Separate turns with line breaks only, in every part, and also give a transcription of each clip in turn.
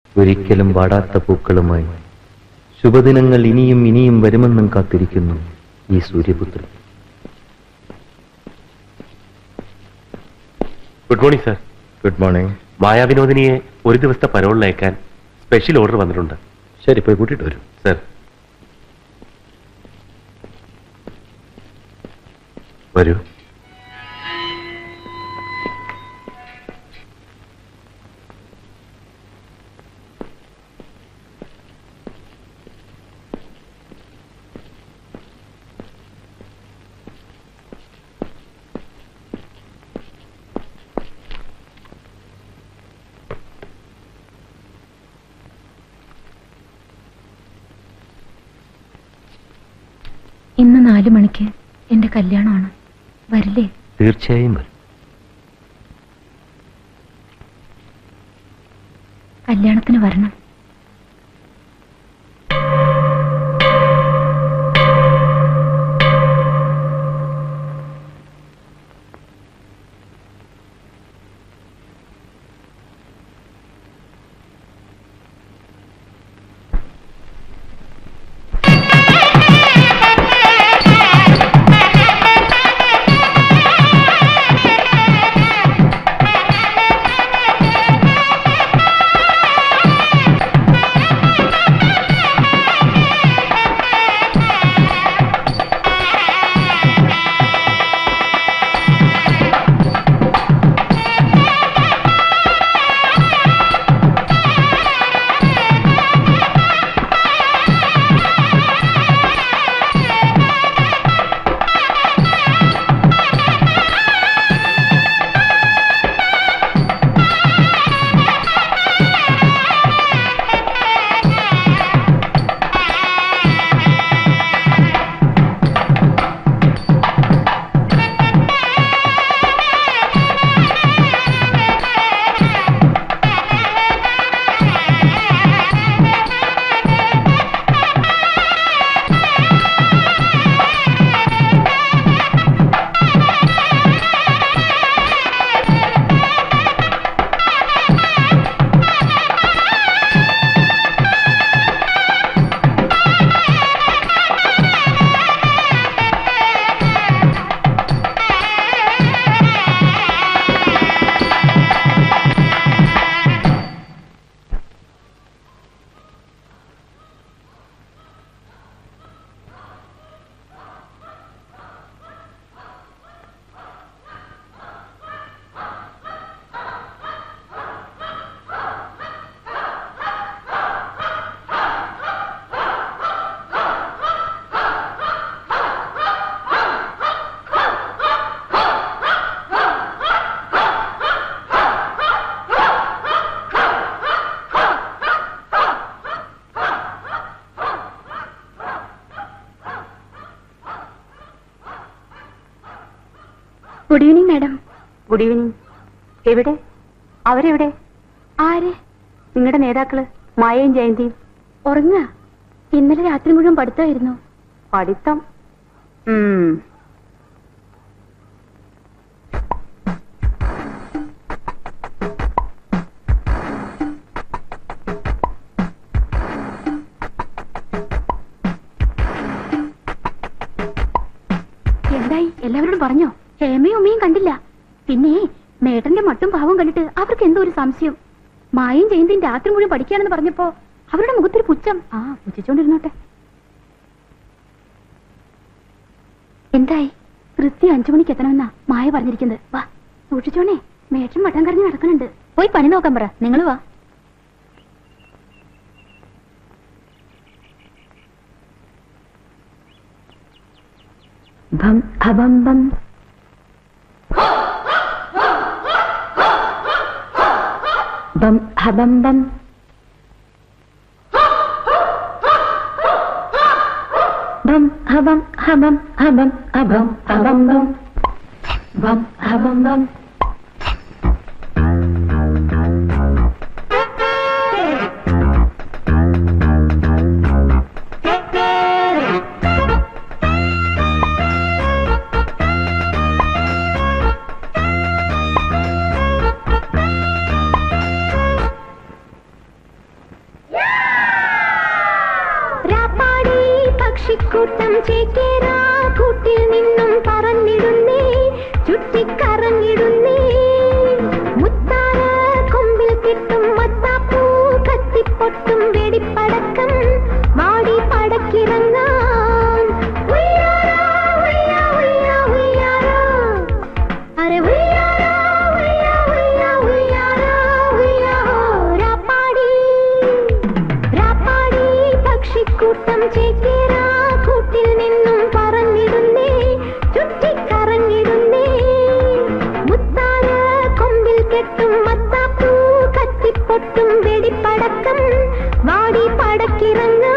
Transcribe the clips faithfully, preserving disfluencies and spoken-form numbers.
ഒരിക്കലും വാടാത്ത പൂക്കളുമായി ശുഭദിനങ്ങൾ ഇനിയും ഇനിയും വരുമെന്നും കാത്തിരിക്കുന്നു ഈ സൂര്യപുത്രൻ.
Good morning sir.
Good morning.
മായാവിനോദിനിയെ ഒരു ദിവസത്തെ പരോളിലയക്കാൻ സ്പെഷ്യൽ ഓർഡർ വന്നിട്ടുണ്ട്.
ശരി, പോയി കൂട്ടിയിട്ട് വരും.
സർ വരൂ.
ഇന്ന് നാലു മണിക്ക് എന്റെ കല്യാണമാണ്. വരില്ലേ?
തീർച്ചയായും വരും.
കല്യാണത്തിന് വരണം. Good evening madam.
Good evening. എവിടെ? അവരെവിടെ?
ആര്?
നിങ്ങളുടെ നേതാക്കള് മായയും ജയന്തിയും.
ഉറങ്ങ. ഇന്നലെ രാത്രി മുഴുവൻ പഠിത്തമായിരുന്നു.
പഠിത്തം?
എന്തായി? എല്ലാവരോടും പറഞ്ഞോ? ഹേമയും ഉമ്മയും കണ്ടില്ല. പിന്നെ മേട്ടന്റെ മട്ടും ഭാവം കണ്ടിട്ട് അവർക്ക് എന്തോ ഒരു സംശയം. മായയും ജയന്തിയും രാത്രി മുഴുവൻ പഠിക്കുകയാണെന്ന് പറഞ്ഞപ്പോ അവരുടെ മുഖത്തൊരു പുച്ഛം. ആ പുച്ഛിച്ചോണ്ടിരുന്നോട്ടെ. എന്തായി? കൃത്യം അഞ്ചു മണിക്ക് എത്തണമെന്നാ മായ പറഞ്ഞിരിക്കുന്നത്. വാ സൂക്ഷിച്ചോണേ, മേട്ടൻ മട്ടം കറിഞ്ഞ് നടക്കുന്നുണ്ട്. പോയി പണി നോക്കാൻ പറ. നിങ്ങൾ വാ. ബം ഹബം ബം ബം ഹബം ബം ബം ഹബം ഹബം ഹബം ഹബം ഹബം ബം ബം ഹബം ബം. ചേക്കേറാ കൂട്ടിൽ നിന്നും പറന്നിടുന്നേ ചുറ്റിക്കറങ്ങിടുന്നേ മുത്താര കൊമ്പിൽ കിട്ടും മത്താപ്പൂ കത്തിപ്പൊട്ടും വെടിപ്പടക്കം വാടി പടക്കിറങ്ങാൻ ഉയ്യാരാ ഉയ്യാ ഉയ്യാ ഉയ്യാരാ അരെ ഉയ്യാരാ ഉയ്യാ ഉയ്യാ ഉയ്യാരാ ഉയ്യാ രാപ്പാടി രാപ്പാടി പക്ഷിക്കൂട്ടം ചേക്കേറാ കൂട്ടിൽ നിന്നും പറന്നിടുന്നേ ചുറ്റിക്കറങ്ങിടുന്നേ മുത്താര കൊമ്പിൽ കെട്ടും മത്താപ്പൂ കത്തിപ്പൊട്ടും വെടിപ്പടക്കം വാടി പടക്കിറങ്ങാൻ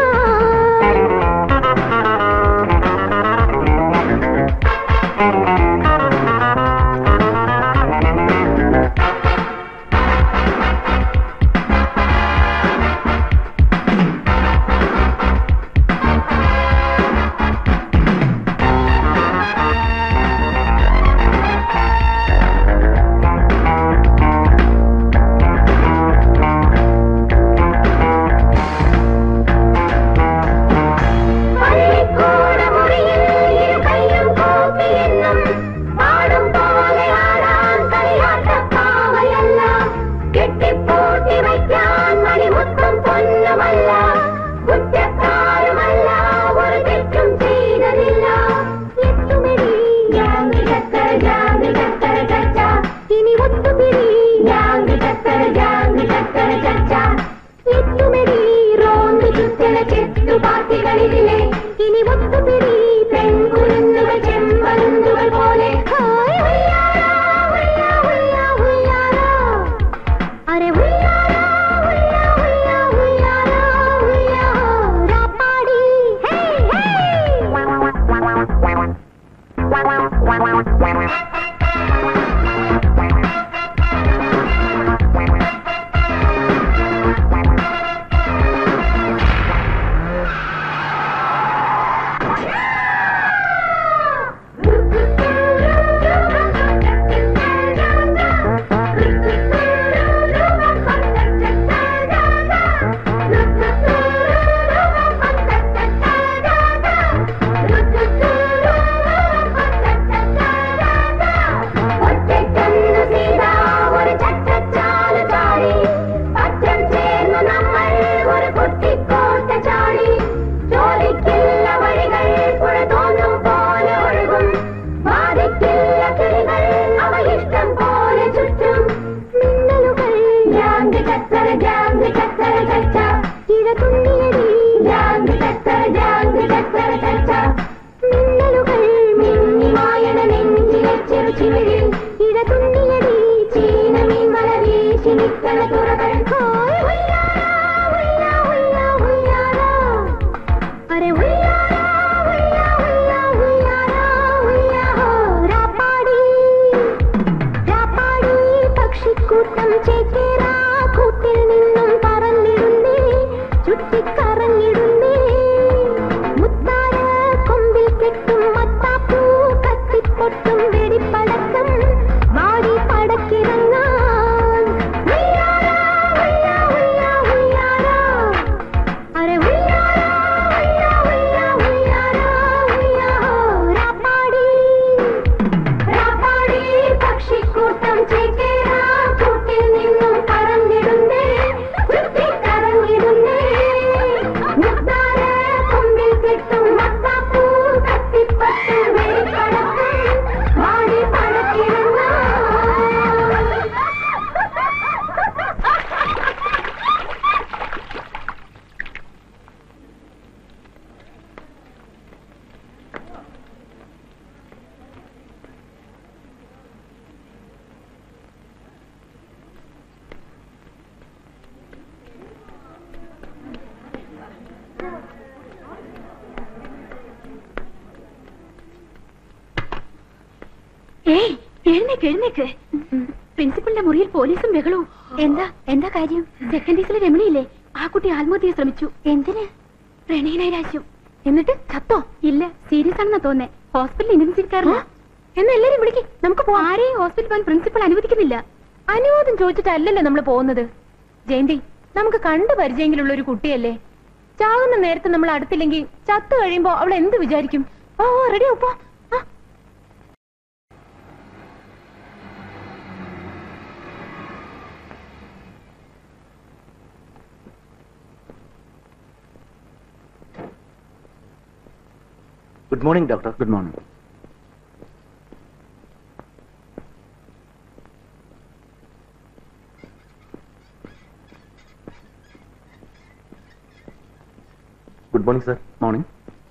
പ്രിൻസിപ്പലിന്റെ മുറിയിൽ പോലീസും ബഹളവും. എന്താ എന്താ കാര്യം? സെക്കൻഡ് ഡീസിലെ രമണിയില്ലേ, ആ കുട്ടി ആത്മഹത്യ ശ്രമിച്ചു. എന്തിന്? പ്രണയനൈരാശ്യം. എന്നിട്ട് ചത്തോ? ഇല്ല, സീരിയസ് ആണെന്നാ തോന്നേ. ഹോസ്പിറ്റലിൽ ഇന്റൻസീവ് എന്ന് എല്ലാരും വിളിക്ക്, നമുക്ക് പോവാം. ആരെയും ഹോസ്പിറ്റൽ പോകാൻ പ്രിൻസിപ്പൽ അനുവദിക്കുന്നില്ല. അനുവാദം ചോദിച്ചിട്ടല്ലല്ലോ നമ്മൾ പോകുന്നത്. ജയന്തി, നമുക്ക് കണ്ടു പരിചയമെങ്കിലുള്ള ഒരു കുട്ടിയല്ലേ, ചാകുന്ന നേരത്തെ നമ്മൾ അടുത്തില്ലെങ്കിൽ ചത്തു കഴിയുമ്പോ അവൾ എന്ത് വിചാരിക്കും? ഓ റെഡി ഒപ്പോ.
Good morning doctor.
Good morning.
Good morning sir.
Morning.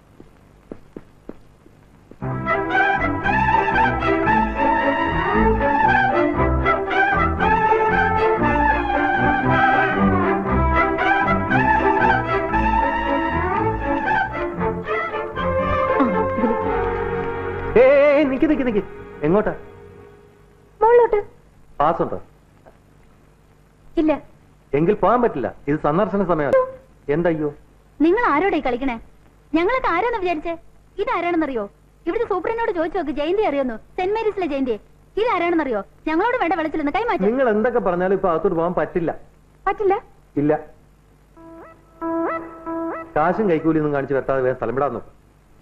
നിക്ക് നിക്ക് നിക്ക്. എങ്ങോട്ടാ?
മുകളിലോട്ട്.
പാസ് ഉണ്ടോ?
ഇല്ല.
എങ്കിൽ പോകാൻ പറ്റില്ല, ഇത് സന്ദർശന സമയമല്ല. എന്തയ്യോ?
നിങ്ങൾ ആരോടെ കളിക്കണേ? ഞങ്ങളൊക്കെ ആരാന്ന് വിചാരിച്ചേ? ഇതാരാണെന്നറിയോ? ഇവിടുത്തെ സൂപ്രനോട് ചോദിച്ചു നോക്ക്, ജയന്തി അറിയുന്നു. സെന്റ് മേരീസിലെ ജയന്തി. ഇതാരാണെന്നറിയോ? ഞങ്ങളോട് വേണ്ട വെള്ളത്തിലൊന്ന് കൈമാറ്റം.
നിങ്ങൾ എന്തൊക്കെ പറഞ്ഞാലും ഇപ്പൊ അകത്തോട്ട് പോകാൻ പറ്റില്ല.
പറ്റില്ല?
ഇല്ല. കാശും കൈക്കൂലിയൊന്നും കാണിച്ച് വെട്ടാതെ വേഗം സ്ഥലം വിടാൻ നോക്കും.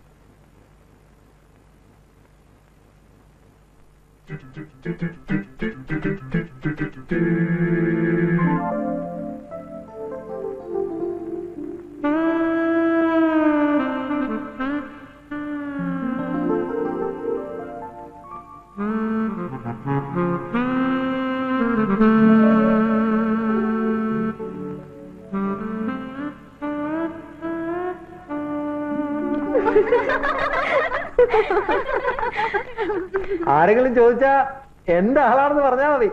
ആരെങ്കിലും ചോദിച്ചാ എന്റെ ആളാണെന്ന് പറഞ്ഞാ മതി.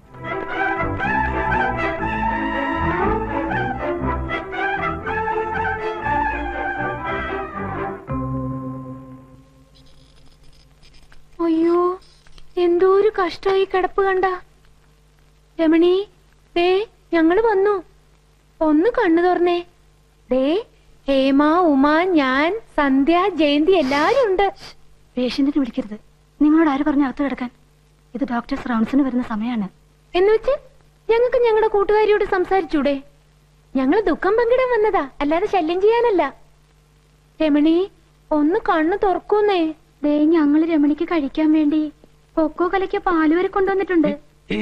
അയ്യോ, എന്തോ ഒരു കഷ്ടമായി കിടപ്പ് കണ്ട. രമണി, ദേ ഞങ്ങള് വന്നു. ഒന്ന് കണ്ണു തുറന്നേ. ദേ ഹേമ, ഉമ, ഞാൻ, സന്ധ്യ, ജയന്തി എല്ലാരും ഉണ്ട്.
പേഷ്യന്റിനെ വിളിക്കരുത്. നിങ്ങളോട് ആര് പറഞ്ഞു അകത്ത് കിടക്കാൻ? ഇത് ഡോക്ടേഴ്സ് റൗണ്ട്സിന് വരുന്ന സമയമാണ്.
എന്ന് വെച്ച് ഞങ്ങൾക്ക് ഞങ്ങളുടെ കൂട്ടുകാരിയോട് സംസാരിച്ചൂടെ? ഞങ്ങൾ ദുഃഖം പങ്കിടാൻ വന്നതാ, അല്ലാതെ ശല്യം ചെയ്യാനല്ല. രമണി, ഒന്ന് കണ്ണു തുറക്കൂന്നേ. ദേ ഞങ്ങള് രമണിക്ക് കഴിക്കാൻ വേണ്ടി കൊക്കോ കലയ്ക്ക് പാല് വരെ കൊണ്ടുവന്നിട്ടുണ്ട്.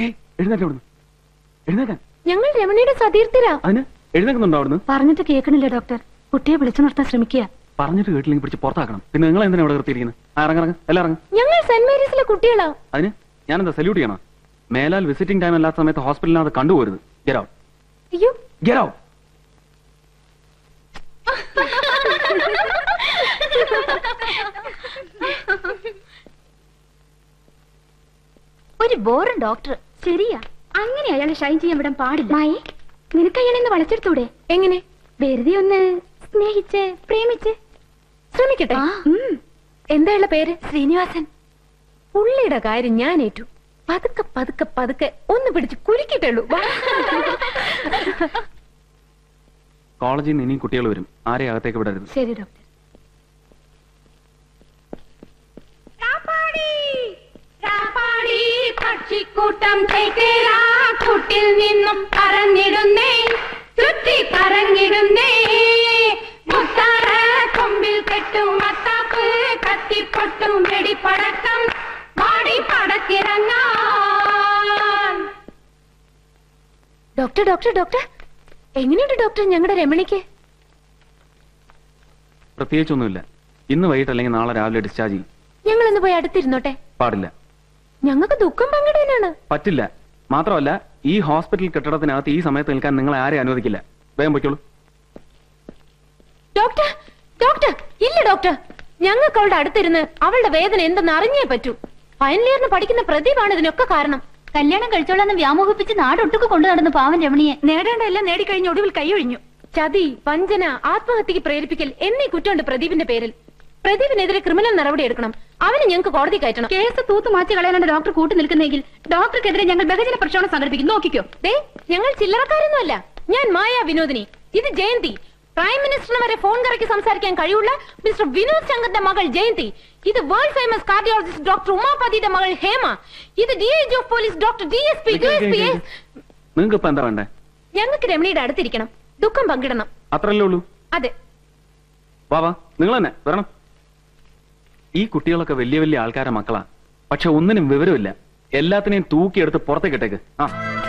ഞങ്ങൾ രമണിയുടെ സതീർത്ഥരാ.
എഴുന്നേക്കുന്നുണ്ടോ അവിടുന്ന്?
പറഞ്ഞിട്ട് കേൾക്കണില്ല ഡോക്ടർ. കുട്ടിയെ വിളിച്ചു നിർത്താൻ ശ്രമിക്കുക.
പറഞ്ഞിട്ട് കേട്ടില്ലെങ്കിൽ പിടിച്ച് പുറത്താക്കണം. പിന്നെ നിങ്ങൾ എന്തിനാ ഇവിടെ നിർത്തിയിരിക്കുന്നത്? ഇറങ്ങിറങ്ങ്, എല്ലാം ഇറങ്ങും.
ഞങ്ങൾ സെന്റ് മേരീസിലെ കുട്ടികളാ.
അതിന് ഞാനെന്താ സല്യൂട്ട് ചെയ്യണോ? മേലാൽ വിസിറ്റിംഗ് ടൈം അല്ലാത്ത സമയത്ത് ഹോസ്പിറ്റലിനകത്ത് കണ്ടുപോരുത്. Get out.
അയ്യോ,
ഗെറ്റ് ഔട്ട്.
ഒരു ബോറൻ ഡോക്ടർ. ശരിയാ, അങ്ങനെ അയാളെ ഷൈൻ ചെയ്യാൻ വിടാൻ പാടില്ല. മായി, നിനക്ക് അയാളെ ഒന്ന് വളച്ചെടുത്തൂടെ? എങ്ങനെ? വെറുതെ ഒന്ന് സ്നേഹിച്ച് പ്രേമിച്ച് ശ്രമിക്കട്ടെ. എന്താ ഉള്ള പേര്? ശ്രീനിവാസൻ. പുള്ളിയുടെ കാര്യം ഞാൻ ഏറ്റു. പതുക്കെ പതുക്കെ പതുക്കെ ഒന്ന് പിടിച്ച് കുലുക്കിട്ടുള്ളൂ.
കോളേജിൽ നിന്ന് ഇനിയും കുട്ടികൾ വരും. ആരെ അകത്തേക്ക് വിടരുത്.
ശരി ഡോക്ടർ. പക്ഷിക്കൂട്ടം കൂട്ടിൽ നിന്നും പറന്നിടുന്നേ, ചുറ്റി കറങ്ങിടുന്നേ. മുത്താറ കൊമ്പിൽ കെട്ടും മത്താപ്പ്, കത്തിപ്പൊട്ടും വെടിപ്പടക്കം പാടി പടക്കിറങ്ങാൻ. ഡോക്ടർ ഡോക്ടർ ഡോക്ടർ എങ്ങനെയുണ്ട് ഡോക്ടർ ഞങ്ങളുടെ രമണിക്ക്?
പ്രത്യേകിച്ചൊന്നുമില്ല. ഇന്ന് വൈകിട്ട് അല്ലെങ്കിൽ നാളെ രാവിലെ ഡിസ്ചാർജ് ചെയ്യും.
ഞങ്ങൾ ഇന്ന് പോയി അടുത്തിരുന്നോട്ടെ?
പാടില്ല.
ഞങ്ങൾക്ക് ദുഃഖം പങ്കിടാനാണ്.
പറ്റില്ല. മാത്രമല്ല, ഈ ഹോസ്പിറ്റൽ കെട്ടിടത്തിനകത്ത് ഈ സമയത്ത് നിൽക്കാൻ നിങ്ങളെ ആരെ അനുവദിക്കില്ല. വേഗം പൊയ്ക്കോളൂ.
ഡോക്ടർ ഡോക്ടർ ഇല്ല ഡോക്ടർ, ഞങ്ങൾക്ക് അവളുടെ അടുത്തിരുന്ന് അവളുടെ വേദന എന്തെന്ന് അറിഞ്ഞേ പറ്റൂ. ഫൈനൽ ഇയറിന് പഠിക്കുന്ന പ്രദീപാണ് ഇതിനൊക്കെ കാരണം. കല്യാണം കഴിച്ചോളാന്ന് വ്യാമോഹിപ്പിച്ച് നാടൊട്ടുക്ക് കൊണ്ടു നടന്ന പാവൻ രമണിയെ നേടേണ്ട എല്ലാം നേടിക്കഴിഞ്ഞ ഒടുവിൽ കൈയൊഴിഞ്ഞു. ചതി, വഞ്ചന, ആത്മഹത്യക്ക് പ്രേരിപ്പിക്കൽ എന്നീ കുറ്റമുണ്ട് പ്രദീപിന്റെ പേരിൽ. പ്രദീപിനെതിരെ ക്രിമിനൽ നടപടി എടുക്കണം. അവന് ഞങ്ങൾക്ക് കോടതി കയറ്റണം. കേസ് തൂത്ത് മാറ്റി കളയാനാണ് ഡോക്ടർ കൂട്ടി നിൽക്കുന്നെങ്കിൽ ഡോക്ടർക്കെതിരെ ഞങ്ങൾ ബഹുജന പ്രക്ഷോഭം സംഘടിപ്പിക്കും. നോക്കിക്കോ. ദേ, ഞങ്ങൾ ചില്ലറക്കാരൊന്നുമല്ല. ഞാൻ മായ വിനോദിനി, ഇത് ജയന്തി. പ്രൈം മിനിസ്റ്ററിന് വരെ ഫോൺ കറക്കി സംസാരിക്കാൻ കഴിവുള്ള മിസ്റ്റർ വിനോദ് ശങ്കറിന്റെ മകൾ ജയന്തി. ഇത് വേൾഡ് ഫേമസ് കാർഡിയോളജിസ്റ്റ് ഡോക്ടർ ഉമാപതിയുടെ മകൾ ഹേമ. ഇത് D I G of police doctor D S P.
നിങ്ങൾക്ക് ഇപ്പൊ എന്താ വേണ്ടേ?
ഞങ്ങൾക്ക് രമണിയുടെ അടുത്തിരിക്കണം, ദുഃഖം പങ്കിടണം.
അത്രല്ലേ ഉള്ളൂ.
അതെ.
വാ വാ, നിങ്ങൾ തന്നെ വരണം. ഈ കുട്ടികളൊക്കെ വലിയ വലിയ ആൾക്കാരുടെ മക്കളാ, പക്ഷെ ഒന്നിനും വിവരമില്ല. എല്ലാത്തിനെയും തൂക്കിയെടുത്ത് പുറത്തേക്ക് ഇട്ടേക്ക്. ആ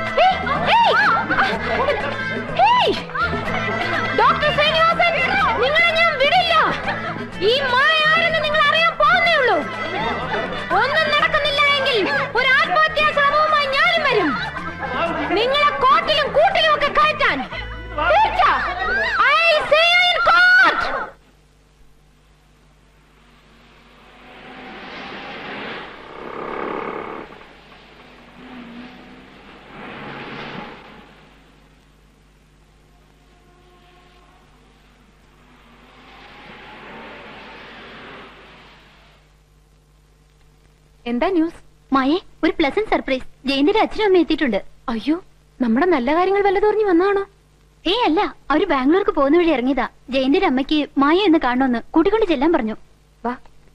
ഡോക്ടർ ശ്രീനിവാസൻ, നിങ്ങളെ ഞാൻ വിടില്ല. ഈ മായ ആരെന്ന് നിങ്ങൾ അറിയാൻ പോകുന്നേ ഉള്ളൂ. ഒന്നും നടക്കുന്നില്ല എങ്കിൽ ഒരു ആത്മഹത്യാ ശ്രമവുമായി ഞാനും വരും. നിങ്ങളെ കോർട്ടിലും കൂട്ടിലും ഒക്കെ കയറ്റാൻ. I see you in court. എന്താ ന്യൂസ്?
മായേ, ഒരു പ്ലസന്റ് സർപ്രൈസ്. ജയന്തിന്റെ അച്ഛനും അമ്മ എത്തിയിട്ടുണ്ട്.
അയ്യോ, നമ്മുടെ നല്ല കാര്യങ്ങൾ വല്ലതോറിഞ്ഞു വന്നാണോ?
ഏ അല്ല, അവര് ബാംഗ്ലൂർക്ക് പോകുന്ന വഴി ഇറങ്ങിയതാ. ജയന്തിന്റെ അമ്മയ്ക്ക് മായ എന്ന് കാണണമെന്ന് കൂട്ടിക്കൊണ്ട് ചെല്ലാൻ പറഞ്ഞു.
വാ.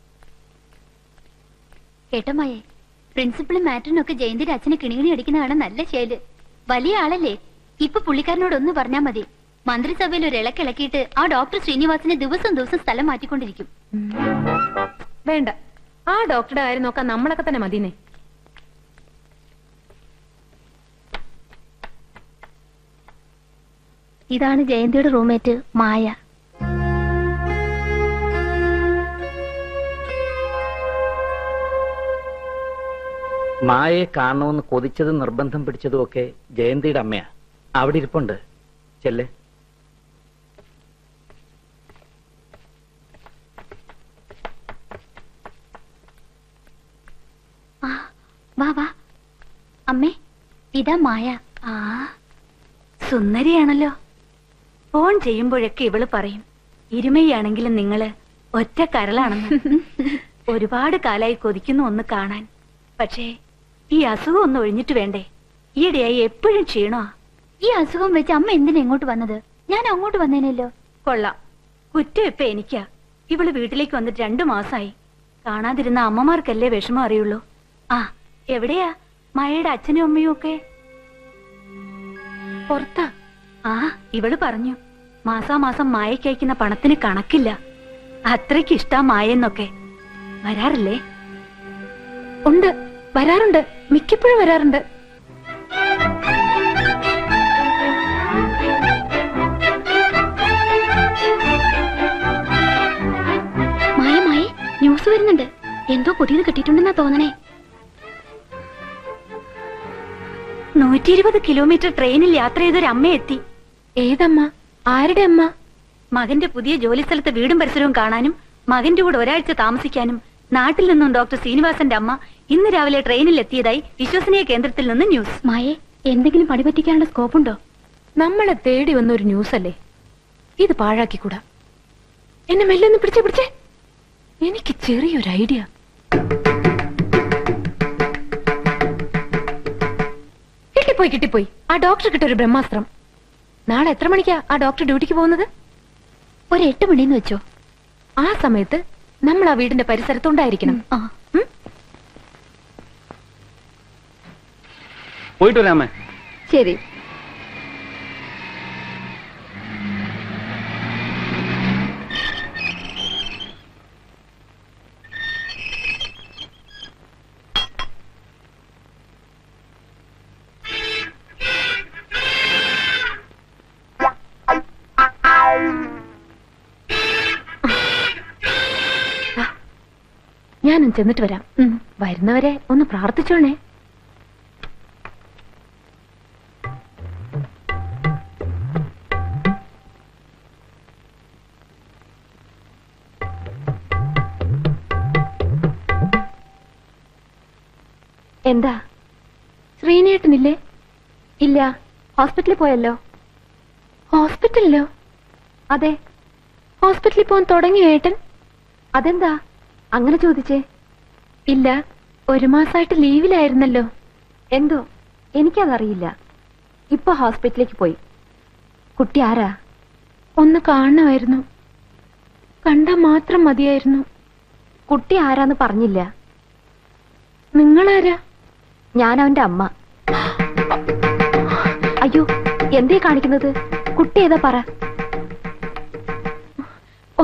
കേട്ടോ മായേ, പ്രിൻസിപ്പളും മാറ്ററിനും ഒക്കെ ജയന്തിന്റെ അച്ഛനെ കിണികിണി അടിക്കുന്നതാണ് നല്ല ശൈല്. വലിയ ആളല്ലേ, ഇപ്പൊ പുള്ളിക്കാരനോട് ഒന്ന് പറഞ്ഞാൽ മതി. മന്ത്രിസഭയിൽ ഒരു ഇളക്കിളക്കിയിട്ട് ആ ഡോക്ടർ ശ്രീനിവാസിനെ ദിവസം ദിവസം സ്ഥലം മാറ്റിക്കൊണ്ടിരിക്കും.
വേണ്ട, ആ ഡോക്ടറുടെ കാര്യം നോക്കാൻ നമ്മളൊക്കെ തന്നെ മതിനെ.
ഇതാണ് ജയന്തിയുടെ റൂംമേറ്റ് മായ.
മായയെ കാണണമെന്ന് കൊതിച്ചതും നിർബന്ധം പിടിച്ചതും ഒക്കെ ജയന്തിയുടെ അമ്മയാ. അവിടെ ഇരിപ്പുണ്ട്, ചെല്ലേ.
വാ വാ അമ്മേ, ഇതാ മായ.
ആ സുന്ദരിയാണല്ലോ. ഫോൺ ചെയ്യുമ്പോഴൊക്കെ ഇവള് പറയും ഇരുമയാണെങ്കിലും നിങ്ങള് ഒറ്റ കരളാണെന്ന്. ഒരുപാട് കാലായി കൊതിക്കുന്നു ഒന്ന് കാണാൻ. പക്ഷേ ഈ അസുഖം ഒന്ന് ഒഴിഞ്ഞിട്ട് വേണ്ടേ? ഈയിടെയായി എപ്പോഴും ക്ഷീണോ.
ഈ അസുഖം വെച്ച് അമ്മ എന്തിനാ ഇങ്ങോട്ട് വന്നത്? ഞാൻ അങ്ങോട്ട് വന്നേനല്ലോ.
കൊള്ളാം, കുറ്റം ഇപ്പൊ എനിക്കാ. ഇവള് വീട്ടിലേക്ക് വന്നിട്ട് രണ്ടു മാസമായി. കാണാതിരുന്ന അമ്മമാർക്കല്ലേ വിഷമം അറിയുള്ളൂ. ആ എവിടെയാ മായയുടെ അച്ഛനും അമ്മയും ഒക്കെ?
പുറത്താ.
ആ ഇവള് പറഞ്ഞു മാസാമാസം മായയ്ക്ക് അയക്കുന്ന പണത്തിന് കണക്കില്ല. അത്രയ്ക്ക് ഇഷ്ടാ മായെന്നൊക്കെ. വരാറില്ലേ?
ഉണ്ട്, വരാറുണ്ട്, മിക്കപ്പോഴും വരാറുണ്ട്.
മായ മായ, ന്യൂസ് വരുന്നുണ്ട്. എന്തോ പുതിയത് കിട്ടിയിട്ടുണ്ടെന്നാ തോന്നണേ.
നൂറ്റി ഇരുപത് കിലോമീറ്റർ ട്രെയിനിൽ യാത്ര ചെയ്തൊരു അമ്മ എത്തി.
ഏതമ്മ? ആരുടെ അമ്മ?
മകന്റെ പുതിയ ജോലി സ്ഥലത്തെ വീടും പരിസരവും കാണാനും മകന്റെ കൂടെ ഒരാഴ്ച താമസിക്കാനും നാട്ടിൽ നിന്നും ഡോക്ടർ ശ്രീനിവാസന്റെ അമ്മ ഇന്ന് രാവിലെ ട്രെയിനിൽ എത്തിയതായി വിശ്വസനീയ കേന്ദ്രത്തിൽ നിന്ന് ന്യൂസ്.
മായേ, എന്തെങ്കിലും പണി പറ്റിക്കാനുള്ള സ്കോപ്പ് ഉണ്ടോ?
നമ്മളെ തേടി വന്ന ഒരു ന്യൂസ് അല്ലേ ഇത്? പാഴാക്കിക്കൂടാ. എന്നെ മെല്ലെ ഒന്ന് പിടിച്ചേ പിടിച്ചേ. എനിക്ക് ചെറിയൊരു ഐഡിയ. കിട്ടിപ്പോയി കിട്ടിപ്പോയി. ആ ഡോക്ടർ കിട്ടൊരു ബ്രഹ്മാസ്ത്രം. നാളെ എത്ര മണിക്കാ ആ ഡോക്ടർ ഡ്യൂട്ടിക്ക് പോകുന്നത്?
ഒരു എട്ട് മണിന്ന് വെച്ചോ.
ആ സമയത്ത് നമ്മൾ ആ വീടിന്റെ പരിസരത്തുണ്ടായിരിക്കണം.
പോയിട്ട് വരാമേ.
ശരി. ഞാനും ചെന്നിട്ട് വരാം. വരുന്നവരെ ഒന്ന് പ്രാർത്ഥിച്ചോണേ. എന്താ, ശ്രീനേട്ടനില്ലേ? ഇല്ല, ഹോസ്പിറ്റലിൽ പോയല്ലോ. ഹോസ്പിറ്റലിലോ? അതെ, ഹോസ്പിറ്റലിൽ പോകാൻ തുടങ്ങിയോ ഏട്ടൻ? അതെന്താ അങ്ങനെ ചോദിച്ചേ? ഇല്ല, ഒരു മാസമായിട്ട് ലീവിലായിരുന്നല്ലോ. എന്തോ എനിക്കതറിയില്ല. ഇപ്പൊ ഹോസ്പിറ്റലിലേക്ക് പോയി. കുട്ടി ആരാ? ഒന്ന് കാണണമായിരുന്നു. കണ്ടാ മാത്രം മതിയായിരുന്നു. കുട്ടി ആരാന്ന് പറഞ്ഞില്ല. നിങ്ങളാരാ? ഞാൻ അവന്റെ അമ്മ. അയ്യോ, എന്തേ കാണിക്കുന്നത്? കുട്ടി ഏതാ പറ.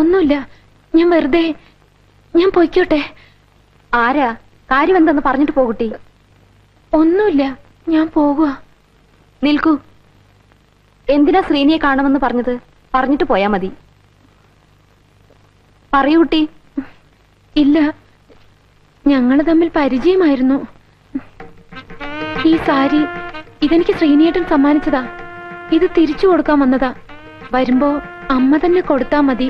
ഒന്നുമില്ല, ഞാൻ വെറുതെ ഞാൻ പൊയ്ക്കോട്ടെ.
ആരാ? കാര്യം എന്തെന്ന് പറഞ്ഞിട്ട് പോകുട്ടി.
ഒന്നുമില്ല, ഞാൻ പോകുക.
നിൽക്കൂ. എന്തിനാ ശ്രീനിയെ കാണുമെന്ന് പറഞ്ഞത്? പറഞ്ഞിട്ട് പോയാ മതി. പറയൂട്ടി.
ഇല്ല, ഞങ്ങള് തമ്മിൽ പരിചയമായിരുന്നു. ഈ സാരി ഇതെനിക്ക് ശ്രീനിയേട്ടൻ സമ്മാനിച്ചതാ. ഇത് തിരിച്ചു കൊടുക്കാൻ വന്നതാ. വരുമ്പോ അമ്മ തന്നെ കൊടുത്താ മതി.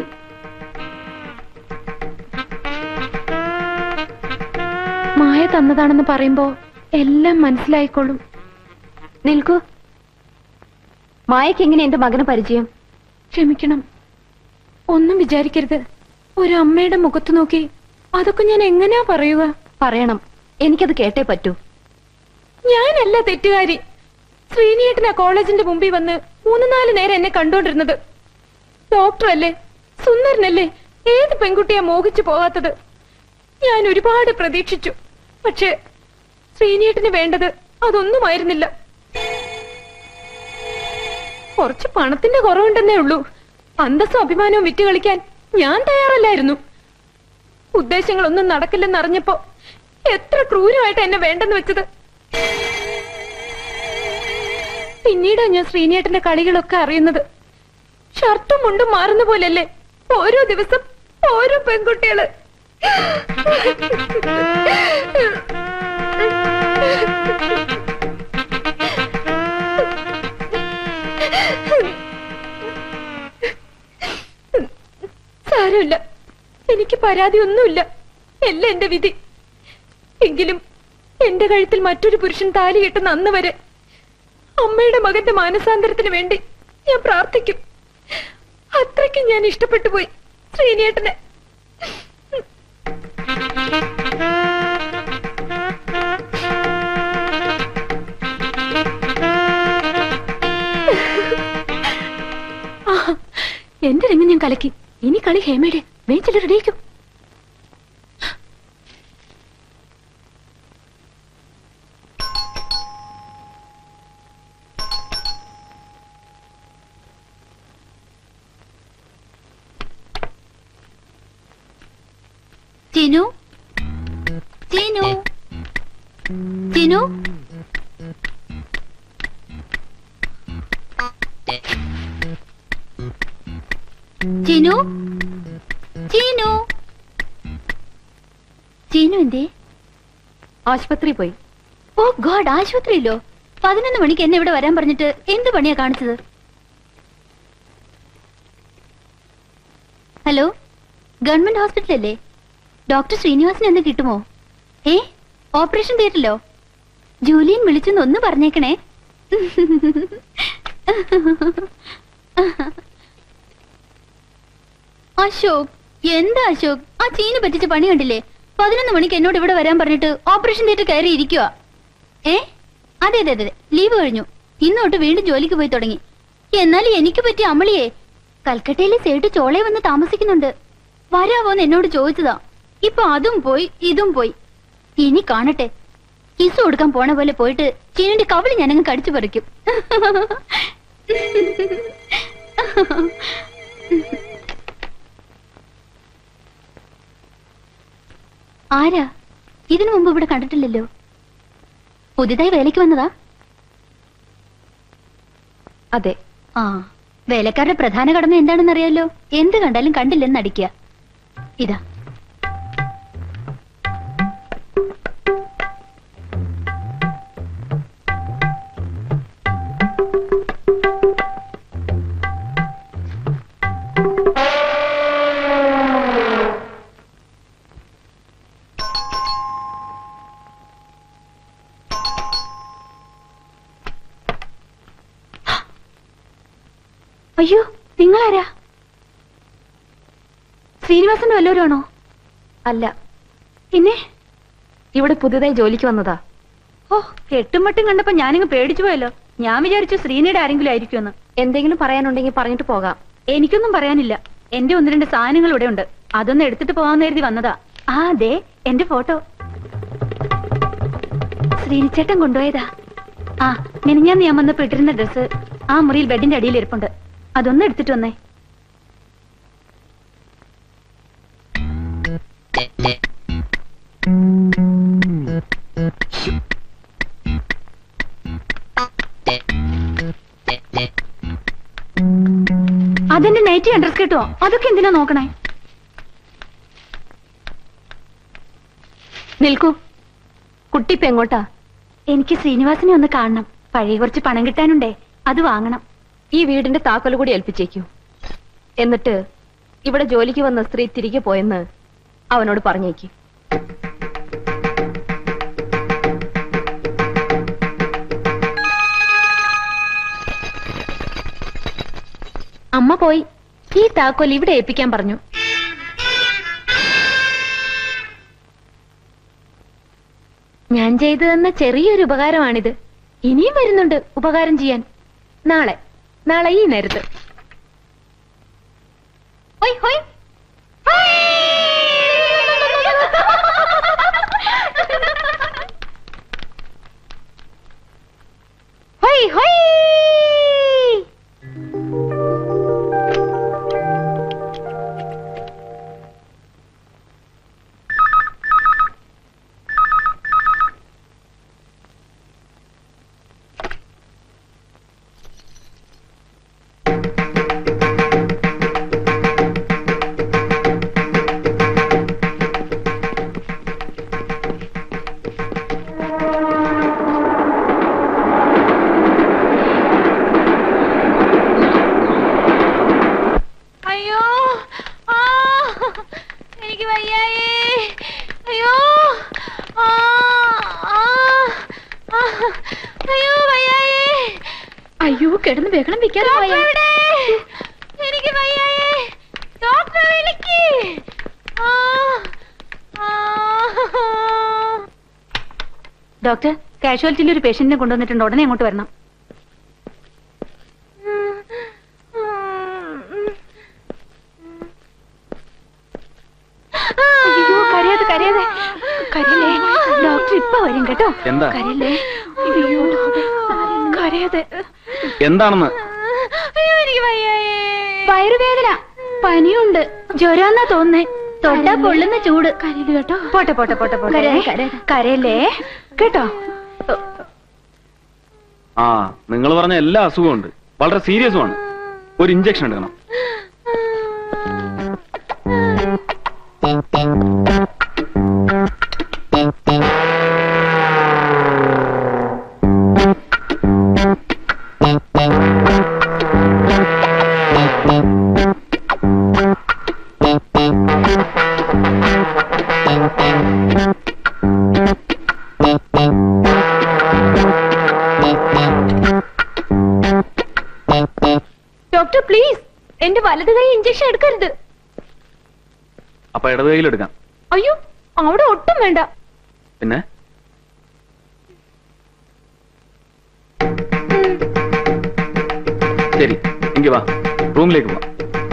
മായ തന്നതാണെന്ന് പറയുമ്പോ എല്ലാം മനസ്സിലായിക്കോളും.
നിൽക്കൂ. മായക്ക് എങ്ങനെ എന്റെ മകന് പരിചയം?
ക്ഷമിക്കണം, ഒന്നും വിചാരിക്കരുത്. ഒരു അമ്മയുടെ മുഖത്ത് നോക്കി അതൊക്കെ ഞാൻ എങ്ങനെയാ പറയുക?
പറയണം, എനിക്കത് കേട്ടേ പറ്റൂ.
ഞാനല്ല തെറ്റുകാരി. ശ്രീനിയേട്ടനാ കോളേജിന്റെ മുമ്പിൽ വന്ന് മൂന്ന് നാല് നേരം എന്നെ കണ്ടോണ്ടിരുന്നത്. ഡോക്ടറല്ലേ, സുന്ദരനല്ലേ, ഏത് പെൺകുട്ടിയാ മോഹിച്ചു പോകാത്തത്? ഞാൻ ഒരുപാട് പ്രതീക്ഷിച്ചു. പക്ഷെ ശ്രീനിയേട്ടന് വേണ്ടത് അതൊന്നുമായിരുന്നില്ല. കുറച്ച് പണത്തിന്റെ കുറവുണ്ടെന്നേ ഉള്ളൂ. അന്തസ്സും അഭിമാനവും വിറ്റ് കളിക്കാൻ ഞാൻ തയ്യാറല്ലായിരുന്നു. ഉദ്ദേശങ്ങളൊന്നും നടക്കില്ലെന്നറിഞ്ഞപ്പോ എത്ര ക്രൂരമായിട്ട് എന്നെ വേണ്ടെന്ന് വെച്ചത്. പിന്നീടാ ഞാൻ ശ്രീനിയേട്ടന്റെ കളികളൊക്കെ അറിയുന്നത്. ഷർട്ടും മുണ്ടും മാറുന്ന പോലെയല്ലേ ഓരോ ദിവസം ഓരോ പെൺകുട്ടികള്. സാരമില്ല, എനിക്ക് പരാതി ഒന്നുമില്ല. എല്ലാം എന്റെ വിധി. എങ്കിലും എന്റെ കഴുത്തിൽ മറ്റൊരു പുരുഷൻ താലി കെട്ടുന്ന അന്ന് വരെ അമ്മയുടെ മകന്റെ മാനസാന്തരത്തിന് വേണ്ടി ഞാൻ പ്രാർത്ഥിക്കും. അത്രയ്ക്ക് ഞാൻ ഇഷ്ടപ്പെട്ടു പോയി ശ്രീനിയേട്ടനെ. എന്റെ രംഗം ഞാൻ കലക്കി. ഇനി കളി ഹേമയുടെ. വേച്ചിട്ട് റെഡിയാക്കും.
ചിനു, ചിനു, ചിനു. ചിനു, ചിനു, ചിനു എന്തേ?
ആശുപത്രി പോയി.
ഓ ഗോഡ്, ആശുപത്രിയില്ലോ? പതിനൊന്ന് മണിക്ക് എന്നെ ഇവിടെ വരാൻ പറഞ്ഞിട്ട് എന്ത് പണിയാ കാണിച്ചത്? ഹലോ, ഗവൺമെന്റ് ഹോസ്പിറ്റൽ അല്ലേ? ഡോക്ടർ ശ്രീനിവാസൻ എന്ന് കിട്ടുമോ? ഏ, ഓപ്പറേഷൻ തിയേറ്ററിലോ? ജൂലിയൻ വിളിച്ചെന്ന് ഒന്ന് പറഞ്ഞേക്കണേ. അശോക്, എന്താ അശോക്, ആ ചീന് പറ്റിച്ച പണി കണ്ടില്ലേ? പതിനൊന്ന് മണിക്ക് എന്നോട് ഇവിടെ വരാൻ പറഞ്ഞിട്ട് ഓപ്പറേഷൻ തിയേറ്റർ കയറി ഇരിക്കുക. ഏ, അതെ അതെ അതെ, ലീവ് കഴിഞ്ഞു. ഇന്നോട്ട് വീണ്ടും ജോലിക്ക് പോയി തുടങ്ങി. എന്നാലും എനിക്ക് പറ്റിയ അമളിയെ കൽക്കട്ടയിലെ സേട്ട് ചോളെ വന്ന് താമസിക്കുന്നുണ്ട്. വരാവോന്ന് എന്നോട് ചോദിച്ചതാ. ഇപ്പൊ അതും പോയി ഇതും പോയി. ഇനി കാണട്ടെ, കിസ് കൊടുക്കാൻ പോണ പോലെ പോയിട്ട് ചീനിന്റെ കവിളി ഞാനങ്ങ് കടിച്ചു പറിക്കും. ആരാ? ഇതിനു മുമ്പ് ഇവിടെ കണ്ടിട്ടില്ലല്ലോ. പുതിയതായി വേലയ്ക്ക് വന്നതാ?
അതെ.
ആ, വേലക്കാരുടെ പ്രധാന കടമ എന്താണെന്ന് അറിയാലോ. എന്ത് കണ്ടാലും കണ്ടില്ലെന്ന് അടിക്കുക. ഇതാ. അയ്യോ, നിങ്ങളാരാ? ശ്രീനിവാസന്റെ വല്ലവരാണോ?
അല്ല,
പിന്നെ
ഇവിടെ പുതുതായി ജോലിക്ക് വന്നതാ.
ഓ, കെട്ടും മട്ടും കണ്ടപ്പോ ഞാനിങ്ങ് പേടിച്ചു പോയല്ലോ. ഞാൻ വിചാരിച്ചു ശ്രീനിയുടെ ആരെങ്കിലും ആയിരിക്കുമെന്ന്.
എന്തെങ്കിലും പറയാനുണ്ടെങ്കിൽ പറഞ്ഞിട്ട് പോകാം.
എനിക്കൊന്നും പറയാനില്ല. എന്റെ ഒന്ന് രണ്ട് സാധനങ്ങൾ ഇവിടെ ഉണ്ട്. അതൊന്ന് എടുത്തിട്ട് പോകാൻ കരുതി വന്നതാ. ആ അതെ, എന്റെ ഫോട്ടോ ശ്രീനിച്ചേട്ടൻ കൊണ്ടുപോയതാ. ആ, മിനിഞ്ഞാന്ന് ഞാൻ വന്നപ്പോ ഇട്ടിരുന്ന ഡ്രസ്സ് ആ മുറിയിൽ ബെഡിന്റെ അടിയിൽ ഇരിപ്പുണ്ട്. അതൊന്ന് എടുത്തിട്ട് വന്നേ. അതെന്റെ നൈറ്റി അഡ്രസ് കേട്ടോ, അതൊക്കെ എന്തിനാ നോക്കണേ?
നിൽക്കൂ, കുട്ടിപ്പ എങ്ങോട്ടാ?
എനിക്ക് ശ്രീനിവാസിനെ ഒന്ന് കാണണം. പഴയ കുറച്ച് പണം കിട്ടാനുണ്ടേ, അത് വാങ്ങണം.
ഈ വീടിന്റെ താക്കോല് കൂടി ഏൽപ്പിച്ചേക്കൂ. എന്നിട്ട് ഇവിടെ ജോലിക്ക് വന്ന സ്ത്രീ തിരികെ പോയെന്ന് അവനോട് പറഞ്ഞേക്ക്. അമ്മ പോയി. ഈ താക്കോൽ ഇവിടെ ഏൽപ്പിക്കാൻ പറഞ്ഞു. ഞാൻ ചെയ്തു തന്ന ചെറിയൊരു ഉപകാരമാണിത്. ഇനിയും വരുന്നുണ്ട് ഉപകാരം ചെയ്യാൻ. നാളെ നാളെ ഈ നേരത്ത്. ഹോയ് ഹോയ് ഹോയ് ഹോയ്. അയ്യോ, കിടന്ന് ബഹളം വെക്കാതെ എനിക്ക് വയ്യായേ. ഡോക്ടറെ വിളിക്ക്.
ഡോക്ടർ, കാഷ്വാലിറ്റിയിൽ ഒരു പേഷ്യന്റിനെ കൊണ്ടുവന്നിട്ടുണ്ട്, ഉടനെ അങ്ങോട്ട് വരണം. അയ്യോ, കരയാതെ കരയാതെ കരയല്ലേ. ഡോക്ടർ ഇപ്പൊ വരും കേട്ടോ.
എന്താ?
കരയല്ലേ. അയ്യോ, കരയാതെ.
എന്താണെന്ന്?
അയ്യോ, എനിക്ക് വയ്യായേ. വയറുവേദന, പനിയുണ്ട്, ജ്വരാന്നാ തോന്നേ. തൊട്ടാ പൊള്ളുന്ന ചൂട്. കരയില് കേട്ടോ. പോട്ടെ പോട്ടെ പോട്ടെ പോട്ടെ. കരയല്ലേ കേട്ടോ.
ആ, നിങ്ങൾ പറഞ്ഞ എല്ലാ അസുഖവും ഉണ്ട്, വളരെ സീരിയസുമാണ്. ഒരു ഇഞ്ചക്ഷൻ എടുക്കണം.
ഡോക്ടർ പ്ലീസ്, എന്റെ വലത് കൈ ഇഞ്ചക്ഷൻ എടുക്കരുത്.
അപ്പൊ ഇടത് കൈയിലെടുക്കാം.
അയ്യോ, അവിടെ ഒട്ടും വേണ്ട.
പിന്നെ ശരി, എങ്കി വാ, റൂമിലേക്ക് പോവാം.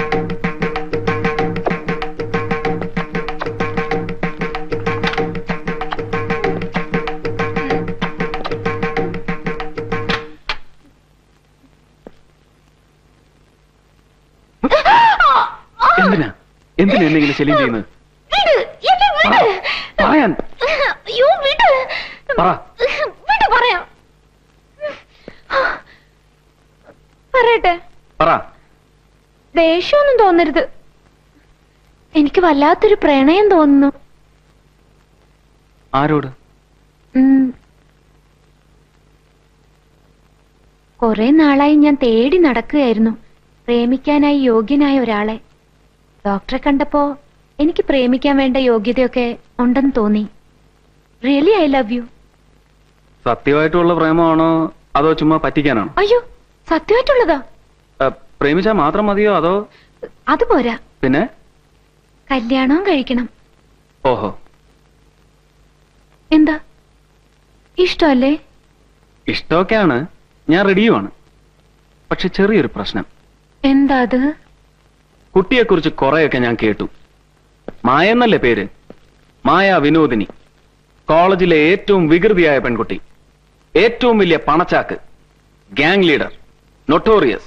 എന്തിനാ എന്തിനാ എന്നെ ഇങ്ങനെ ശല്യം ചെയ്യുന്നത്? പറയാൻ പറ.
പറയാം പറയട്ടെ.
പറ.
ദേഷ്യമൊന്നും തോന്നരുത്. എനിക്ക് വല്ലാത്തൊരു പ്രണയം തോന്നുന്നു.
ആരോട്?
കുറെ നാളായി ഞാൻ തേടി നടക്കുകയായിരുന്നു പ്രേമിക്കാനായി യോഗ്യനായ ഒരാളെ. ഡോക്ടറെ കണ്ടപ്പോ എനിക്ക് പ്രേമിക്കാൻ വേണ്ട യോഗ്യതയൊക്കെ ഉണ്ടെന്ന് തോന്നി. Really I love you.
സത്യമായിട്ടുള്ള പ്രേമമാണോ അതോ ചുമ്മാ പറ്റിക്കാനാണോ?
അയ്യോ, സത്യമായിട്ടുള്ളതാ.
പ്രേമിച്ചാ മാത്രം മതിയോ അതോ?
അത് പോരാ,
പിന്നെ
കല്യാണവും കഴിക്കണം.
ഓഹോ,
എന്താ ഇഷ്ടമല്ലേ?
ഇഷ്ടമൊക്കെയാണ്, ഞാൻ റെഡിയുമാണ്. പക്ഷെ ചെറിയൊരു പ്രശ്നം.
എന്താ അത്?
കുട്ടിയെക്കുറിച്ച് കുറെയൊക്കെ ഞാൻ കേട്ടു. മായ എന്നല്ലേ പേര്? മായ വിനോദിനി. കോളേജിലെ ഏറ്റവും വികൃതിയായ പെൺകുട്ടി, ഏറ്റവും വലിയ പണച്ചാക്ക്, ഗ്യാങ് ലീഡർ, നൊട്ടോറിയസ്.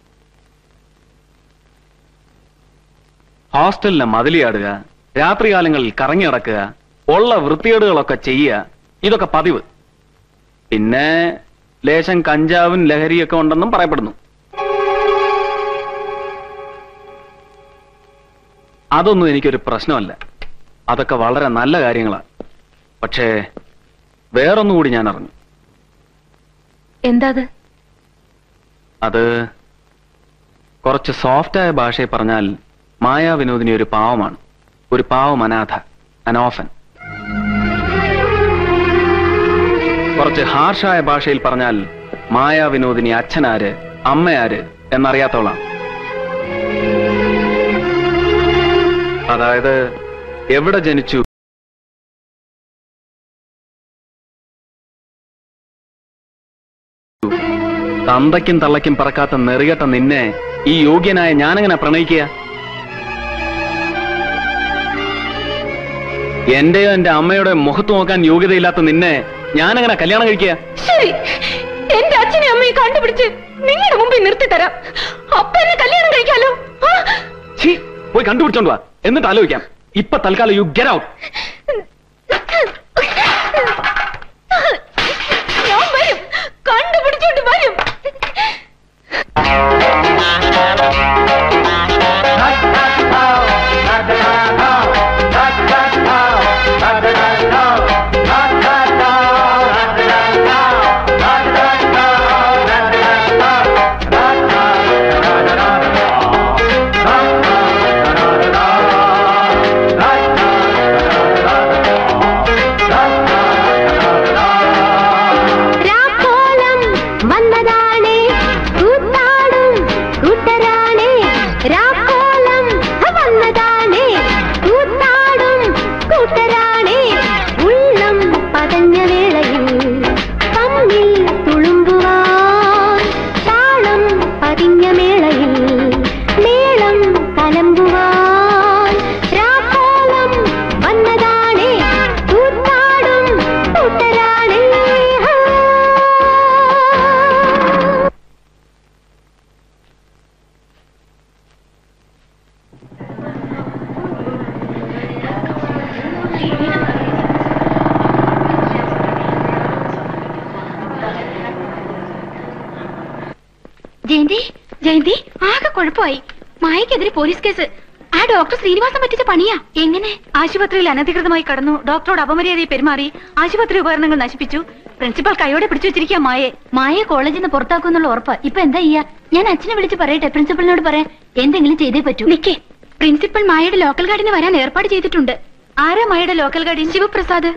ഹോസ്റ്റലിനെ മതിലിയാടുക, രാത്രികാലങ്ങളിൽ കറങ്ങി നടക്കുക, ഉള്ള വൃത്തികേടുകളൊക്കെ ചെയ്യുക, ഇതൊക്കെ പതിവ്. പിന്നെ ലേശം കഞ്ചാവും ലഹരിയൊക്കെ ഉണ്ടെന്നും പറയപ്പെടുന്നു. അതൊന്നും എനിക്കൊരു പ്രശ്നമല്ല. അതൊക്കെ വളരെ നല്ല കാര്യങ്ങളാണ്. പക്ഷേ വേറൊന്നും കൂടി ഞാൻ അറിഞ്ഞു.
എന്താ
അത് കുറച്ച് സോഫ്റ്റായ ഭാഷയിൽ പറഞ്ഞാൽ മായാ വിനോദിനി ഒരു പാവമാണ്. ഒരു പാവം അനാഥ, അനോഫൻ. കുറച്ച് ഹാർഷായ ഭാഷയിൽ പറഞ്ഞാൽ മായാ വിനോദിനി അച്ഛനാര് അമ്മയാര് എന്നറിയാത്തവളാണ്. അതായത് എവിടെ ജനിച്ചു, തന്തയ്ക്കും തള്ളയ്ക്കും പറക്കാത്ത നെറികെട്ട നിന്നെ ഈ യോഗ്യനായ ഞാനെങ്ങനെ പ്രണയിക്കുക? എന്റെയോ എന്റെ അമ്മയുടെ മുഖത്ത് നോക്കാൻ യോഗ്യതയില്ലാത്ത നിന്നെ ഞാനെങ്ങനെ കല്യാണം കഴിക്കുക?
ശരി, എന്റെ അച്ഛനെ അമ്മയെ കണ്ടുപിടിച്ച് നിങ്ങളുടെ മുമ്പിൽ നിർത്തി തരാം. അപ്പൊ എന്നെ കല്യാണം കഴിക്കാലോ.
പോയി കണ്ടുപിടിച്ചോണ്ട് വാ, എന്നിട്ട് ആലോചിക്കാം. ഇപ്പൊ തൽക്കാലം യു ഗെറ്റ് ഔട്ട്.
ഞാൻ വരും, കണ്ടുപിടിച്ചോണ്ട് വരും.
ജയന്തി, ജയന്തി, ആകെ കുഴപ്പമായി. മായക്കെതിരെ പോലീസ് കേസ്. ആ ഡോക്ടർ ശ്രീനിവാസൻ പറ്റിച്ച പണിയാ. എങ്ങനെ?
ആശുപത്രിയിൽ അനധികൃതമായി കടന്നു, ഡോക്ടറോട് അപമര്യാദയെ പെരുമാറി, ആശുപത്രി ഉപകരണങ്ങൾ നശിപ്പിച്ചു. പ്രിൻസിപ്പൽ കൈയോടെ പിടിച്ചു വെച്ചിരിക്കുക മായെ.
മായെ കോളേജിൽ നിന്ന് പുറത്താക്കുന്നുള്ള ഉറപ്പാ. ഇപ്പൊ എന്താ ചെയ്യാ? ഞാൻ അച്ഛനെ വിളിച്ച് പറയട്ടെ, പ്രിൻസിപ്പലിനോട് പറയാൻ. എന്തെങ്കിലും ചെയ്തേ പറ്റൂ. നിക്കേ, പ്രിൻസിപ്പൽ മായയുടെ ലോക്കൽ ഗാർഡിന് വരാൻ ഏർപ്പാട് ചെയ്തിട്ടുണ്ട്.
ആരാ മായയുടെ local guardian?
Sivaprasad.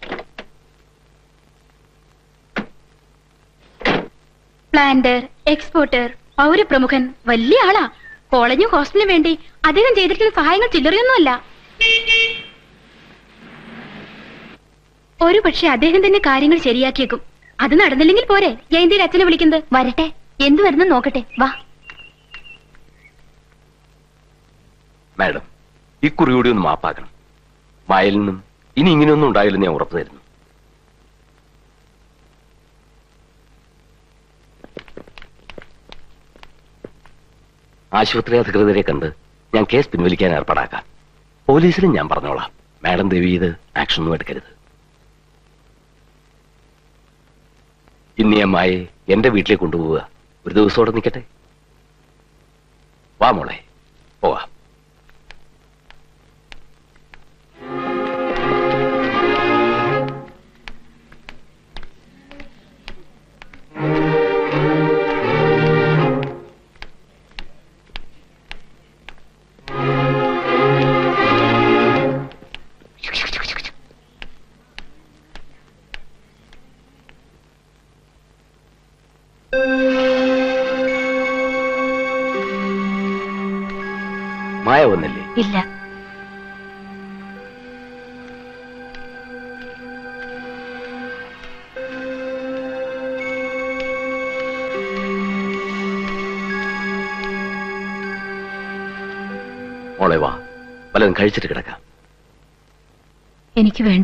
Planter, exporter, പൗരപ്രമുഖൻ, വലിയ ആളാ. കോളേജും ഹോസ്റ്റലിനും വേണ്ടി അദ്ദേഹം ചെയ്തിട്ടുള്ള സഹായങ്ങൾ ചില്ലറയൊന്നുമല്ല. ഒരു പക്ഷെ അദ്ദേഹം തന്നെ കാര്യങ്ങൾ ശരിയാക്കിയേക്കും. അത് നടന്നില്ലെങ്കിൽ പോരെ ജയന്തിയുടെ അച്ഛനെ വിളിക്കുന്നത്? വരട്ടെ, എന്തു വരുന്നു നോക്കട്ടെ. വാ.
മാഡം, ഇക്കുറി കൂടി ഒന്ന് മാപ്പാക്കണം. മായയിൽ നിന്നും ഇനി ഇങ്ങനെയൊന്നും ഉണ്ടായില്ലെന്ന് ഞാൻ ഉറപ്പു തരുന്നു. ആശുപത്രി അധികൃതരെ കണ്ട് ഞാൻ കേസ് പിൻവലിക്കാൻ ഏർപ്പാടാക്കാം. പോലീസിലും ഞാൻ പറഞ്ഞോളാം. മാഡം ദേവി ഇത് ആക്ഷൻ ഒന്നും എടുക്കരുത്. ഇന്ന് ഞാൻ മായെ എന്റെ വീട്ടിലേക്ക് കൊണ്ടുപോവുക. ഒരു ദിവസത്തോടെ നിൽക്കട്ടെ. വാ മോളെ, പോവാ. മായ വന്നില്ലേ?
ഇല്ല.
മോളെ വാ, വല്ലതും കഴിച്ചിട്ട് കിടക്കാം.
എനിക്ക് വേണ്ട.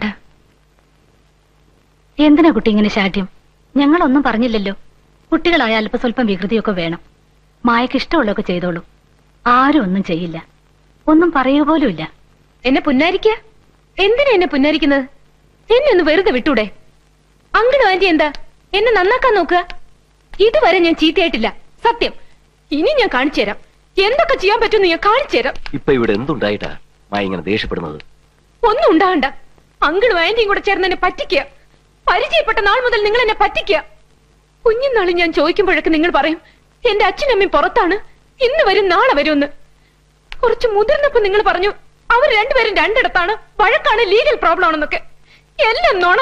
എന്തിനാ കുട്ടി ഇങ്ങനെ ശാഠ്യം? ഞങ്ങളൊന്നും പറഞ്ഞില്ലല്ലോ. കുട്ടികളായ അല്പ സ്വല്പം വികൃതിയൊക്കെ വേണം. മായക്ക് ഇഷ്ടമുള്ളതൊക്കെ ചെയ്തോളൂ. ആരും ഒന്നും ചെയ്യില്ല. ഒന്നും പറയുക പോലുമില്ല.
എന്നെ പുന്നാരിക്ക? എന്തിനാ എന്നെ പുന്നാരിക്കുന്നത്? എന്നെ ഒന്ന് വെറുതെ വിട്ടൂടെ? അങ്കിളും ആന്റി എന്താ എന്നെ നന്നാക്കാൻ നോക്കുക. ഇതുവരെ ഞാൻ ചീത്തയായിട്ടില്ല, സത്യം. ഇനി ഞാൻ കാണിച്ചു തരാം എന്തൊക്കെ ചെയ്യാൻ പറ്റുമെന്ന്. ഞാൻ കാണിച്ചു തരാം.
ഇപ്പൊ ഇവിടെ എന്തുണ്ടായിട്ടാ മായ ഇങ്ങനെ ദേഷ്യപ്പെടുന്നത്?
ഒന്നും ഉണ്ടാകണ്ട. അങ്കിളും ആന്റിയും കൂടെ ചേർന്ന് എന്നെ പറ്റിക്കുക. പരിചയപ്പെട്ട നാൾ മുതൽ നിങ്ങൾ എന്നെ പറ്റിക്കുക. കുഞ്ഞുനാള് ഞാൻ ചോദിക്കുമ്പോഴൊക്കെ നിങ്ങൾ പറയും എന്റെ അച്ഛനമ്മയും പുറത്താണ്, ഇന്ന് വരും നാളെ വരുമെന്ന്. കുറച്ച് മുതിർന്നപ്പോ നിങ്ങൾ പറഞ്ഞു അവർ രണ്ടുപേരും രണ്ടിടത്താണ്, വഴക്കാണ്, ലീഗൽ പ്രോബ്ലം ആണെന്നൊക്കെ. എല്ലാം നോണ.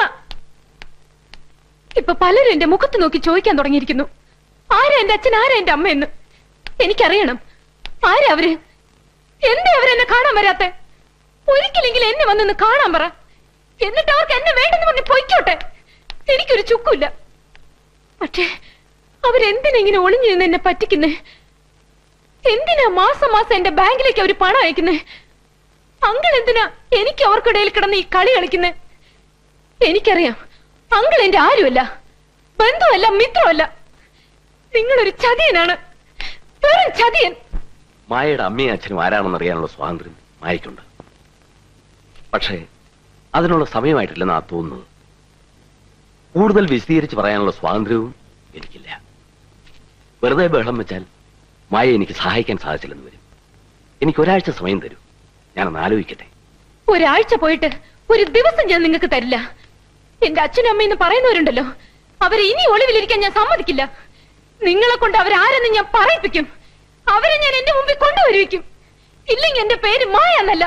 ഇപ്പൊ പലരും എന്റെ മുഖത്ത് നോക്കി ചോദിക്കാൻ തുടങ്ങിയിരിക്കുന്നു, ആരാ എന്റെ അച്ഛൻ, ആരാ എന്റെ അമ്മയെന്ന്. എനിക്കറിയണം ആരാ അവര്, എന്താ അവരെന്നെ കാണാൻ വരാത്തെ? ഒരിക്കലെങ്കിലും എന്നെ വന്നൊന്ന് കാണാൻ പറ. എന്നിട്ട് അവർക്ക് എന്നെ വേണ്ടെന്ന് പറഞ്ഞ് പൊയ്ക്കോട്ടെ, എനിക്കൊരു ചുക്കില്ല. പക്ഷേ അവരെന്തിനാ ഇങ്ങനെ ഒളിഞ്ഞു നിന്ന് എന്നെ പറ്റിക്കുന്നേ? എന്തിനാ മാസം മാസം എന്റെ ബാങ്കിലേക്ക് അവര് പണം അയക്കുന്നേ? അങ്കിൾ എന്തിനാ എനിക്ക് അവർക്കിടയിൽ കിടന്ന് ഈ കളി കളിക്കുന്നേ? എനിക്കറിയാം അങ്കിൾ എന്റെ ആരുമല്ല, ബന്ധുവല്ല, മിത്രമല്ല. നിങ്ങളൊരു ചതിയനാണ്, വെറും ചതിയൻ.
മായയുടെ അമ്മയും അച്ഛനും ആരാണെന്ന് അറിയാനുള്ള സ്വാതന്ത്ര്യം മായയ്ക്കുണ്ട്. പക്ഷേ അതിനുള്ള സമയമായിട്ടില്ലെന്നാ തോന്നുന്നത്. കൂടുതൽ വിശദീകരിച്ച് പറയാനുള്ള സ്വാതന്ത്ര്യവും എനിക്കില്ല. വെറുതെ ബഹളം വെച്ചാൽ മായ എനിക്ക് സഹായിക്കാൻ സാധിച്ചില്ലെന്ന് വരും. എനിക്ക് ഒരാഴ്ച സമയം തരൂ, ഞാനൊന്ന് ആലോചിക്കട്ടെ.
ഒരാഴ്ച പോയിട്ട് ഒരു ദിവസം ഞാൻ നിങ്ങൾക്ക് തരില്ല. എന്റെ അച്ഛനും അമ്മയെന്ന് പറയുന്നവരുണ്ടല്ലോ, അവരെ ഇനി ഒളിവിലിരിക്കാൻ ഞാൻ സമ്മതിക്കില്ല. നിങ്ങളെ കൊണ്ട് അവരാരെന്ന് ഞാൻ പറയിപ്പിക്കും. അവരെ ഞാൻ എന്റെ മുമ്പിൽ കൊണ്ടുവരുവിക്കും. ഇല്ലെങ്കിൽ എന്റെ പേര് മായ എന്നല്ല.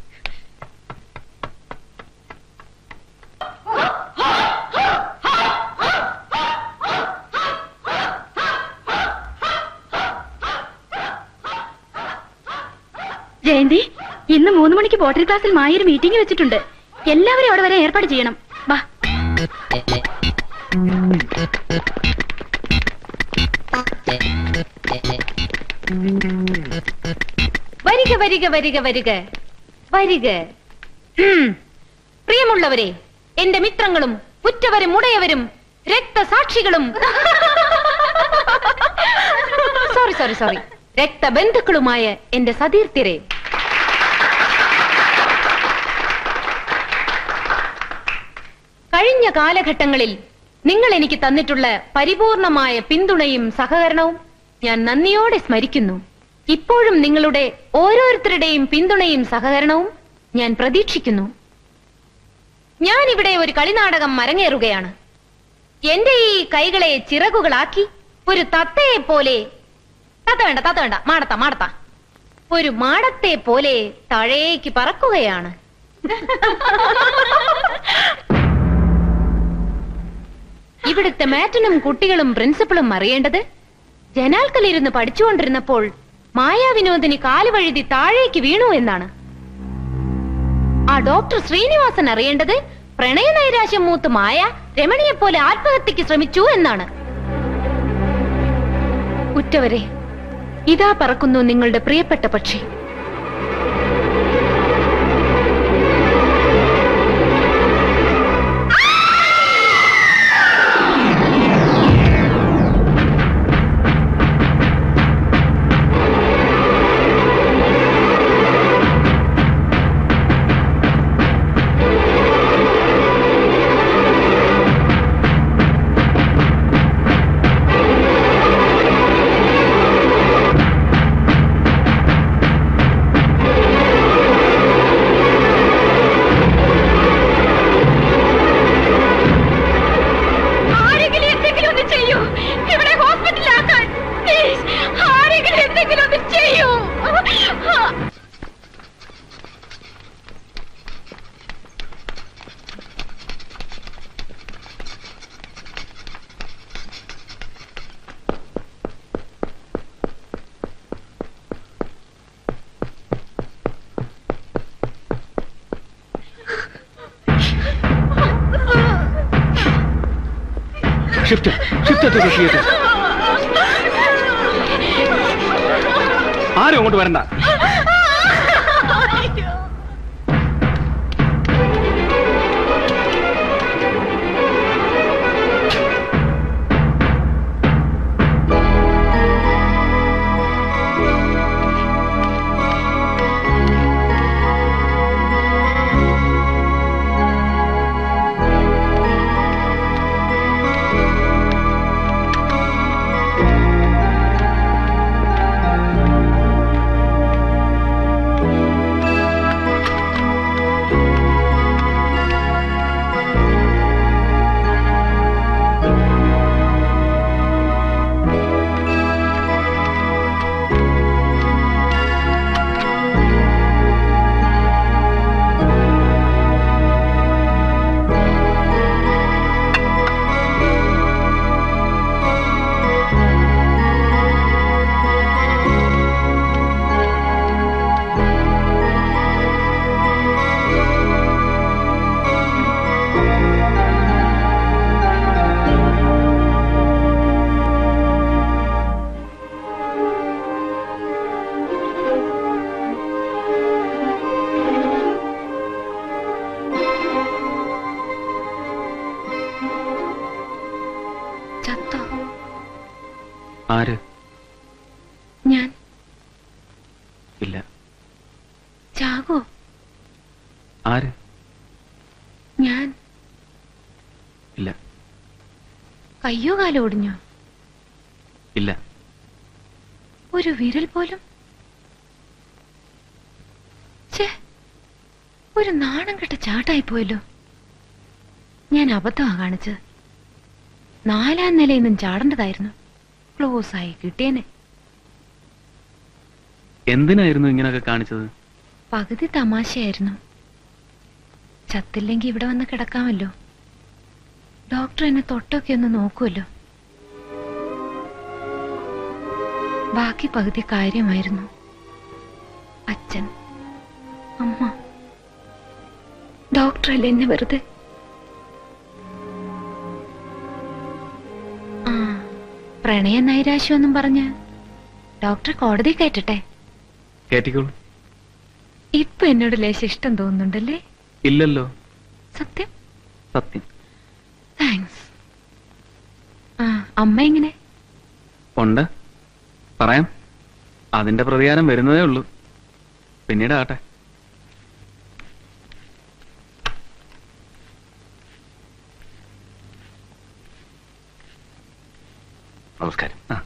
ജയന്തി, ഇന്ന് മൂന്ന് മണിക്ക് ബോട്ടൽ ക്ലാസ്സിൽ മായ ഒരു മീറ്റിംഗ് വെച്ചിട്ടുണ്ട്. എല്ലാവരും അവിടെ വരെ ഏർപ്പാട് ചെയ്യണം. വാ.
വരിക വരിക വരിക വരിക വരിക. പ്രിയമുള്ളവരെ, എന്റെ മിത്രങ്ങളും ഉറ്റവരും ഉടയവരും രക്തസാക്ഷികളും സോറി സോറി സോറി രക്തബന്ധുക്കളുമായ എന്റെ സതീർത്ഥ്യരെ, കഴിഞ്ഞ കാലഘട്ടങ്ങളിൽ നിങ്ങൾ എനിക്ക് തന്നിട്ടുള്ള പരിപൂർണമായ പിന്തുണയും സഹകരണവും ഞാൻ നന്ദിയോടെ സ്മരിക്കുന്നു. ഇപ്പോഴും നിങ്ങളുടെ ഓരോരുത്തരുടെയും പിന്തുണയും സഹകരണവും ഞാൻ പ്രതീക്ഷിക്കുന്നു. ഞാൻ ഇവിടെ ഒരു കളിനാടകം അരങ്ങേറുകയാണ്. എന്റെ ഈ കൈകളെ ചിറകുകളാക്കി ഒരു തത്തയെ പോലെ, തത്ത വേണ്ട തത്ത വേണ്ട മാടത്ത മാടത്ത ഒരു മാടത്തെ പോലെ താഴേക്ക് പറക്കുകയാണ്. ഇവിടുത്തെ മാറ്റനും കുട്ടികളും പ്രിൻസിപ്പളും അറിയേണ്ടത്, ജനാൽക്കലിരുന്ന് പഠിച്ചുകൊണ്ടിരുന്നപ്പോൾ മായാവിനോദിനി കാലുവഴുതി താഴേക്ക് വീണു എന്നാണ്. ആ ഡോക്ടർ ശ്രീനിവാസൻ അറിയേണ്ടത്, പ്രണയനൈരാശ്യം മൂത്ത് മായ രമണിയെ പോലെ ആത്മഹത്യക്ക് ശ്രമിച്ചു എന്നാണ്. ഉറ്റവരെ, ഇതാ പറക്കുന്നു നിങ്ങളുടെ പ്രിയപ്പെട്ട പക്ഷി.
Shift shift theatre. ആരും അങ്ങോട്ട് വരണ്ട. ആര്?
ഞാൻ.
ഇല്ല.
ചാകോ?
ആര്?
ഞാൻ.
ഇല്ല.
കയ്യോ കാലോ ഒടിഞ്ഞോ?
ഇല്ല.
ഒരു വിരൽ പോലും? ഛേ, ഒരു നാണം കെട്ട ചാട്ടായി പോയല്ലോ. ഞാൻ അബദ്ധമാ കാണിച്ചത്. നാലാം നിലയിൽ നിന്നും ചാടേണ്ടതായിരുന്നു. ക്ലോസ് ആയി കിട്ടിയേനെ.
എന്തിനായിരുന്നു ഇങ്ങനെയൊക്കെ കാണിച്ചത്?
പകുതി തമാശയായിരുന്നു. ചത്തില്ലെങ്കിൽ ഇവിടെ വന്ന് കിടക്കാമല്ലോ. ഡോക്ടർ എന്നെ തൊട്ടൊക്കെ ഒന്ന് നോക്കുമല്ലോ. ബാക്കി പകുതി കാര്യമായിരുന്നു. അച്ഛൻ, അമ്മ, ഡോക്ടറല്ലേ എന്നെ വെറുതെ. ആ, പ്രണയ നൈരാശ്യമൊന്നും പറഞ്ഞ് ഡോക്ടർ കോടതി കയറ്റട്ടെ.
കേട്ടിക്കോളൂ.
ഇപ്പൊ എന്നോട് ലേശ ഇഷ്ടം തോന്നുന്നുണ്ടല്ലേ?
ഇല്ലല്ലോ.
സത്യം?
സത്യം.
താങ്ക്സ്. ആ, അമ്മ എങ്ങനെ?
ഉണ്ട്, പറയാം. അതിന്റെ പ്രതികാരം വരുന്നതേ ഉള്ളൂ. പിന്നീട് ആട്ടെ.
നമസ്കാരം.
ആ,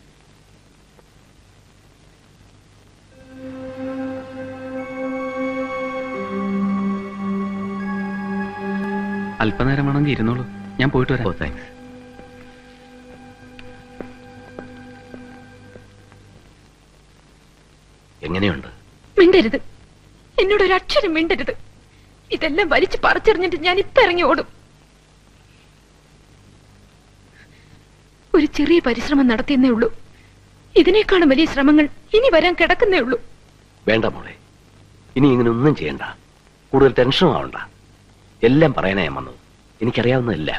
അല്പനേരം വേണമെങ്കിൽ ഇരുന്നോളൂ. ഞാൻ പോയിട്ട് വരാം.
Oh, thanks. എങ്ങനെയുണ്ട്?
മിണ്ടരുത്, എന്നോട് ഒരു അക്ഷരം മിണ്ടരുത്. ഇതെല്ലാം വലിച്ചു പറിച്ചെറിഞ്ഞിട്ട് ഞാൻ ഇപ്പൊ ഇറങ്ങി ഓടും. ഒരു ചെറിയ പരിശ്രമം നടത്തിയെന്നേ ഉള്ളൂ. ഇതിനേക്കാളും വലിയ ശ്രമങ്ങൾ ഇനി വരാൻ കിടക്കുന്നേ ഉള്ളൂ.
വേണ്ട മോളെ, ഇനി ഇങ്ങനെ ഒന്നും ചെയ്യണ്ട. കൂടുതൽ ടെൻഷനും ആവണ്ട. എല്ലാം പറയാനാ ഞാൻ വന്നത്. എനിക്കറിയാവുന്നതല്ല.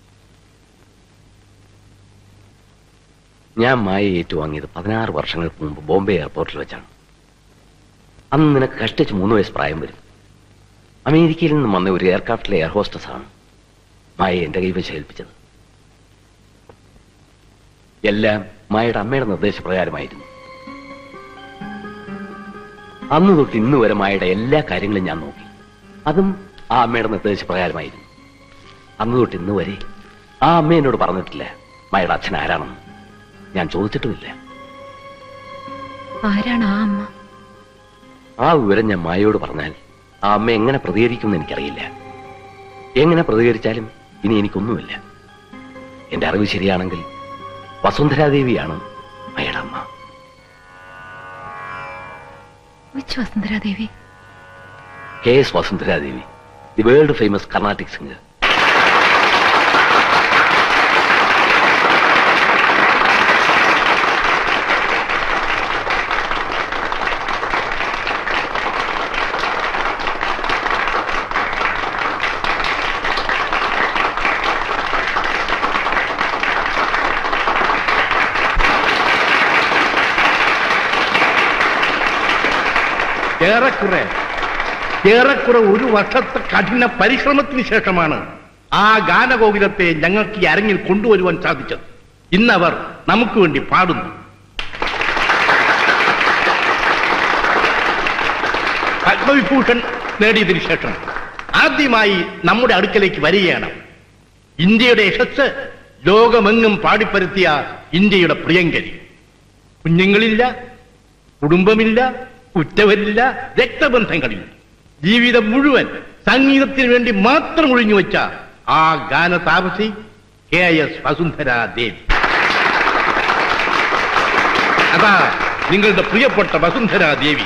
ഞാൻ മായ ഏറ്റുവാങ്ങിയത് പതിനാറ് വർഷങ്ങൾക്ക് മുമ്പ് ബോംബെ എയർപോർട്ടിൽ വെച്ചാണ്. അന്ന് നിനക്ക് കഷ്ടിച്ച് മൂന്ന് വയസ്സ് പ്രായം വരും. അമേരിക്കയിൽ നിന്നും വന്ന ഒരു എയർക്രാഫ്റ്റിലെ എയർ ഹോസ്റ്റസ് ആണ് മായ എന്റെ കൈവശം ഏൽപ്പിച്ചത്. എല്ലാം മായയുടെ അമ്മയുടെ നിർദ്ദേശപ്രകാരമായിരുന്നു. അന്ന് തൊട്ട് ഇന്ന് വരെ മായയുടെ എല്ലാ കാര്യങ്ങളും ഞാൻ നോക്കി. അതും ആ അമ്മയുടെ നിർദ്ദേശപ്രകാരമായിരുന്നു. അന്ന് തൊട്ട് ഇന്ന് വരെ ആ അമ്മ എന്നോട് പറഞ്ഞിട്ടില്ല മായയുടെ അച്ഛൻ ആരാണെന്ന്. ഞാൻ ചോദിച്ചിട്ടുമില്ല.
ആരാണ് ആ അമ്മ?
ആ വിവരം ഞാൻ മായയോട് പറഞ്ഞാൽ ആ അമ്മ എങ്ങനെ പ്രതികരിക്കുമെന്ന് എനിക്കറിയില്ല. എങ്ങനെ പ്രതികരിച്ചാലും ഇനി എനിക്കൊന്നുമില്ല. എന്റെ അറിവ് ശരിയാണെങ്കിൽ വസുന്ധരാദേവിയാണ് മായയുടെ അമ്മ.
Vasundharadevi?
K S Vasundharadevi, the world famous Carnatic singer.
ഏറെക്കുറെ ഏറെക്കുറെ ഒരു വർഷത്തെ കഠിന പരിശ്രമത്തിന് ശേഷമാണ് ആ ഗാനഗോകുലത്തെ ഞങ്ങൾക്ക് ഈ അരങ്ങിൽ കൊണ്ടുവരുവാൻ സാധിച്ചത്. ഇന്നവർ നമുക്ക് വേണ്ടി പാടുന്നു. പത്മവിഭൂഷൺ നേടിയതിനു ശേഷം ആദ്യമായി നമ്മുടെ അടുക്കലേക്ക് വരികയാണ് ഇന്ത്യയുടെ യശസ് ലോകമെങ്ങും പാടിപ്പരത്തിയ ഇന്ത്യയുടെ പ്രിയങ്കരി. കുഞ്ഞുങ്ങളില്ല, കുടുംബമില്ല, ഉറ്റവരില്ല, രക്തബന്ധങ്ങളില്ല. ജീവിതം മുഴുവൻ സംഗീതത്തിന് വേണ്ടി മാത്രം ഒഴിഞ്ഞുവെച്ച ആ ഗാനതാപസി കെ എസ് വസുന്ധരാദേവി. അതാ നിങ്ങളുടെ പ്രിയപ്പെട്ട വസുന്ധരാദേവി.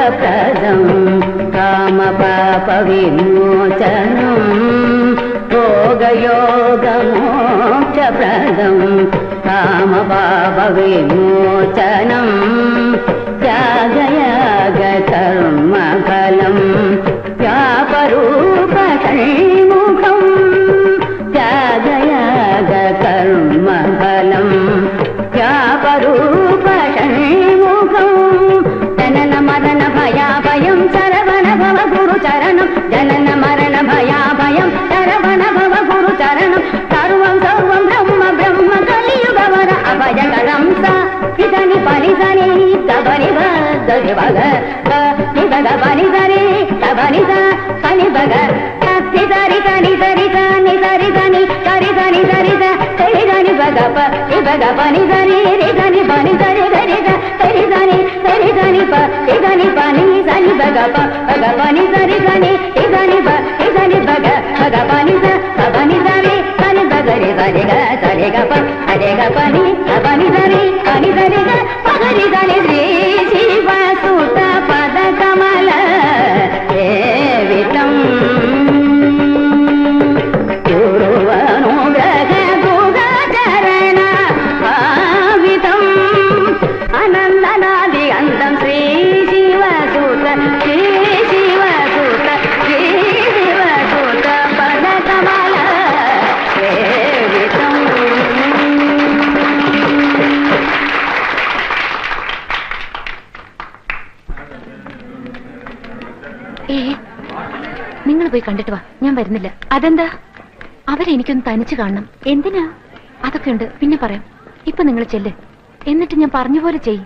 मोक्षप्रदं कामपापविमोचनं भोगयोगमोक्षप्रदं कामपापविमोचनं त्यागयागकर्मफलं व्यापरूपषण्मुखं त्यागयागकर्मफलं व्यापरूपषण्मुखं जनन मरण भयाभयं शरवण भव गुरुचरणं जनन मरण भयाभयं शरवण भव गुरुचरणं सर्वं सर्वं ब्रह्म ब्रह्म कलियुगवर अभयकरं सा इदनि परिसनि तबनि भगरि भग निभग बनि सरि तबनि स कनि भग सरि सरि कनि सरि सनि सरि सनि सरि सनि सरि स सरि सनि भग प निभग बनि सरि रि सनि बनि सरि सरि स सरि सनि सरि सनि प रि सनि बनि सनि भग प भग बनि सरि सनि रि सनि प रि सनि भग भग बनि स बनि सरि सनि भग रि सरि ग सरि ग प सरि ग बनि बनि सरि बनि सरि ग पगरि सनि श्री शिव सुत पद कमल सेवितं गुरुवनुग्रह गुगचरण भावितम् अनन्दनादि अन्तं श्री शिवसुत श्री शिवसुत श्री शिवसुत पद कमल सेवितम्
ഏ നിങ്ങൾ പോയി കണ്ടിട്ട് വാ, ഞാൻ വരുന്നില്ല. അതെന്താ? അവരെനിക്കൊന്ന് തനിച്ച് കാണണം. എന്തിനാ? അതൊക്കെ ഉണ്ട്, പിന്നെ പറയാം. ഇപ്പൊ നിങ്ങൾ ചെല്ല്, എന്നിട്ട് ഞാൻ പറഞ്ഞ പോലെ ചെയ്.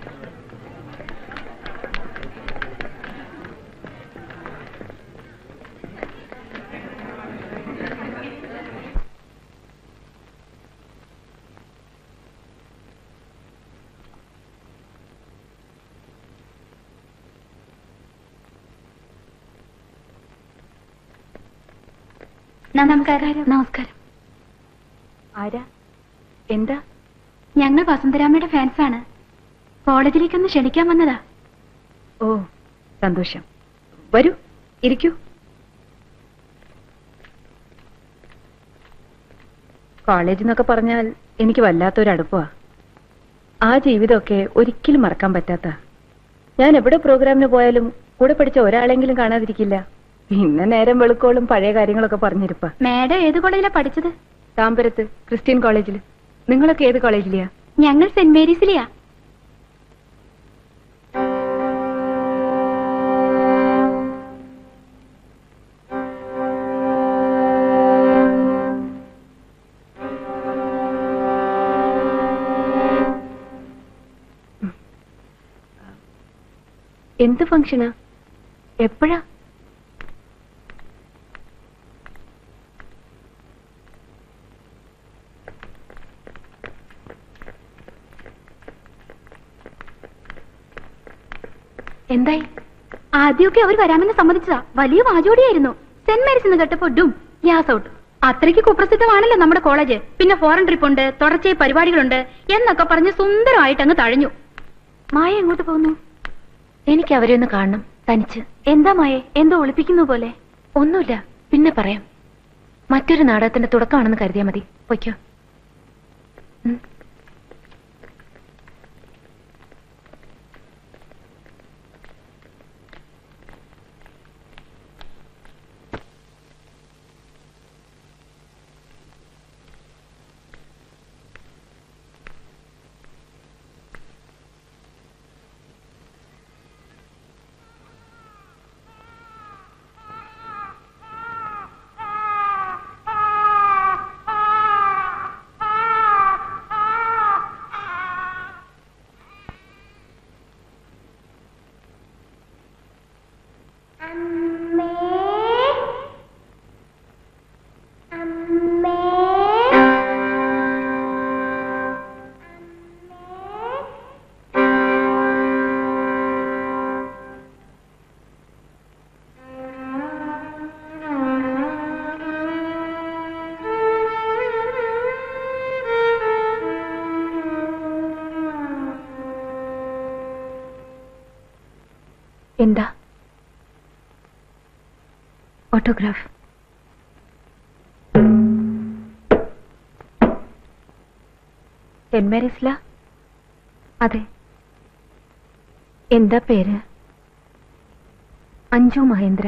നമസ്കാരം. നമസ്കാരം.
ആരാ? എന്താ?
ഞങ്ങൾ വസന്തരാമയുടെ ഫാൻസാണ്. കോളേജിലേക്കൊന്ന് ക്ഷണിക്കാൻ വന്നതാ.
ഓ, സന്തോഷം. വരൂ, ഇരിക്കൂ. കോളേജ് എന്നൊക്കെ പറഞ്ഞാൽ എനിക്ക് വല്ലാത്തൊരടുപ്പാ. ആ ജീവിതമൊക്കെ ഒരിക്കലും മറക്കാൻ പറ്റാത്ത. ഞാൻ എവിടെ പ്രോഗ്രാമിന് പോയാലും കൂടെ പഠിച്ച ഒരാളെങ്കിലും കാണാതിരിക്കില്ല. പിന്നെ നേരം വെളുക്കോളും പഴയ കാര്യങ്ങളൊക്കെ പറഞ്ഞിരിപ്പ.
മാഡം ഏത് കോളേജിലാ പഠിച്ചത്?
താമ്പരത്ത് ക്രിസ്ത്യൻ കോളേജിൽ. നിങ്ങളൊക്കെ ഏത് കോളേജിലെയാ?
ഞങ്ങൾ സെന്റ് മേരീസിലെയാ.
എന്ത് ഫംഗ്ഷനാ? എപ്പോഴാ?
എന്തായി? ആദ്യമൊക്കെ അവർ വരാമെന്ന് സമ്മതിച്ചതാ. വലിയ വാചോടിയായിരുന്നു. സെന്റ് മേരീസ് എന്ന് കേട്ടപ്പോ ഡും ഗ്യാസ് ഔട്ട്. അത്രയ്ക്ക് കുപ്രസിദ്ധമാണല്ലോ നമ്മുടെ കോളേജ്. പിന്നെ ഫോറിൻ ട്രിപ്പ് ഉണ്ട്, തുടർച്ചയായി പരിപാടികളുണ്ട് എന്നൊക്കെ പറഞ്ഞ് സുന്ദരമായിട്ട് അങ്ങ് തഴഞ്ഞു. മായ എങ്ങോട്ട് പോകുന്നു?
എനിക്ക് അവരെ ഒന്ന് കാണണം, തനിച്ച്.
എന്താ മായേ, എന്തോ ഒളിപ്പിക്കുന്നു പോലെ?
ഒന്നുമില്ല, പിന്നെ പറയാം. മറ്റൊരു നാടകത്തിന്റെ തുടക്കമാണെന്ന് കരുതിയാ മതി. പൊയ്ക്കോ.
എന്താ? ഓട്ടോഗ്രാഫ്. എൻമേരിസ്ല? അതെ. എന്താ പേര്? അഞ്ജു മഹേന്ദ്ര.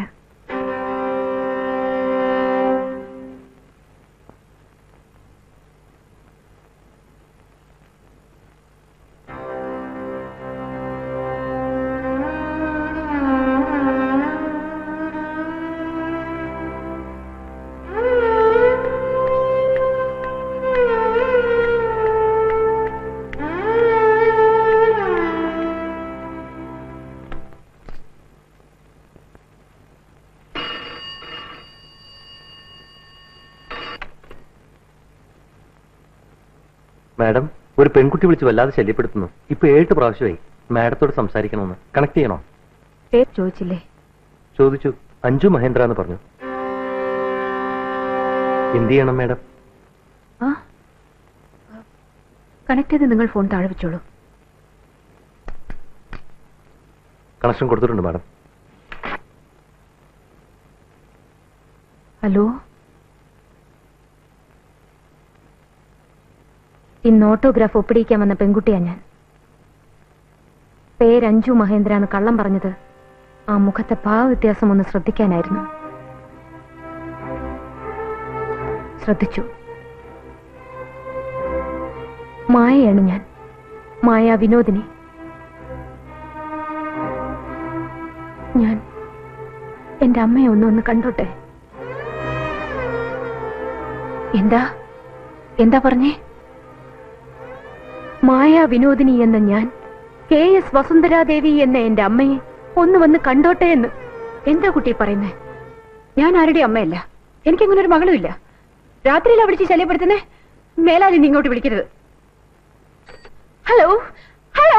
മാഡം, ഒരു പെൺകുട്ടി വിളിച്ച് വല്ലാതെ ശല്യപ്പെടുത്തുന്നു. ഇപ്പൊ ഏഴ് പ്രാവശ്യമായി. മാഡത്തോട് സംസാരിക്കണമെന്ന്. കണക്ട് ചെയ്യണോ?
പേര് ചോദിച്ചില്ലേ?
ചോദിച്ചു. അഞ്ജു മഹേന്ദ്ര എന്ന് പറഞ്ഞു. എന്ത് ചെയ്യണം മാഡം?
ആ കണക്ട് ചെയ്ത് നിങ്ങൾ ഫോൺ താഴെ വെച്ചോളൂ.
കണക്ഷൻ കൊടുത്തിട്ടുണ്ട് മാഡം.
ഹലോ, ഇന്ന് ഓട്ടോഗ്രാഫ് ഒപ്പിടിക്കാൻ വന്ന പെൺകുട്ടിയാ ഞാൻ. പേര് അഞ്ജു മഹേന്ദ്ര എന്ന് കള്ളം പറഞ്ഞത് ആ മുഖത്തെ ഭാവ വ്യത്യാസം ഒന്ന് ശ്രദ്ധിക്കാനായിരുന്നു. ശ്രദ്ധിച്ചു. മായയാണ് ഞാൻ. മായ വിനോദിനി. ഞാൻ എന്റെ അമ്മയെ ഒന്ന് ഒന്ന് കണ്ടോട്ടെ. എന്താ എന്താ പറഞ്ഞേ? മായ വിനോദിനി എന്ന ഞാൻ കെ എസ് വസുന്ധരാദേവി എന്ന എന്റെ അമ്മയെ ഒന്ന് വന്ന് കണ്ടോട്ടെ എന്ന് എന്താ കുട്ടി പറയുന്നേ? ഞാൻ ആരുടെ അമ്മയല്ല. എനിക്കങ്ങനെ ഒരു മകളും ഇല്ല. രാത്രിയിലാ വിളിച്ച് ശല്യപ്പെടുത്തുന്നേ. മേലാലി നീ ഇങ്ങോട്ട് വിളിക്കരുത്. Hello hello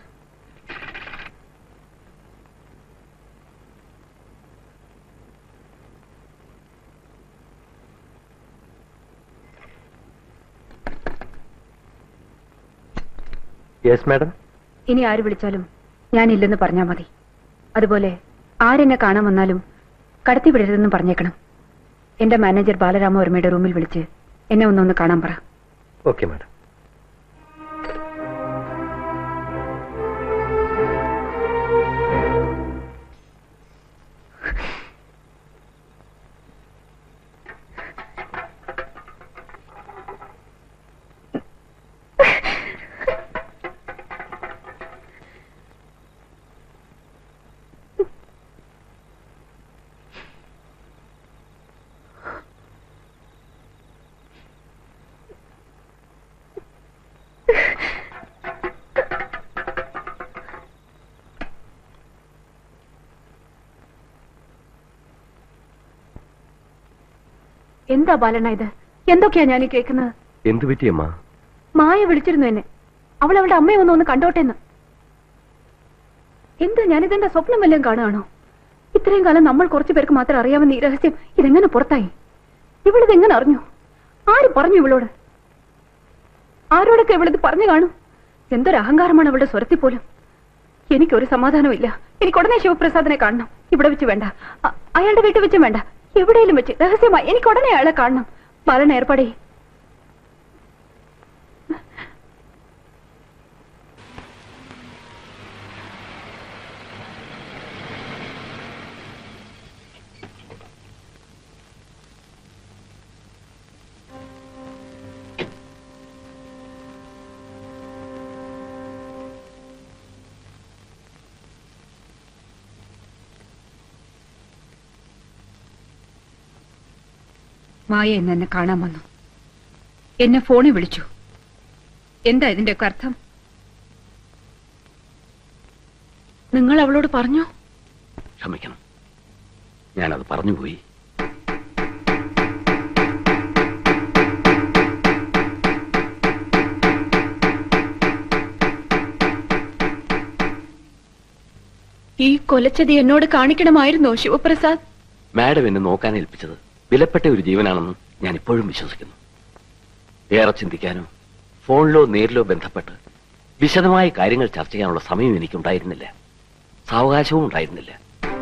yes madam.
ഇനി ആര് വിളിച്ചാലും ഞാനില്ലെന്ന് പറഞ്ഞാൽ മതി. അതുപോലെ ആരെന്നെ കാണാൻ വന്നാലും കടത്തി വിടരുതെന്ന് പറഞ്ഞേക്കണം. എന്റെ മാനേജർ ബാലരാമവർമ്മയുടെ റൂമിൽ വിളിച്ച് എന്നെ ഒന്നൊന്ന് കാണാൻ പറ.
Okay madam.
എന്താ ബാലണ്ണ ഇത്? എന്തൊക്കെയാ ഞാൻ കേൾക്കുന്നത്?
എന്തു പറ്റിയമ്മ?
മായ വിളിച്ചിരുന്നു എന്നെ. അവൾ അവളുടെ അമ്മയെ ഒന്ന് ഒന്ന് കണ്ടോട്ടെന്ന്. എന്താ ഞാനിതെന്റെ സ്വപ്നം വല്ലതും കാണുകയാണോ? ഇത്രയും കാലം നമ്മൾ കുറച്ചു പേർക്ക് മാത്രം അറിയാവുന്ന ഈ രഹസ്യം ഇതെങ്ങനെ പുറത്തായി? ഇവളിതെങ്ങനെ അറിഞ്ഞു? ആര് പറഞ്ഞു ഇവളോട്? ആരോടൊക്കെ ഇവളിത് പറഞ്ഞു കാണും? എന്തൊരു അഹങ്കാരമാണ് അവളുടെ സ്വരത്തിൽ പോലും. എനിക്കൊരു സമാധാനവും ഇല്ല. എനിക്ക് ഉടനെ ശിവപ്രസാദിനെ കാണണം. ഇവിടെ വെച്ച് വേണ്ട, അയാളുടെ വീട്ടിൽ വെച്ചും വേണ്ട, എവിടെയെങ്കിലും വെച്ച് രഹസ്യമായി എനിക്ക് ഉടനെ അയാളെ കാണണം. ബാലൻ ഏർപ്പാടേ. മായ എന്ന് എന്നെ കാണാൻ വന്നു. എന്നെ ഫോണിൽ വിളിച്ചു. എന്താ ഇതിന്റെയൊക്കെ അർത്ഥം? നിങ്ങൾ അവളോട് പറഞ്ഞു?
ക്ഷമിക്കണം, ഞാനത് പറഞ്ഞുപോയി.
ഈ കൊലച്ചതി എന്നോട് കാണിക്കണമായിരുന്നോ ശിവപ്രസാദ്?
മാഡം എന്നെ നോക്കാൻ ഏൽപ്പിച്ചത് വിലപ്പെട്ട ഒരു ജീവനാണെന്ന് ഞാൻ ഇപ്പോഴും വിശ്വസിക്കുന്നു. ഏറെ ചിന്തിക്കാനോ ഫോണിലോ നേരിലോ ബന്ധപ്പെട്ട് വിശദമായ കാര്യങ്ങൾ ചർച്ച ചെയ്യാനുള്ള സമയം എനിക്കുണ്ടായിരുന്നില്ല. സാവകാശവും ഉണ്ടായിരുന്നില്ല.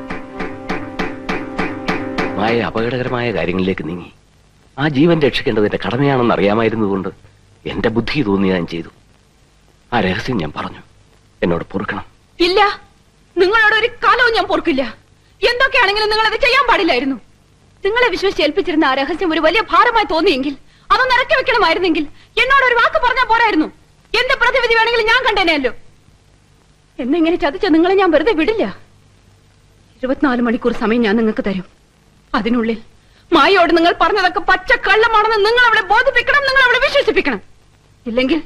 മായ അപകടകരമായ കാര്യങ്ങളിലേക്ക് നീങ്ങി. ആ ജീവൻ രക്ഷിക്കേണ്ടത് എന്റെ കടമയാണെന്ന് അറിയാമായിരുന്നതുകൊണ്ട് എന്റെ ബുദ്ധി തോന്നി ഞാൻ ചെയ്തു. ആ രഹസ്യം ഞാൻ പറഞ്ഞു. എന്നോട് പൊറുക്കണം.
ഇല്ല, നിങ്ങളോട് ഒരു കാലവും ഞാൻ പൊറുക്കില്ല. എന്തൊക്കെയാണെങ്കിലും നിങ്ങൾ അത് ചെയ്യാൻ പാടില്ലായിരുന്നു. നിങ്ങളെ വിശ്വസിച്ച് ഏൽപ്പിച്ചിരുന്ന ആ രഹസ്യം ഒരു വലിയ ഭാരമായി തോന്നിയെങ്കിൽ അതൊന്ന് ഇറക്കി വെക്കണമായിരുന്നെങ്കിൽ എന്നോട് ഒരു വാക്ക് പറഞ്ഞാൽ പോരായിരുന്നു. എന്ത് പ്രതിവിധി വേണമെങ്കിലും ഞാൻ കണ്ടേനെയല്ലോ. എന്നെങ്ങനെ ചതിച്ച നിങ്ങളെ ഞാൻ വെറുതെ വിടില്ല. ഇരുപത്തിനാല് മണിക്കൂർ സമയം ഞാൻ നിങ്ങൾക്ക് തരും. അതിനുള്ളിൽ മായയോട് നിങ്ങൾ പറഞ്ഞതൊക്കെ പച്ച കള്ളമാണെന്ന് നിങ്ങൾ അവളെ ബോധിപ്പിക്കണം, നിങ്ങൾ അവളെ വിശ്വസിപ്പിക്കണം. ഇല്ലെങ്കിൽ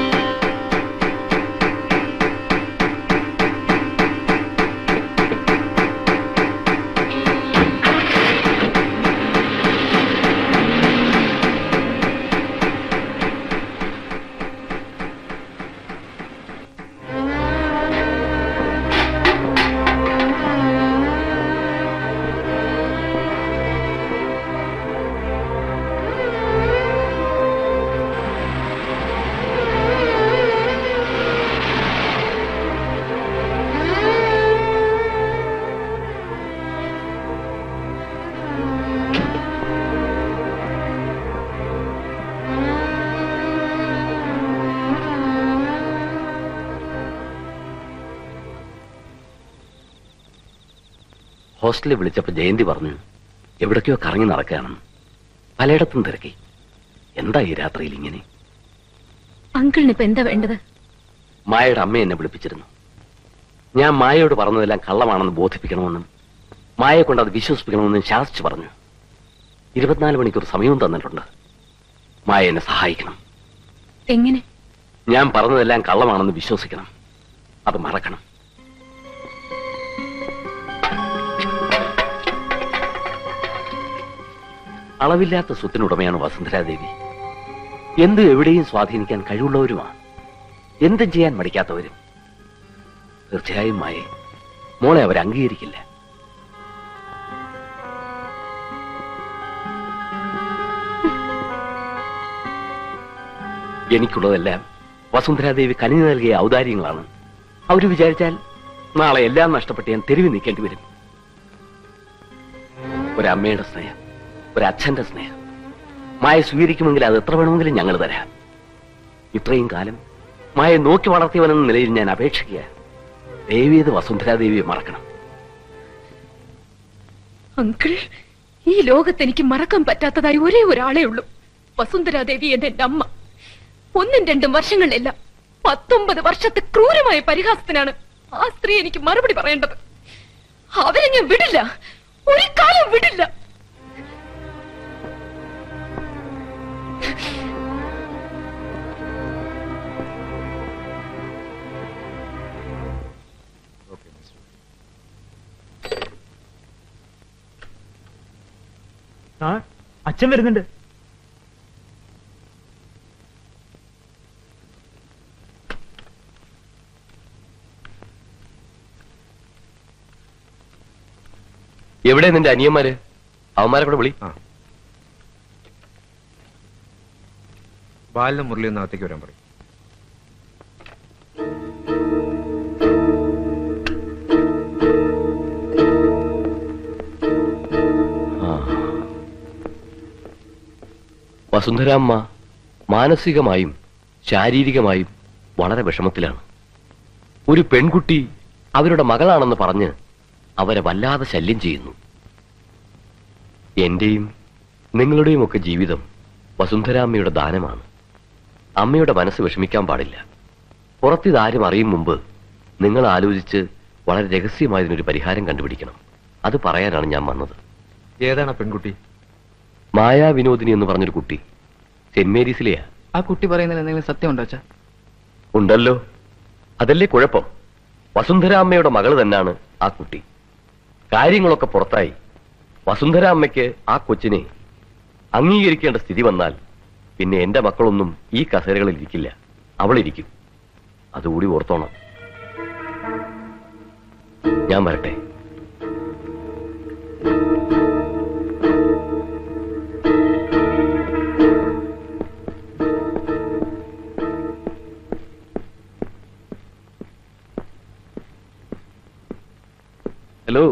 ഹോസ്റ്റലിൽ വിളിച്ചപ്പോൾ ജയന്തി പറഞ്ഞു എവിടേക്കോ കറങ്ങി നടക്കുകയാണെന്ന്. പലയിടത്തും തിരക്കി. എന്താ ഈ രാത്രിയിൽ ഇങ്ങനെ?
അങ്കിളിന് ഇപ്പൊ എന്താ വേണ്ടത്?
മായയുടെ അമ്മ എന്നെ വിളിപ്പിച്ചിരുന്നു. ഞാൻ മായയോട് പറഞ്ഞതെല്ലാം കള്ളമാണെന്ന് ബോധിപ്പിക്കണമെന്നും മായയെ കൊണ്ട് അത് വിശ്വസിപ്പിക്കണമെന്നും ശാസിച്ചു പറഞ്ഞു. ഇരുപത്തിനാല് മണിക്കൂർ സമയവും തന്നിട്ടുണ്ട്. മായ എന്നെ സഹായിക്കണം.
എങ്ങനെ?
ഞാൻ പറഞ്ഞതെല്ലാം കള്ളമാണെന്ന് വിശ്വസിക്കണം. അത് മറക്കണം. അളവില്ലാത്ത സ്വത്തിനുടമയാണ് വസുന്ധരാദേവി. എന്തും എവിടെയും സ്വാധീനിക്കാൻ കഴിവുള്ളവരുമാണ്. എന്തും ചെയ്യാൻ മടിക്കാത്തവരും. തീർച്ചയായും മായേ, മോളെ അവർ അംഗീകരിക്കില്ല. എനിക്കുള്ളതെല്ലാം വസുന്ധരാദേവി കനിഞ്ഞു നൽകിയ ഔദാര്യങ്ങളാണ്. അവര് വിചാരിച്ചാൽ നാളെ എല്ലാം നഷ്ടപ്പെട്ട് ഞാൻ തെരുവിൽ നിൽക്കേണ്ടി വരും. ഒരമ്മയുടെ സ്നേഹം, ഒരച്ഛന്റെ സ്നേഹം മായ സ്വീകരിക്കുമെങ്കിൽ അത് എത്ര വേണമെങ്കിലും ഞങ്ങൾ തരാം. ഇത്രയും കാലം മായ നോക്കി വളർത്തിയവനെന്ന നിലയിൽ ഞാൻ അപേക്ഷിക്കുക. ദേവിയത് വസുന്ധരാദേവിയെ മറക്കണം.
അങ്കിൾ, ഈ ലോകത്ത് എനിക്ക് മറക്കാൻ പറ്റാത്തതായി ഒരേ ഒരാളേ ഉള്ളൂ. വസുന്ധരാദേവി എന്റെ അമ്മ. ഒന്നും രണ്ടും വർഷങ്ങളിലല്ല, പത്തൊമ്പത് വർഷത്തെ ക്രൂരമായ പരിഹാസത്തിനാണ് ആ സ്ത്രീ എനിക്ക് മറുപടി പറയേണ്ടത്. അവരെ ഞാൻ വിടില്ല, ഒരു കാലം വിടില്ല.
അച്ഛൻ വരുന്നുണ്ട്.
എവിടെ നിന്റെ അനിയന്മാര്? അവന്മാരെ കൂടെ വിളി.
ബാലിനും മുരളിയും അകത്തേക്ക് വരാൻ പറയും.
വസുന്ധരാമ്മ മാനസികമായും ശാരീരികമായും വളരെ വിഷമത്തിലാണ്. ഒരു പെൺകുട്ടി അവരുടെ മകളാണെന്ന് പറഞ്ഞ് അവരെ വല്ലാതെ ശല്യം ചെയ്യുന്നു. എന്റെയും നിങ്ങളുടെയും ഒക്കെ ജീവിതം വസുന്ധരാമ്മയുടെ ദാനമാണ്. അമ്മയുടെ മനസ്സ് വിഷമിക്കാൻ പാടില്ല. പുറത്തിതാരും അറിയും മുമ്പ് നിങ്ങൾ ആലോചിച്ച് വളരെ രഹസ്യമായതിനൊരു പരിഹാരം കണ്ടുപിടിക്കണം. അത് പറയാനാണ് ഞാൻ വന്നത്.
ഏതാണ് പെൺകുട്ടി?
മായാ വിനോദിനി എന്ന് പറഞ്ഞൊരു കുട്ടി. സെന്റ് മേരീസിലെയാ.
ആ കുട്ടി പറയുന്നതിൽ എന്തെങ്കിലും സത്യമുണ്ടോ അച്ഛാ?
ഉണ്ടല്ലോ. അതല്ലേ കുഴപ്പം. വസുന്ധരാമ്മയുടെ മകള് തന്നെയാണ് ആ കുട്ടി. കാര്യങ്ങളൊക്കെ പുറത്തായി വസുന്ധരാമ്മയ്ക്ക് ആ കൊച്ചിനെ അംഗീകരിക്കേണ്ട സ്ഥിതി വന്നാൽ പിന്നെ എന്റെ മക്കളൊന്നും ഈ കസേരകളിൽ ഇരിക്കില്ല. അവളിരിക്കും. അതുകൂടി ഓർത്തോണം. ഞാൻ വരട്ടെ.
ഹലോ.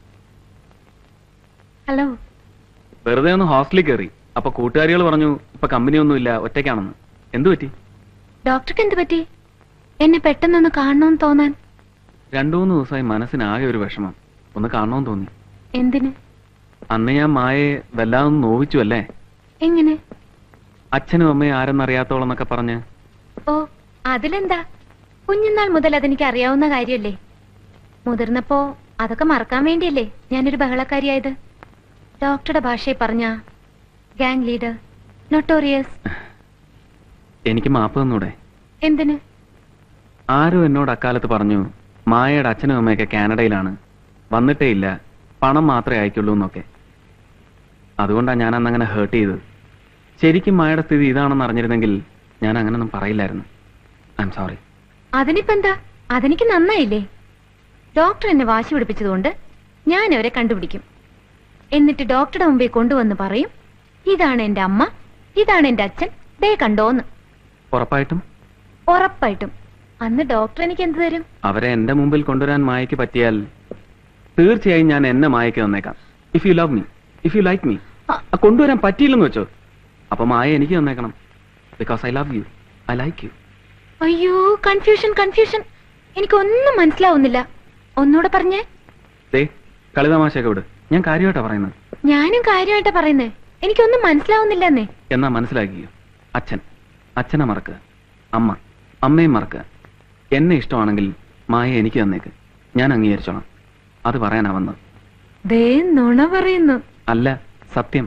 ഹലോ.
വെറുതെ ഒന്ന് ഹോസ്റ്റലിൽ കയറി. അപ്പൊ കൂട്ടുകാരികൾ പറഞ്ഞു ഇപ്പൊ കമ്പനിയൊന്നുമില്ല, ഒറ്റയ്ക്കാണെന്ന്. എന്തു പറ്റി?
ഡോക്ടർക്ക് എന്ത് പറ്റി? എന്നെ പെട്ടെന്നൊന്ന് കാണണമെന്ന് തോന്നാൻ?
രണ്ടു മൂന്ന് ദിവസമായി മനസ്സിനാകെ ഒരു വിഷമം. ഒന്ന് കാണണമെന്ന് തോന്നി.
എന്തിന്?
അന്ന് ഞാൻ മായയെ വല്ലാതെ നോവിച്ചു അല്ലേ?
എങ്ങനെ?
അച്ഛനും അമ്മയും ആരെന്നറിയാത്തോളെന്നൊക്കെ പറഞ്ഞ്.
ഓ, അതിലെന്താ? കുഞ്ഞുനാൾ മുതൽ അതെനിക്ക് അറിയാവുന്ന കാര്യമല്ലേ. മുതിർന്നപ്പോ അതൊക്കെ മറക്കാൻ വേണ്ടിയല്ലേ ഞാനൊരു ബഹളക്കാരിയായത്. ഡോക്ടറുടെ ഭാഷയിൽ പറഞ്ഞ ഗാങ് ലീഡർ, നൊട്ടോറിയസ്.
എനിക്ക് മാപ്പ് തന്നൂടെ?
എന്തിന്?
ആരോ എന്നോട് അക്കാലത്ത് പറഞ്ഞു മായയുടെ അച്ഛനും അമ്മയൊക്കെ കാനഡയിലാണ്, വന്നിട്ടേ ഇല്ല, പണം മാത്രമേ അയക്കുള്ളൂ എന്നൊക്കെ. അതുകൊണ്ടാണ് ഞാൻ അന്നങ്ങനെ ഹേർട്ട് ചെയ്തത്. ശരിക്കും മായയുടെ സ്ഥിതി ഇതാണെന്ന് അറിഞ്ഞിരുന്നെങ്കിൽ ഞാൻ അങ്ങനൊന്നും പറയില്ലായിരുന്നു. I am sorry.
അതിനിപ്പോ എന്താ? അതെനിക്ക് നന്നായില്ലേ. ഡോക്ടർ എന്നെ വാശി പിടിപ്പിച്ചതുകൊണ്ട് ഞാൻ അവരെ കണ്ടുപിടിക്കും. എന്നിട്ട് ഡോക്ടറുടെ മുമ്പിൽ കൊണ്ടുവന്ന് പറയും, ഇതാണ് എന്റെ അമ്മ, ഇതാണ് എന്റെ അച്ഛൻ, ദേ കണ്ടോന്ന്.
ഉറപ്പായിട്ടും?
ഉറപ്പായിട്ടും. അന്ന് ഡോക്ടർ എനിക്ക് എന്ത് തരും?
അവരെ എന്റെ മുമ്പിൽ കൊണ്ടുവരാൻ മായയ്ക്ക് പറ്റിയാൽ തീർച്ചയായും ഞാൻ എന്നെ മായയ്ക്ക് തന്നേക്കാം. If you love me, if you like me. കൊണ്ടുവരാൻ പറ്റിയില്ലെന്ന് വെച്ചോ, അപ്പൊ മായ എനിക്ക് തന്നേക്കണം. Because I love you, I like you.
അയ്യോ, കൺഫ്യൂഷൻ കൺഫ്യൂഷൻ. എനിക്കൊന്നും മനസ്സിലാവുന്നില്ല. ഒന്നുകൂടെ പറഞ്ഞേ.
ദേ കളിതമാശയൊക്കെ വിട്, ഞാൻ കാര്യമായിട്ടാ പറയുന്നത്.
ഞാനും കാര്യമായിട്ടാ പറയുന്നേ. എനിക്കൊന്നും മനസ്സിലാവുന്നില്ല എന്നേ.
എന്നാ മനസ്സിലാക്കിയോ? അച്ഛൻ, അച്ഛനെ മറക്കുക. അമ്മ, അമ്മയും മറക്കുക. എന്നെ ഇഷ്ടമാണെങ്കിൽ മായ എനിക്ക് തന്നേക്ക്, ഞാൻ അംഗീകരിച്ചോളാം. അത് പറയാനാ വന്നത്.
ദേ നുണ പറയുന്നു.
അല്ല, സത്യം.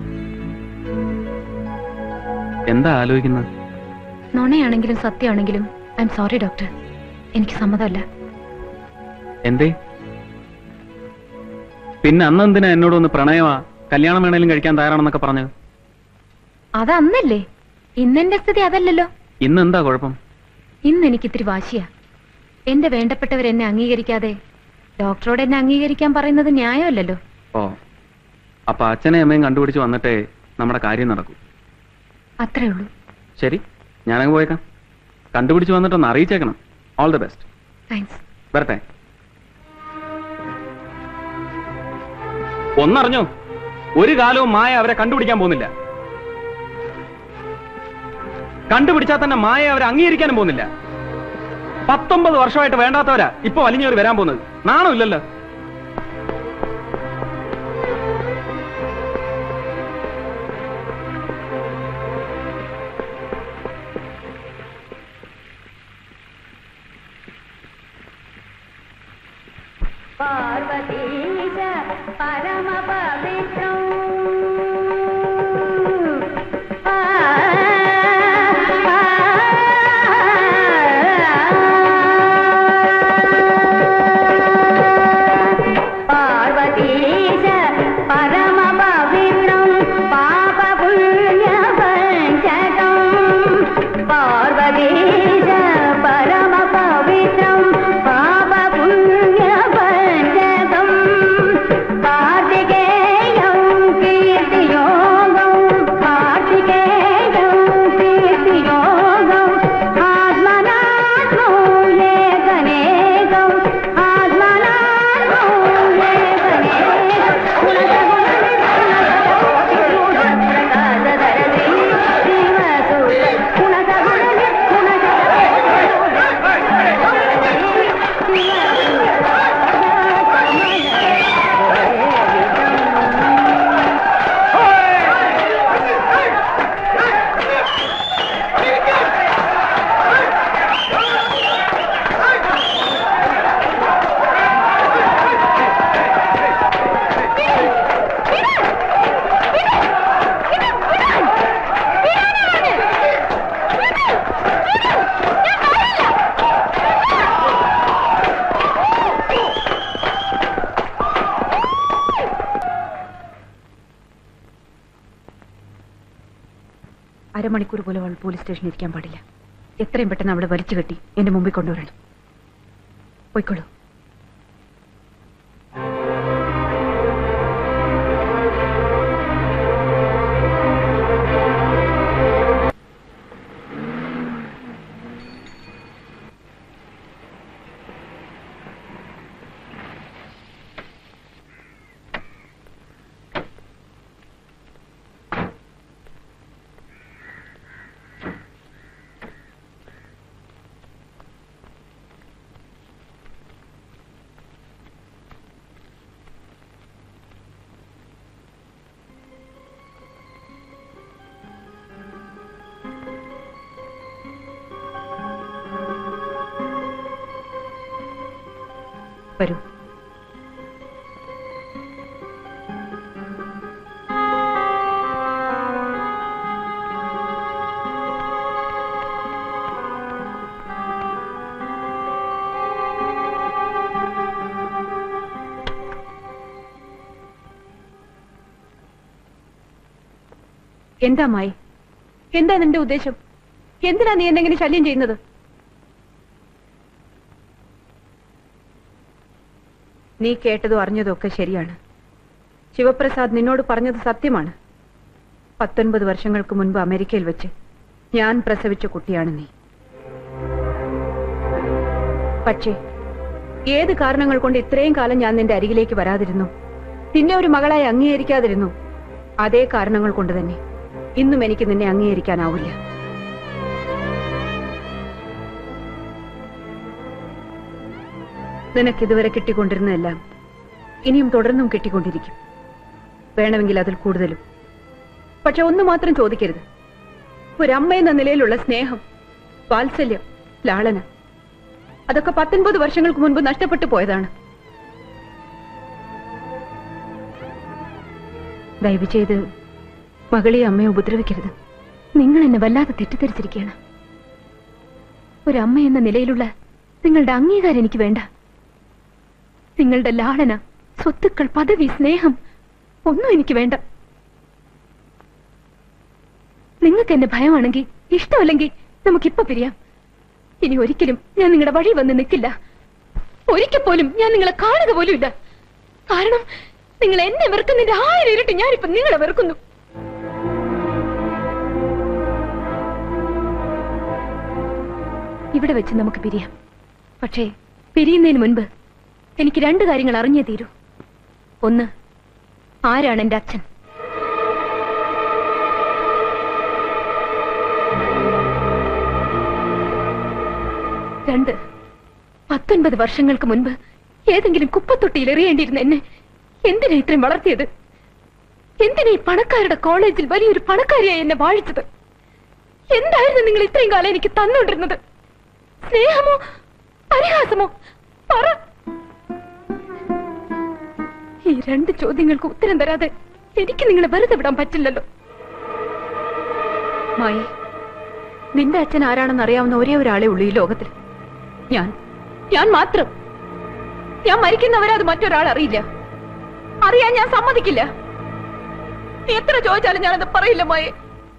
എന്താ ആലോചിക്കുന്നത്?
നുണയാണെങ്കിലും സത്യമാണെങ്കിലും ഐ എം സോറി ഡോക്ടർ, എനിക്ക് സമ്മതമല്ല.
എന്തേ? പിന്നെ അന്ന് എന്തിനാ എന്നോടൊന്ന് പ്രണയമാ, കല്യാണം വേണേലും കഴിക്കാൻ തയ്യാറാണെന്നൊക്കെ പറഞ്ഞത്?
അത് അന്നല്ലേ. ഇന്നെന്റെ സ്ഥിതി അതല്ലല്ലോ.
ഇന്ന് എന്താ കുഴപ്പം?
ഇന്ന് എനിക്ക് ഇത്തിരി വാശിയാ. എന്റെ വേണ്ടപ്പെട്ടവർ എന്നെ അംഗീകരിക്കാതെ ഡോക്ടറോട് എന്നെ അംഗീകരിക്കാൻ പറയുന്നത് ന്യായമല്ലല്ലോ.
ഓ, അപ്പൊ അച്ഛനെ അമ്മയും കണ്ടുപിടിച്ച് വന്നിട്ടേ നമ്മുടെ കാര്യം നടക്കൂ.
അത്രേ ഉള്ളൂ.
ശരി, ഞാനങ്ങ് പോയേക്കാം. കണ്ടുപിടിച്ച് വന്നിട്ടൊന്ന് അറിയിച്ചേക്കണം. All the best.
താങ്ക്സ്.
വരട്ടെ. ഒന്നറിഞ്ഞോ, ഒരു കാലവും മായ അവരെ കണ്ടുപിടിക്കാൻ പോകുന്നില്ല. കണ്ടുപിടിച്ചാൽ തന്നെ മായ അവരെ അംഗീകരിക്കാനും പോകുന്നില്ല. പത്തൊമ്പത് വർഷമായിട്ട് വേണ്ടാത്തവരാ ഇപ്പൊ വലിഞ്ഞവർ വരാൻ പോകുന്നത്. നാണോ ഇല്ലല്ലോ.
പാർവതീശ പരമപവിത്രം പാർവതീശ പരമപവിത്രം പാപപുണ്യപഞ്ചകം പാർവതീശ പരമപവിത്രം പാപപുണ്യപഞ്ചകം കാർത്തികേയം കീർത്തിയോഗം കാർത്തികേയം കീർത്തിയോഗം ആത്മനാത്മോ ലേഖനേകം ആത്മനാത്മോ
അരമണിക്കൂർ പോലും അവൾ പോലീസ് സ്റ്റേഷനിൽ ഇരിക്കാൻ പാടില്ല. എത്രയും പെട്ടെന്ന് അവളെ വലിച്ചു കെട്ടി എന്റെ മുമ്പിൽ കൊണ്ടുവരണം. പോയിക്കോളൂ.
വരൂ. എന്താ മായി? എന്താ നിന്റെ ഉദ്ദേശം? എന്തിനാ നീ എന്നെങ്ങനെ ശല്യം ചെയ്യുന്നത്? നീ കേട്ടതും അറിഞ്ഞതും ഒക്കെ ശരിയാണ്. ശിവപ്രസാദ് നിന്നോട് പറഞ്ഞത് സത്യമാണ്. പത്തൊൻപത് വർഷങ്ങൾക്ക് മുൻപ് അമേരിക്കയിൽ വെച്ച് ഞാൻ പ്രസവിച്ച കുട്ടിയാണ് നീ. പക്ഷേ ഏത് കാരണങ്ങൾ കൊണ്ട് ഇത്രയും കാലം ഞാൻ നിന്റെ അരികിലേക്ക് വരാതിരുന്നു, നിന്നെ ഒരു മകളായി അംഗീകരിക്കാതിരുന്നു, അതേ കാരണങ്ങൾ കൊണ്ട് തന്നെ ഇന്നും എനിക്ക് നിന്നെ അംഗീകരിക്കാനാവില്ല. നിനക്കിതുവരെ കിട്ടിക്കൊണ്ടിരുന്നതെല്ലാം ഇനിയും തുടർന്നും കിട്ടിക്കൊണ്ടിരിക്കും, വേണമെങ്കിൽ അതിൽ കൂടുതലും. പക്ഷെ ഒന്നു മാത്രം ചോദിക്കരുത്. ഒരമ്മ എന്ന നിലയിലുള്ള സ്നേഹം, വാത്സല്യം, ലാളന, അതൊക്കെ പത്തൊൻപത് വർഷങ്ങൾക്ക് മുൻപ് നഷ്ടപ്പെട്ടു പോയതാണ്. ദയവ് ചെയ്ത് മകളെ അമ്മയെ ഉപദ്രവിക്കരുത്.
നിങ്ങൾ എന്നെ വല്ലാതെ തെറ്റിദ്ധരിച്ചിരിക്കുകയാണ്. ഒരമ്മ എന്ന നിലയിലുള്ള നിങ്ങളുടെ അംഗീകാരം എനിക്ക് വേണ്ട. നിങ്ങളുടെ ലാളന, സ്വത്തുക്കൾ, പദവി, സ്നേഹം ഒന്നും എനിക്ക് വേണ്ട. നിങ്ങൾക്ക് എന്നെ ഭയമാണെങ്കിൽ, ഇഷ്ടമല്ലെങ്കിൽ നമുക്കിപ്പോ പിരിയാം. ഇനി ഒരിക്കലും ഞാൻ നിങ്ങളുടെ വഴി വന്ന് നിൽക്കില്ല. ഒരിക്കൽ പോലും ഞാൻ നിങ്ങളെ കാണുക പോലും ഇല്ല. കാരണം നിങ്ങൾ എന്നെ വെറുക്കുന്നതിന്റെ ആയിരം ഇരട്ടി ഞാനിപ്പോ നിങ്ങളെ വെറുക്കുന്നു. ഇവിടെ വെച്ച് നമുക്ക് പിരിയാം. പക്ഷേ പിരിയുന്നതിന് മുൻപ് എനിക്ക് രണ്ട് കാര്യങ്ങൾ അറിഞ്ഞേ തീരൂ. ഒന്ന്, ആരാണ് എന്റെ അച്ഛൻ? രണ്ട്, പത്തൊൻപത് വർഷങ്ങൾക്ക് മുൻപ് ഏതെങ്കിലും കുപ്പത്തൊട്ടിയിൽ എറിയേണ്ടിയിരുന്ന എന്നെ എന്തിനാ ഇത്രയും വളർത്തിയത്? എന്തിനാ ഈ പണക്കാരുടെ കോളേജിൽ വലിയൊരു പണക്കാരിയായി എന്നെ വാഴിച്ചത്? എന്തായിരുന്നു നിങ്ങൾ ഇത്രയും കാലം എനിക്ക് തന്നുകൊണ്ടിരുന്നത്? സ്നേഹമോ പരിഹാസമോ? പറ. ഈ രണ്ട് ചോദ്യങ്ങൾക്ക് ഉത്തരം തരാതെ എനിക്ക് നിങ്ങളെ വെറുതെ വിടാൻ പറ്റില്ലല്ലോ.
മായി, നിന്റെ അച്ഛൻ ആരാണെന്ന് അറിയാവുന്ന ഒരേ ഒരാളെ ഉള്ളൂ ഈ ലോകത്തിൽ. ഞാൻ ഞാൻ മാത്രം. ഞാൻ മരിക്കുന്നവരെ അത് മറ്റൊരാൾ അറിയില്ല. അറിയാൻ ഞാൻ സമ്മതിക്കില്ല. നീ എത്ര ചോദിച്ചാലും ഞാനത് പറയില്ല മായി.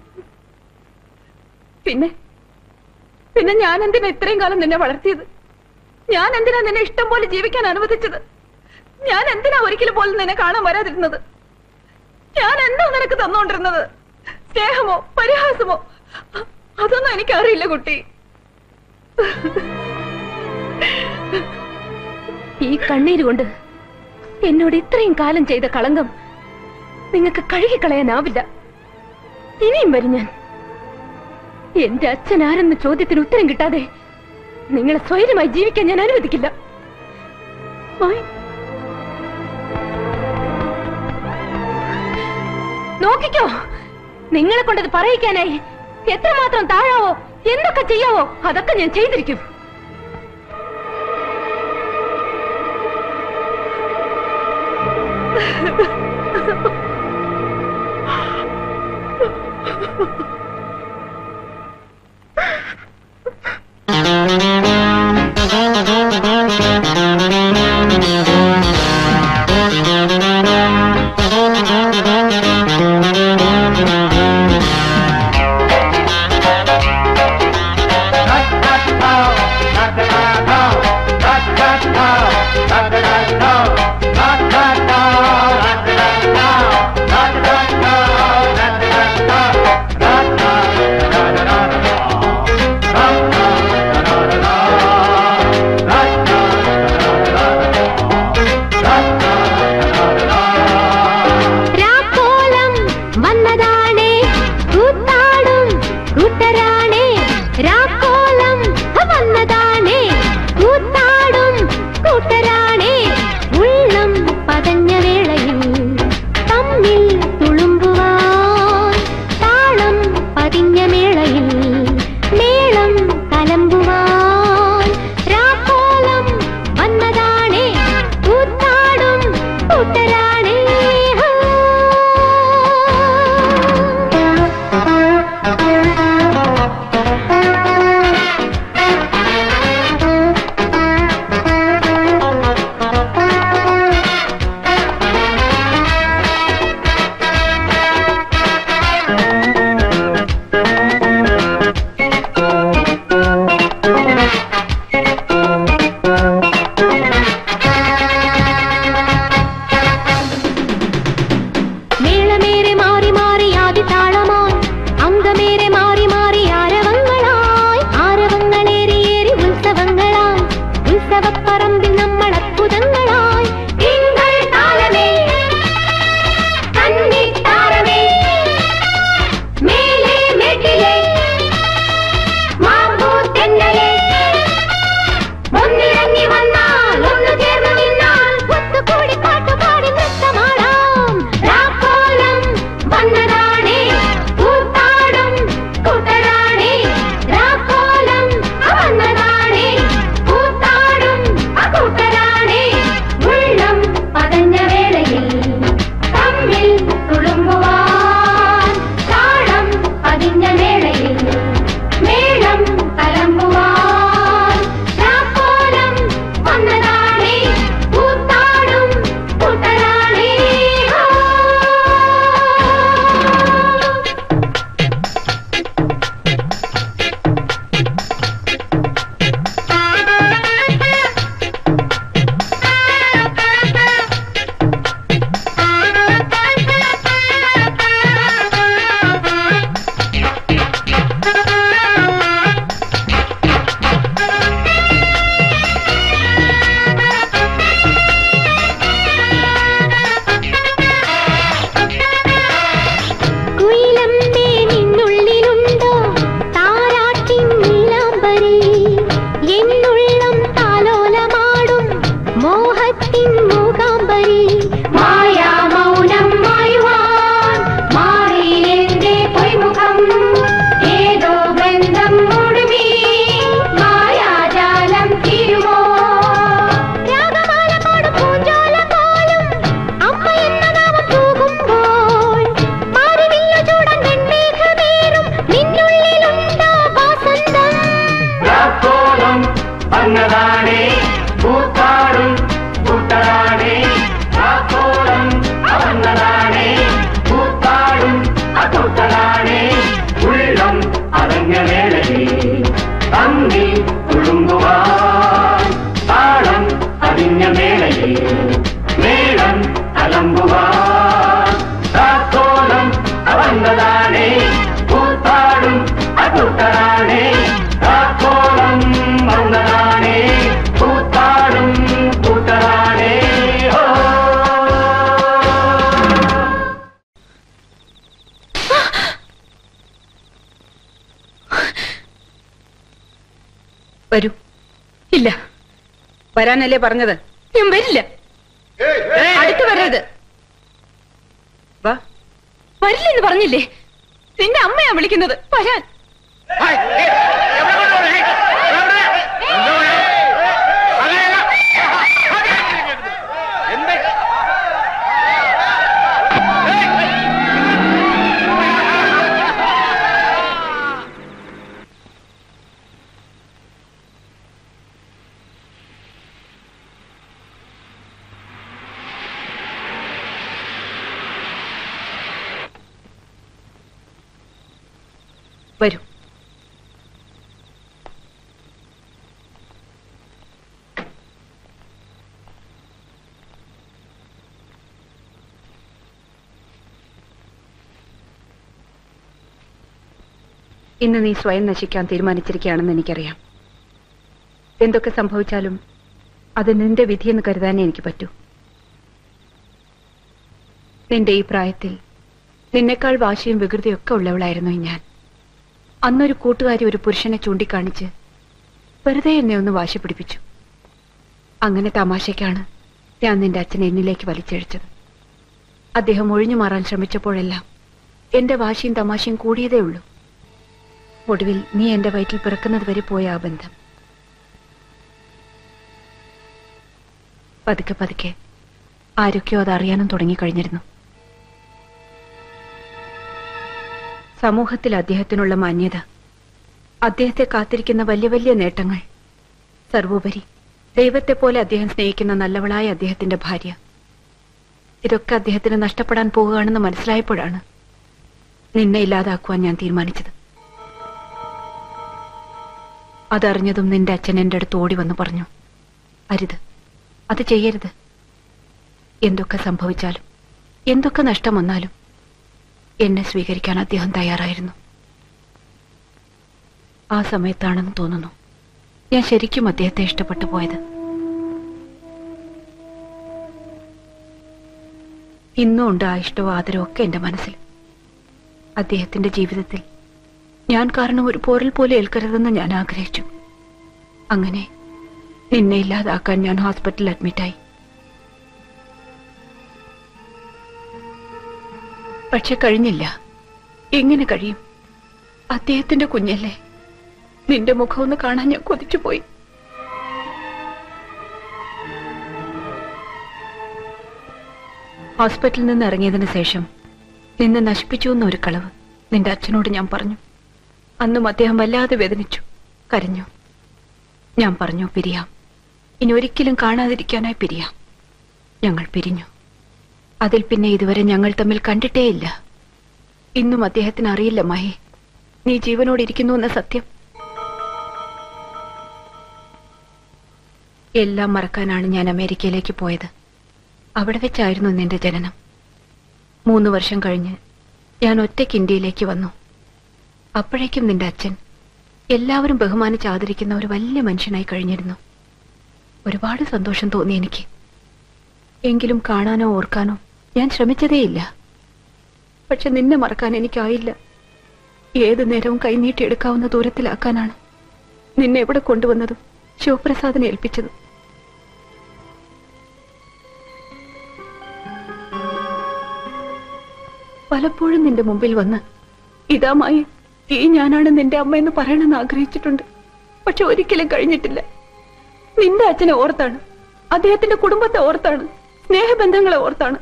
പിന്നെ പിന്നെ ഞാൻ എന്തിനാ ഇത്രയും കാലം നിന്നെ വളർത്തിയത്? ഞാൻ എന്തിനാ നിന്നെ ഇഷ്ടം പോലെ ജീവിക്കാൻ അനുവദിച്ചത്? ഞാൻ എന്തിനാ ഒരിക്കലും പോലും നിന്നെ കാണാൻ വരാതിരുന്നത്? ഞാൻ എന്താ നിനക്ക് തന്നോണ്ടിരുന്നത്? സ്നേഹമോ പരിഹാസമോ? അതൊന്നും എനിക്കറിയില്ല കുട്ടി.
ഈ കണ്ണീര് കൊണ്ട് എന്നോട് ഇത്രയും കാലം ചെയ്ത കളങ്കം നിങ്ങൾക്ക് കഴുകിക്കളയാനാവില്ല. ഇനിയും വരും ഞാൻ. എന്റെ അച്ഛൻ ആരെന്ന ചോദ്യത്തിന് ഉത്തരം കിട്ടാതെ നിങ്ങളെ സ്വൈര്യമായി ജീവിക്കാൻ ഞാൻ അനുവദിക്കില്ല. നോക്കിക്കോ, നിങ്ങളെ കൊണ്ടത് പറയിക്കാനായി എത്രമാത്രം താഴാവോ, എന്തൊക്കെ ചെയ്യാവോ അതൊക്കെ ഞാൻ ചെയ്തിരിക്കും.
Rat
വരൂ. ഇല്ല, വരാനല്ലേ പറഞ്ഞത്? ഞാൻ വരില്ല. അടുത്ത് വരരുത്. വാ. വരില്ലെന്ന് പറഞ്ഞില്ലേ? നിന്റെ അമ്മയാ വിളിക്കുന്നത്. വരാൻ. വരൂ. ഇന്ന് നീ സ്വയം നശിക്കാൻ തീരുമാനിച്ചിരിക്കുകയാണെന്ന് എനിക്കറിയാം. എന്തൊക്കെ സംഭവിച്ചാലും അത് നിന്റെ വിധിയെന്ന് കരുതാനേ എനിക്ക് പറ്റൂ. നിന്റെ ഈ പ്രായത്തിൽ നിന്നെക്കാൾ വാശിയും വികൃതിയൊക്കെ ഉള്ളവളായിരുന്നു ഞാൻ. അന്നൊരു കൂട്ടുകാരി ഒരു പുരുഷനെ ചൂണ്ടിക്കാണിച്ച് വെറുതെ എന്നെ ഒന്ന് വാശി പിടിപ്പിച്ചു. അങ്ങനെ തമാശയ്ക്കാണ് ഞാൻ നിന്റെ അച്ഛനെ എന്നിലേക്ക് വലിച്ചഴിച്ചത്. അദ്ദേഹം ഒഴിഞ്ഞു മാറാൻ ശ്രമിച്ചപ്പോഴെല്ലാം എന്റെ വാശിയും തമാശയും കൂടിയതേ ഉള്ളൂ. ഒടുവിൽ നീ എന്റെ വയറ്റിൽ പിറക്കുന്നത് വരെ പോയ ആ ബന്ധം പതുക്കെ പതുക്കെ ആരൊക്കെയോ അത് അറിയാനും തുടങ്ങിക്കഴിഞ്ഞിരുന്നു. സമൂഹത്തിൽ അദ്ദേഹത്തിനുള്ള മാന്യത, അദ്ദേഹത്തെ കാത്തിരിക്കുന്ന വലിയ വലിയ നേട്ടങ്ങൾ, സർവോപരി ദൈവത്തെ പോലെ അദ്ദേഹം സ്നേഹിക്കുന്ന നല്ലവളായ അദ്ദേഹത്തിന്റെ ഭാര്യ, ഇതൊക്കെ അദ്ദേഹത്തിന് നഷ്ടപ്പെടാൻ പോവുകയാണെന്ന് മനസ്സിലായപ്പോഴാണ് നിന്നെ ഇല്ലാതാക്കുവാൻ ഞാൻ തീരുമാനിച്ചത്. അതറിഞ്ഞതും നിന്റെ അച്ഛൻ എൻ്റെ അടുത്ത് ഓടി വന്ന് പറഞ്ഞു, അരുത്, അത് ചെയ്യരുത്. എന്തൊക്കെ സംഭവിച്ചാലും എന്തൊക്കെ നഷ്ടം വന്നാലും എന്നെ സ്വീകരിക്കാൻ അദ്ദേഹം തയ്യാറായിരുന്നു. ആ സമയത്താണെന്ന് തോന്നുന്നു ഞാൻ ശരിക്കും അദ്ദേഹത്തെ ഇഷ്ടപ്പെട്ടു പോയത്. ഇന്നും ഉണ്ട് ആ ഇഷ്ടവും ആദരവും ഒക്കെ എന്റെ മനസ്സിൽ. അദ്ദേഹത്തിന്റെ ജീവിതത്തിൽ ഞാൻ കാരണം ഒരു പോരൽ പോലെ ഏൽക്കരുതെന്ന് ഞാൻ ആഗ്രഹിച്ചു. അങ്ങനെ നിന്നെ ഇല്ലാതാക്കാൻ ഞാൻ ഹോസ്പിറ്റലിൽ അഡ്മിറ്റായി. പക്ഷെ കഴിഞ്ഞില്ല. എങ്ങനെ കഴിയും? അദ്ദേഹത്തിന്റെ കുഞ്ഞല്ലേ. നിന്റെ മുഖം ഒന്ന് കാണാൻ ഞാൻ കൊതിച്ചുപോയി. ഹോസ്പിറ്റലിൽ നിന്ന് ഇറങ്ങിയതിനു ശേഷം നിന്നെ നശിപ്പിച്ചു എന്നൊരു കളവ് നിന്റെ അച്ഛനോട് ഞാൻ പറഞ്ഞു. അന്നും അദ്ദേഹം വല്ലാതെ വേദനിച്ചു, കരഞ്ഞു. ഞാൻ പറഞ്ഞു, പിരിയാം, ഇനി ഒരിക്കലും കാണാതിരിക്കാനായി പിരിയാം. ഞങ്ങൾ പിരിഞ്ഞു. അതിൽ പിന്നെ ഇതുവരെ ഞങ്ങൾ തമ്മിൽ കണ്ടിട്ടേയില്ല. ഇന്നും അദ്ദേഹത്തിന് അറിയില്ല മഹേ, നീ ജീവനോടിരിക്കുന്നു എന്ന സത്യം. എല്ലാം മറക്കാനാണ് ഞാൻ അമേരിക്കയിലേക്ക് പോയത്. അവിടെ വെച്ചായിരുന്നു നിന്റെ ജനനം. മൂന്ന് വർഷം കഴിഞ്ഞ് ഞാൻ ഒറ്റയ്ക്ക് ഇന്ത്യയിലേക്ക് വന്നു. അപ്പോഴേക്കും നിന്റെ അച്ഛൻ എല്ലാവരും ബഹുമാനിച്ച് ആദരിക്കുന്ന ഒരു വലിയ മനുഷ്യനായി കഴിഞ്ഞിരുന്നു. ഒരുപാട് സന്തോഷം തോന്നി എനിക്ക്. എങ്കിലും കാണാനോ ഓർക്കാനോ ഞാൻ ശ്രമിച്ചതേയില്ല. പക്ഷെ നിന്നെ മറക്കാൻ എനിക്കായില്ല. ഏതു നേരവും കൈനീട്ടിയെടുക്കാവുന്ന ദൂരത്തിലാക്കാനാണ് നിന്നെ ഇവിടെ കൊണ്ടുവന്നതും ശിവപ്രസാദിനെ ഏൽപ്പിച്ചതും. പലപ്പോഴും നിന്റെ മുമ്പിൽ വന്ന് ഇതാമായി ഈ ഞാനാണ് നിന്റെ അമ്മയെന്ന് പറയണമെന്ന് ആഗ്രഹിച്ചിട്ടുണ്ട്. പക്ഷെ ഒരിക്കലും കഴിഞ്ഞിട്ടില്ല. നിന്റെ അച്ഛനെ ഓർത്താണ്, അദ്ദേഹത്തിന്റെ കുടുംബത്തെ ഓർത്താണ്, സ്നേഹബന്ധങ്ങളെ ഓർത്താണ്.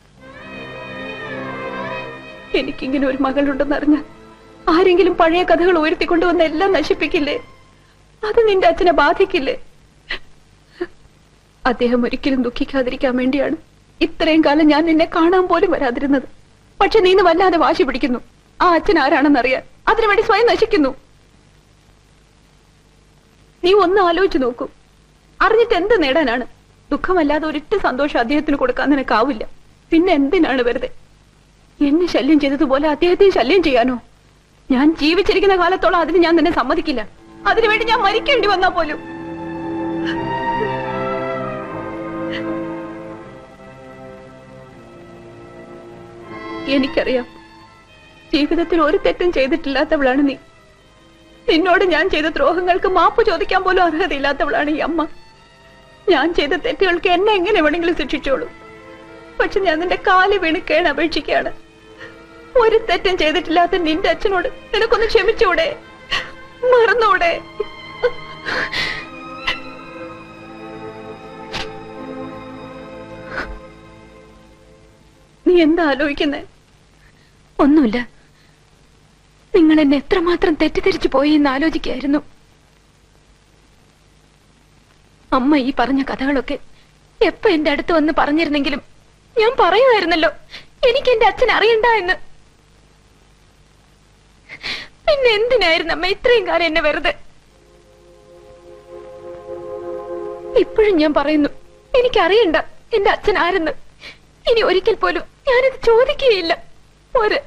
എനിക്കിങ്ങനെ ഒരു മകളുണ്ടെന്നറിഞ്ഞാൽ ആരെങ്കിലും പഴയ കഥകൾ ഉയർത്തിക്കൊണ്ടുവന്ന് എല്ലാം നശിപ്പിക്കില്ലേ? അത് നിന്റെ അച്ഛനെ ബാധിക്കില്ലേ? അദ്ദേഹം ഒരിക്കലും ദുഃഖിക്കാതിരിക്കാൻ വേണ്ടിയാണ് ഇത്രയും കാലം ഞാൻ നിന്നെ കാണാൻ പോലും വരാതിരുന്നത്. പക്ഷെ നീ വല്ലാതെ വാശി പിടിക്കുന്നു. ആ അച്ഛൻ ആരാണെന്നറിയാൻ അതിനുവേണ്ടി സ്വയം നശിക്കുന്നു. നീ ഒന്ന് ആലോചിച്ചു നോക്കൂ. അറിഞ്ഞിട്ട് എന്ത് നേടാനാണ്? ദുഃഖമല്ലാതെ ഒരിട്ട് സന്തോഷം അദ്ദേഹത്തിന് കൊടുക്കാൻ നിനക്കാവില്ല. പിന്നെ എന്തിനാണ് വെറുതെ എന്നെ ശല്യം ചെയ്തതുപോലെ അദ്ദേഹത്തിന് ശല്യം ചെയ്യാനോ? ഞാൻ ജീവിച്ചിരിക്കുന്ന കാലത്തോളം അതിന് ഞാൻ നിന്നെ സമ്മതിക്കില്ല. അതിനുവേണ്ടി ഞാൻ മരിക്കേണ്ടി വന്നാ പോലും. എനിക്കറിയാം, ജീവിതത്തിൽ ഒരു തെറ്റും ചെയ്തിട്ടില്ലാത്തവളാണ് നീ. നിന്നോട് ഞാൻ ചെയ്ത ദ്രോഹങ്ങൾക്ക് മാപ്പ് ചോദിക്കാൻ പോലും അർഹതയില്ലാത്തവളാണ് ഈ അമ്മ. ഞാൻ ചെയ്ത തെറ്റുകൾക്ക് എന്നെ എങ്ങനെ വേണമെങ്കിലും ശിക്ഷിച്ചോളൂ. പക്ഷെ ഞാൻ നിന്റെ കാല് വീണ് കേണ് അപേക്ഷിക്കുകയാണ്. ഒരു തെറ്റും ചെയ്തിട്ടില്ലാത്ത നിന്റെ അച്ഛനോട് നിനക്കൊന്ന് ക്ഷമിച്ചൂടെ? മറന്നൂടെ? നീ എന്താ ആലോചിക്കുന്നേ?
ഒന്നുമില്ല. നിങ്ങൾ എന്നെ എത്രമാത്രം തെറ്റിദ്ധരിച്ചു പോയി എന്ന് ആലോചിക്കായിരുന്നു. അമ്മ ഈ പറഞ്ഞ കഥകളൊക്കെ എപ്പ എന്റെ അടുത്ത് വന്ന് പറഞ്ഞിരുന്നെങ്കിലും ഞാൻ പറയുമായിരുന്നല്ലോ എനിക്ക് എന്റെ അച്ഛൻ അറിയണ്ട എന്ന്. പിന്നെ എന്തിനായിരുന്നു അമ്മ ഇത്രയും കാലം എന്നെ വെറുതെ? ഇപ്പോഴും ഞാൻ പറയുന്നു, എനിക്കറിയണ്ട എന്റെ അച്ഛൻ ആരെന്ന്. ഇനി ഒരിക്കൽ പോലും ഞാനിത് ചോദിക്കുകയില്ല. ഒരു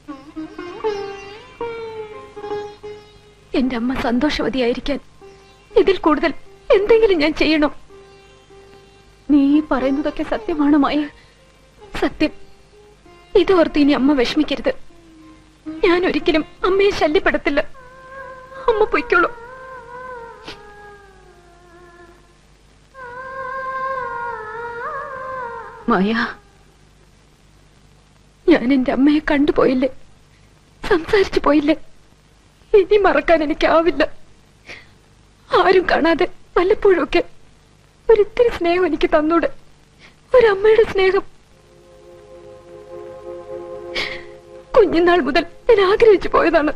എന്റെ അമ്മ സന്തോഷവതിയായിരിക്കാൻ ഇതിൽ കൂടുതൽ എന്തെങ്കിലും ഞാൻ ചെയ്യണോ?
നീ പറയുന്നതൊക്കെ സത്യമാണോ മായ?
സത്യം. ഇതോർത്ത് ഇനി അമ്മ വിഷമിക്കരുത്. ഞാൻ ഒരിക്കലും അമ്മയെ ശല്യപ്പെടുത്തില്ല. അമ്മ പൊയ്ക്കോളൂ. മായ, ഞാൻ എന്റെ അമ്മയെ കണ്ടുപോയില്ലേ, സംസാരിച്ചു പോയില്ലേ? ഇനി മറക്കാൻ എനിക്കാവില്ല. ആരും കാണാതെ വല്ലപ്പോഴൊക്കെ ഒരിത്തിരി സ്നേഹം എനിക്ക് തന്നൂടെ? ഒരമ്മയുടെ സ്നേഹം. കുഞ്ഞുനാൾ മുതൽ ഞാൻ ആഗ്രഹിച്ചു പോയതാണ്.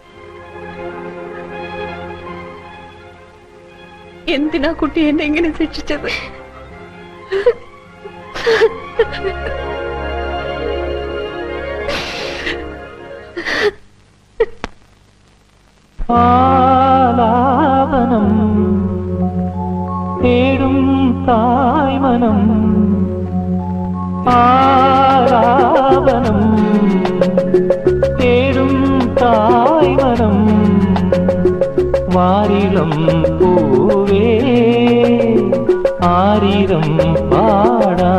എന്തിനാ കുട്ടി എന്നെ എങ്ങനെ ശിക്ഷിച്ചത്?
ആലാപനം തേടും തായ്മനം, ആലാപനം തേടും തായ്മനം, വാരിളം പൂവേ ആരിരം പാടാ,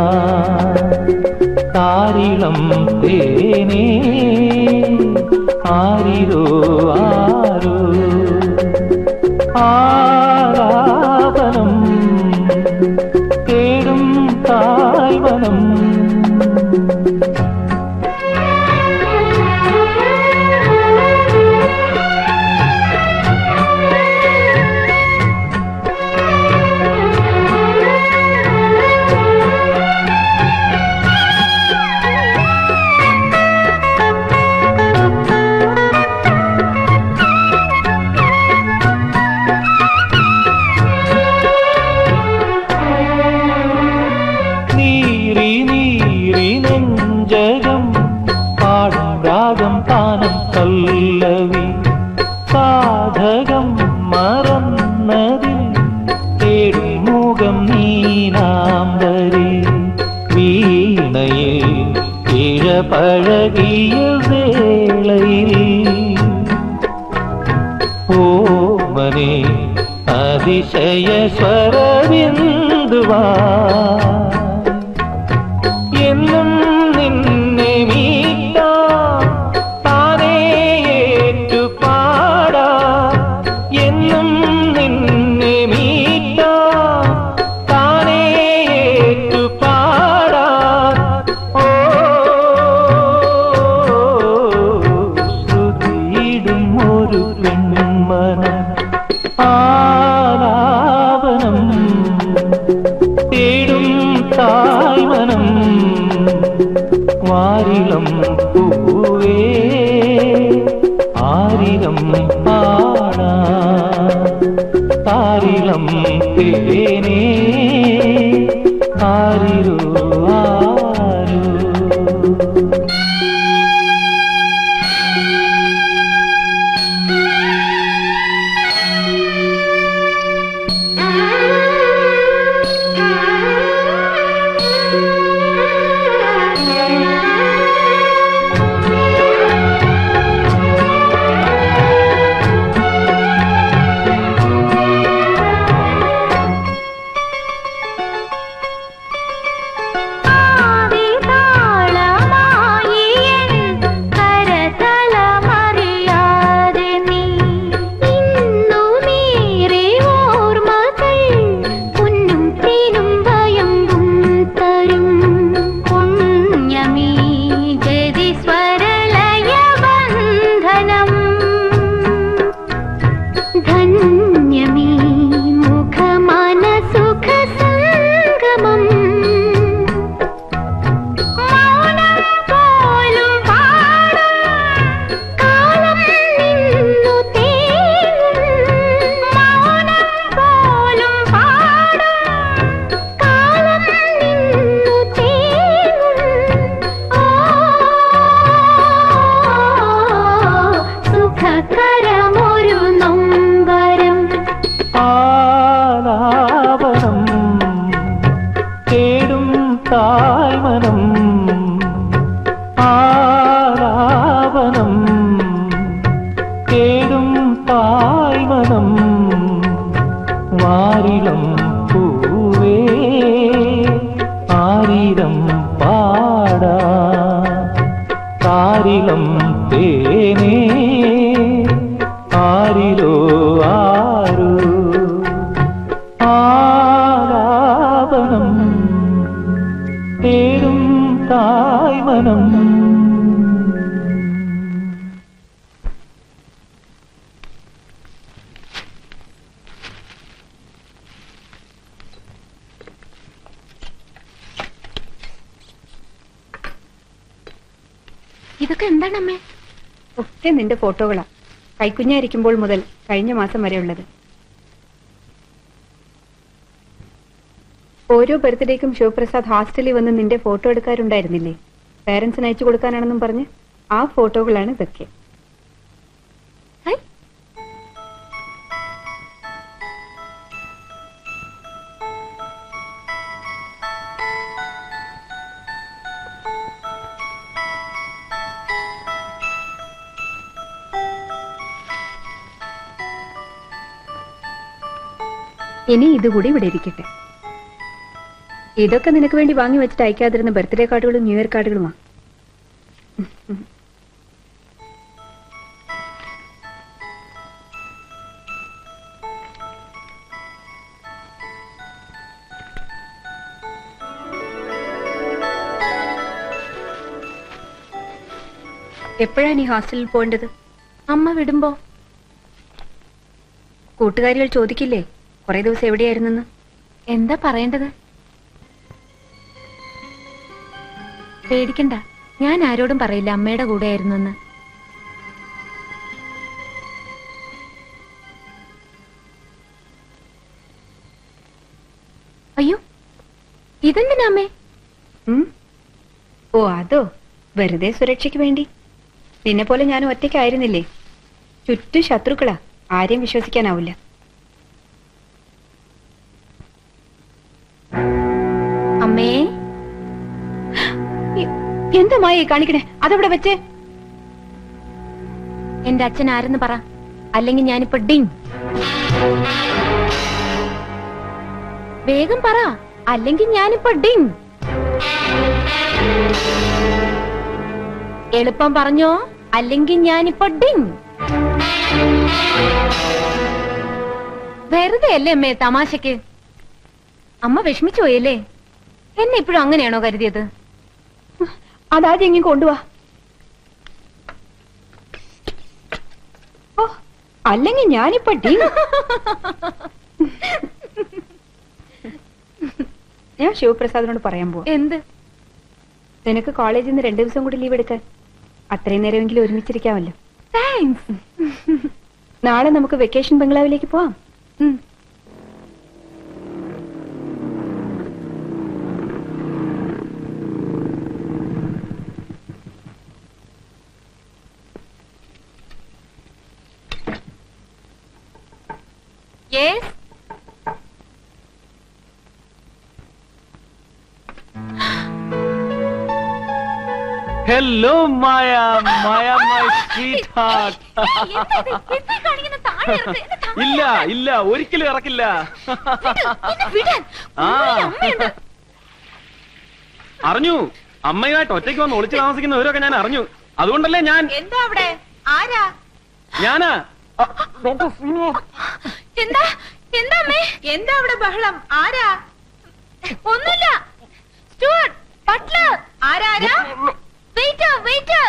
താരിളം തേനേ ആരിരോ ആരോ. ആലാപനം തേടും തായ്മനം. പല്ലവി സാധകം മറന്നതിൽ തേടുമുഖം നീനാമ്പരി, വീണയിൽ ഇഴപഴകിയ വേളയിൽ ഓമനെ അതിശയ സ്വരബിന്ദുവാ എന്നും നിന്നെ മീട്ടാ താനേ ഏറ്റുപാടാ, എന്നും നിന്നെ മീട്ടാ താനേ ഏറ്റുപാടാ. ഓ ശ്രുതിയിടും ഒരു പെൺമനം, ആലാപനം തേടും തായ്മനം, വാരിളം പൂവേ ആരിരം പാടാ, താരിളം തേനേ ആരിരോ ആരോ.
കരമൊരു നൊമ്പരം
ആലാപനം തേടും തായ്മനം ആലാപനം തേടും തായ്മനം മാറിളം പൂവേ ആരിരം പാടാ താരിളം തേനേ ആരിലോ ആരു ആലാപനം തേടും തായ്മനം.
ഇതൊക്കെ എന്താണ് അമ്മേ?
ഒക്കെ നിന്റെ ഫോട്ടോകളാ, കൈക്കുഞ്ഞായിരിക്കുമ്പോൾ മുതൽ കഴിഞ്ഞ മാസം വരെ ഉള്ളത്. ഓരോ ബർത്ത്ഡേക്കും ശിവപ്രസാദ് ഹോസ്റ്റലിൽ വന്ന് നിന്റെ ഫോട്ടോ എടുക്കാറുണ്ടായിരുന്നില്ലേ? പേരൻസിന് അയച്ചു കൊടുക്കാനാണെന്നും പറഞ്ഞ് ആ ഫോട്ടോകളാണ് ഇതൊക്കെ. ഇനി ഇതുകൂടി ഇവിടെ ഇരിക്കട്ടെ. ഇതൊക്കെ നിനക്ക് വേണ്ടി വാങ്ങി വെച്ചിട്ട് അയക്കാതിരുന്ന ബർത്ത്ഡേ കാർഡുകളും ന്യൂ ഇയർ കാർഡുകളുമാ. എപ്പോഴാ നീ ഹോസ്റ്റലിൽ പോകേണ്ടത്?
അമ്മ വിടുമ്പോ.
കൂട്ടുകാരികൾ ചോദിക്കില്ലേ കുറെ ദിവസം എവിടെയായിരുന്നെന്ന്?
എന്താ പറയേണ്ടത്? പേടിക്കണ്ട, ഞാൻ ആരോടും പറയില്ല അമ്മയുടെ കൂടെ ആയിരുന്നു എന്ന്. അയ്യോ, ഇതെന്തിനാ അമ്മേ?
ഓ അതോ, വെറുതെ സുരക്ഷയ്ക്ക് വേണ്ടി. നിന്നെ പോലെ ഞാൻ ഒറ്റയ്ക്കായിരുന്നില്ലേ, ചുറ്റും ശത്രുക്കളാ, ആരെയും വിശ്വസിക്കാനാവില്ല.
അമ്മേ,
എന്താ മായി കാണിക്കണേ? അതവിടെ വെച്ചേ.
എന്റെ അച്ഛൻ ആരെന്ന് പറ, അല്ലെങ്കിൽ ഞാനിപ്പോ ഡിങ്. വേഗം പറ, അല്ലെങ്കിൽ ഞാനിപ്പോ ഡിങ്. എളുപ്പം പറഞ്ഞോ, അല്ലെങ്കിൽ ഞാനിപ്പോ ഡിങ്. വെറുതെ അല്ലേ അമ്മേ തമാശക്ക്? അമ്മ വിഷമിച്ചു പോയല്ലേ? എന്നെ ഇപ്പോഴും അങ്ങനെയാണോ കരുതിയത്?
അതാദ്യം ഇങ്ങനെ കൊണ്ടുവാ. ഓ, അല്ലെങ്കിൽ ഞാനിപ്പോ ഡിങ്. ഞാൻ ശിവപ്രസാദിനോട് പറയാൻ പോവാ.
എന്ത്?
നിനക്ക് കോളേജിൽ നിന്ന് രണ്ടു ദിവസം കൂടി ലീവ് എടുക്കാൻ. അത്രയും നേരമെങ്കിലും ഒരുമിച്ചിരിക്കാമല്ലോ.
താങ്ക്സ്.
നാളെ നമുക്ക് വെക്കേഷൻ ബംഗ്ലാവിലേക്ക് പോവാം.
Yes.
Hello, Maya. Maya, my sweetheart. ഇല്ല ഇല്ല, ഒരിക്കലും ഇറക്കില്ല. അറിഞ്ഞു, അമ്മയുമായിട്ട് ഒറ്റയ്ക്ക് വന്ന് ഒളിച്ചു താമസിക്കുന്നവരൊക്കെ ഞാൻ അറിഞ്ഞു. അതുകൊണ്ടല്ലേ ഞാൻ.
എന്താ അവിടെ? ആരാ?
ഞാനാ.
എന്താ എന്താ അമ്മേ? എന്താ അവിടെ ബഹളം? ആരാ? ഒന്നുമില്ല. Steward, butler. ആരാ? Waiter, waiter.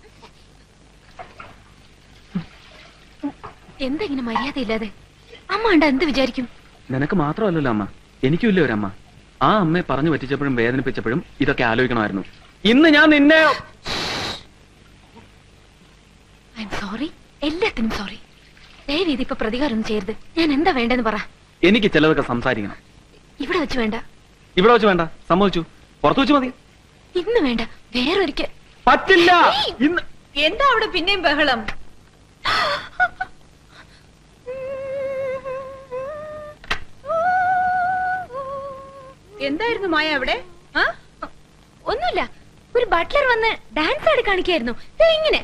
എന്താ ഇങ്ങനെ മര്യാദയില്ലാതെ? അമ്മ കണ്ട എന്ത് വിചാരിക്കും?
നിനക്ക് മാത്രമല്ലല്ലോ അമ്മ, എനിക്കും ഇല്ല ഒരമ്മ. ആ അമ്മയെ പറഞ്ഞു പറ്റിച്ചപ്പോഴും വേദനിപ്പിച്ചപ്പോഴും ഇതൊക്കെ ആലോചിക്കണമായിരുന്നു. ഇന്ന് ഞാൻ നിന്നെ.
ഐ എം സോറി, എല്ലാത്തിനും സോറി. ദയവേദി ഇപ്പൊ പ്രതികാരം ചെയ്യരുത്. ഞാൻ എന്താ വേണ്ടെന്ന് പറ.
എനിക്ക് ചിലതൊക്കെ സംസാരിക്കണം.
ഇവിടെ വെച്ച് വേണ്ട.
ഇവിടെ വെച്ച് വേണ്ട, സമ്മതിച്ചു. പുറത്തു വെച്ച് മതി.
ഇന്ന് വേണ്ട, വേറൊരിക്കൽ.
പറ്റില്ല. ഇന്ന്
എന്താ അവിടെ പിന്നെയും ബഹളം?
എന്തായിരുന്നു മായ അവിടെ?
ഒന്നുമില്ല, ഒരു ബട്ട്ലർ വന്ന് ഡാൻസ് ആടി കാണിക്കായിരുന്നു. ഇങ്ങനെ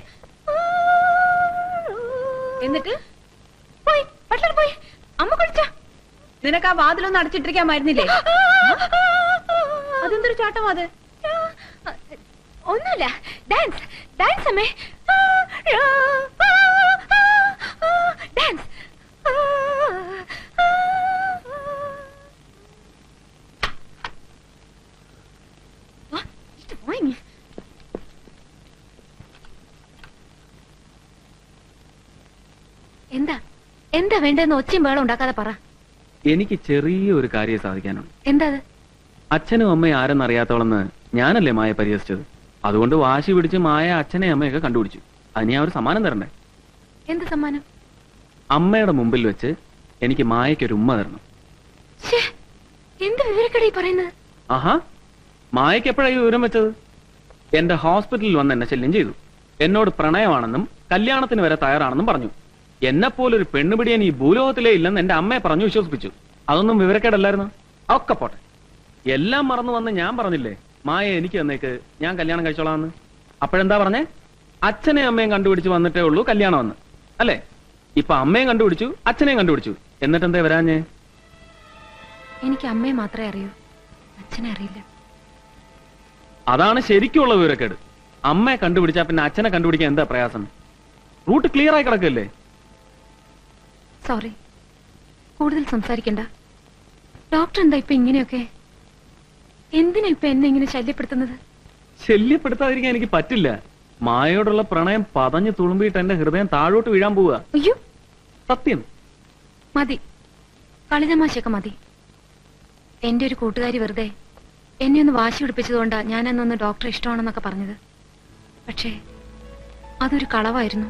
എന്നിട്ട്
പോയി ബട്ട്ലർ പോയി. അമ്മ കുളിച്ച.
നിനക്ക് ആ വാതിലൊന്നും അടച്ചിട്ടിരിക്കാമായിരുന്നില്ലേ? അതെന്തൊരു ചാട്ടം അത്?
ഒന്നുമില്ല, ഡാൻസ് ഡാൻസ് അമ്മേ, ഡാൻസ്. എന്താ എന്താ വേണ്ടെന്ന് ഒച്ചയും ബഹളം ഉണ്ടാക്കാതെ പറ.
എനിക്ക് ചെറിയൊരു കാര്യം സാധിക്കാനുണ്ട്.
എന്താ?
അച്ഛനും അമ്മയും ആരെന്നറിയാത്തോളെന്ന് ഞാനല്ലേ മായ പരിഹസിച്ചത്. അതുകൊണ്ട് വാശി പിടിച്ച് മായ അച്ഛനെ അമ്മയൊക്കെ കണ്ടുപിടിച്ചു. അതിന് ഞാൻ ഒരു സമ്മാനം തരണ്ടേ?
എന്ത് സമ്മാനം?
അമ്മയുടെ മുമ്പിൽ വെച്ച് എനിക്ക് മായയ്ക്കൊരു ഉമ്മ തരണം.
എന്ത് വിവരക്കടയി പറയുന്നത്?
ആഹാ, മായയ്ക്ക് എപ്പോഴായി വിവരം വെച്ചത്? എന്റെ ഹോസ്പിറ്റലിൽ വന്ന് എന്നെ ശല്യം ചെയ്തു. എന്നോട് പ്രണയമാണെന്നും കല്യാണത്തിന് വരെ തയ്യാറാണെന്നും പറഞ്ഞു. എന്നെപ്പോലൊരു പെണ്ണുപിടിയാൻ ഈ ഭൂലോകത്തിലേ ഇല്ലെന്ന് എന്റെ അമ്മയെ പറഞ്ഞു വിശ്വസിപ്പിച്ചു. അതൊന്നും വിവരക്കേടല്ലായിരുന്നു. ഒക്കെ പോട്ടെ, എല്ലാം മറന്നു വന്ന് ഞാൻ പറഞ്ഞില്ലേ മായ എനിക്ക് തന്നേക്ക്, ഞാൻ കല്യാണം കഴിച്ചോളാന്ന്. അപ്പോഴെന്താ പറഞ്ഞേ? അച്ഛനെ അമ്മയും കണ്ടുപിടിച്ച് വന്നിട്ടേ ഉള്ളൂ കല്യാണം വന്ന്, അല്ലേ? ഇപ്പൊ അമ്മയും കണ്ടുപിടിച്ചു, അച്ഛനെയും കണ്ടുപിടിച്ചു, എന്നിട്ടെന്തേ വരാഞ്ഞേ?
എനിക്ക് അമ്മയെ മാത്രമേ അറിയൂ, അച്ഛനെ അറിയില്ല.
അതാണ് ശരിക്കുള്ള വിവരക്കേട്. അമ്മയെ കണ്ടുപിടിച്ചാ പിന്നെ അച്ഛനെ കണ്ടുപിടിക്കാൻ എന്താ പ്രയാസം? റൂട്ട് ക്ലിയർ ആയി കിടക്കല്ലേ?
സോറി, കൂടുതൽ സംസാരിക്കണ്ട. ഡോക്ടർ എന്താ ഇപ്പൊ ഇങ്ങനെയൊക്കെ? എന്തിനാ ഇപ്പൊ എന്നെ ഇങ്ങനെ ശല്യപ്പെടുത്തുന്നത്?
ശല്യപ്പെടുത്താതിരിക്കാൻ എനിക്ക് പറ്റില്ല. മായയോടുള്ള പ്രണയം പതഞ്ഞു തുളുമ്പിയിട്ട് എന്റെ ഹൃദയം താഴോട്ട് വീഴാൻ പോവുക.
അയ്യോ,
സത്യം.
മതി, കളിതമാശയൊക്കെ മതി. എന്റെ ഒരു കൂട്ടുകാരി വെറുതെ എന്നെ ഒന്ന് വാശി പിടിപ്പിച്ചതുകൊണ്ടാ ഞാൻ അന്നൊന്ന് ഡോക്ടറെ ഇഷ്ടമാണെന്നൊക്കെ പറഞ്ഞത്. പക്ഷേ അതൊരു കളവായിരുന്നു.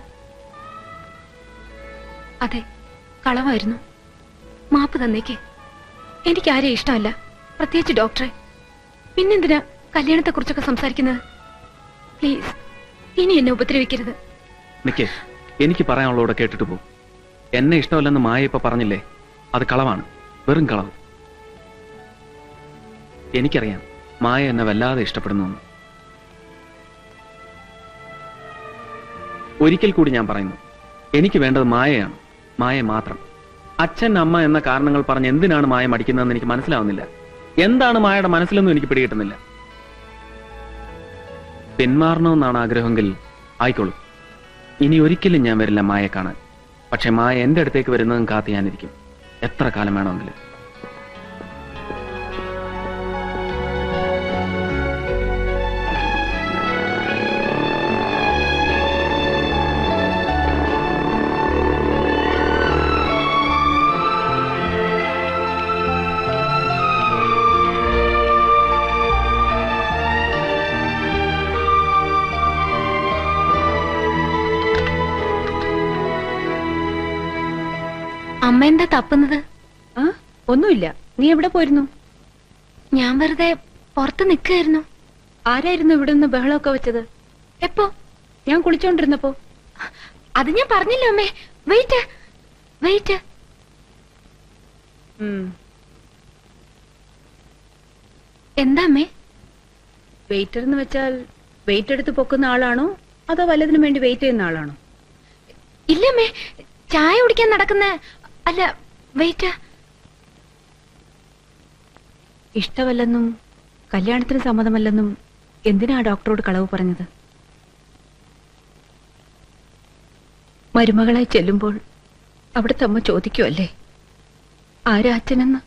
അതെ, കളവായിരുന്നു. മാപ്പ് തന്നേക്ക്. എനിക്ക് ആരെയും ഇഷ്ടമല്ല, പ്രത്യേകിച്ച് ഡോക്ടറെ. പിന്നെന്തിനാ കല്യാണത്തെ കുറിച്ചൊക്കെ സംസാരിക്കുന്നത്? പ്ലീസ്, ഇനി എന്നെ ഉപദ്രവിക്കരുത്.
നിക്കേ, എനിക്ക് പറയാനുള്ളൂടെ കേട്ടിട്ട് പോ. എന്നെ ഇഷ്ടമല്ലെന്ന് മായ ഇപ്പൊ പറഞ്ഞില്ലേ, അത് കളവാണ്, വെറും കളവ്. എനിക്കറിയാം മായ എന്നെ വല്ലാതെ ഇഷ്ടപ്പെടുന്നു. ഒരിക്കൽ കൂടി ഞാൻ പറയുന്നു, എനിക്ക് വേണ്ടത് മായയാണ്, മായ മാത്രം. അച്ഛൻ അമ്മ എന്ന കാരണങ്ങൾ പറഞ്ഞ് എന്തിനാണ് മായ മടിക്കുന്നതെന്ന് എനിക്ക് മനസ്സിലാവുന്നില്ല. എന്താണ് മായയുടെ മനസ്സിലൊന്നും എനിക്ക് പിടികിട്ടുന്നില്ല. പിന്മാറണമെന്നാണ് ആഗ്രഹമെങ്കിൽ ആയിക്കോളൂ. ഇനി ഒരിക്കലും ഞാൻ വരില്ല മായയെ കാണാൻ. പക്ഷെ മായ എന്റെ അടുത്തേക്ക് വരുന്നതും കാത്ത് ഞാനിരിക്കും, എത്ര കാലം വേണമെങ്കിലും.
അമ്മ എന്താ തപ്പുന്നത്?
ആ, ഒന്നുമില്ല. നീ എവിടെ പോയിരുന്നു?
ഞാൻ വെറുതെ പുറത്ത് നിൽക്കായിരുന്നു.
ആരായിരുന്നു ഇവിടെ നിന്ന് ബഹളമൊക്കെ വെച്ചത്?
എപ്പോ?
ഞാൻ കുളിച്ചോണ്ടിരുന്നപ്പോ.
അത് ഞാൻ പറഞ്ഞില്ല അമ്മേ. Wait wait. എന്താ അമ്മേ?
വെയിറ്റർ എന്ന് വെച്ചാൽ വെയിറ്റ് എടുത്ത് പൊക്കുന്ന ആളാണോ അതോ വല്ലതിനും വേണ്ടി വെയിറ്റ് ചെയ്യുന്ന ആളാണോ?
ഇല്ലമ്മേ, ചായ കുടിക്കാൻ നടക്കുന്ന അല്ല, വെയിറ്റ്.
ഇഷ്ടമല്ലെന്നും കല്യാണത്തിന് സമ്മതമല്ലെന്നും എന്തിനാ ഡോക്ടറോട് കളവ് പറഞ്ഞത്? മരുമകളായി ചെല്ലുമ്പോൾ അവിടുത്തെ അമ്മ ചോദിക്കുമല്ലേ ആരാ അച്ഛനെന്ന്?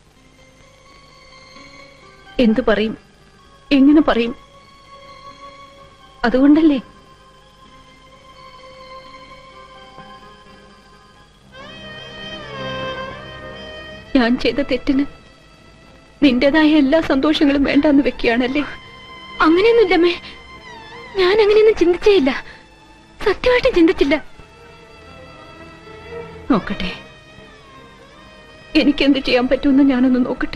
എന്തു പറയും, എങ്ങനെ പറയും? അതുകൊണ്ടല്ലേ ഞാൻ ചെയ്ത തെറ്റിന് നിന്റേതായ എല്ലാ സന്തോഷങ്ങളും വേണ്ടെന്ന് വെക്കുകയാണല്ലേ?
അങ്ങനെയൊന്നുമില്ലമ്മേ, ഞാൻ അങ്ങനെയൊന്നും ചിന്തിച്ചേ ഇല്ല, സത്യമായിട്ടും ചിന്തിച്ചില്ല.
നോക്കട്ടെ, എനിക്കെന്ത് ചെയ്യാൻ പറ്റുമെന്ന് ഞാനൊന്ന് നോക്കട്ടെ.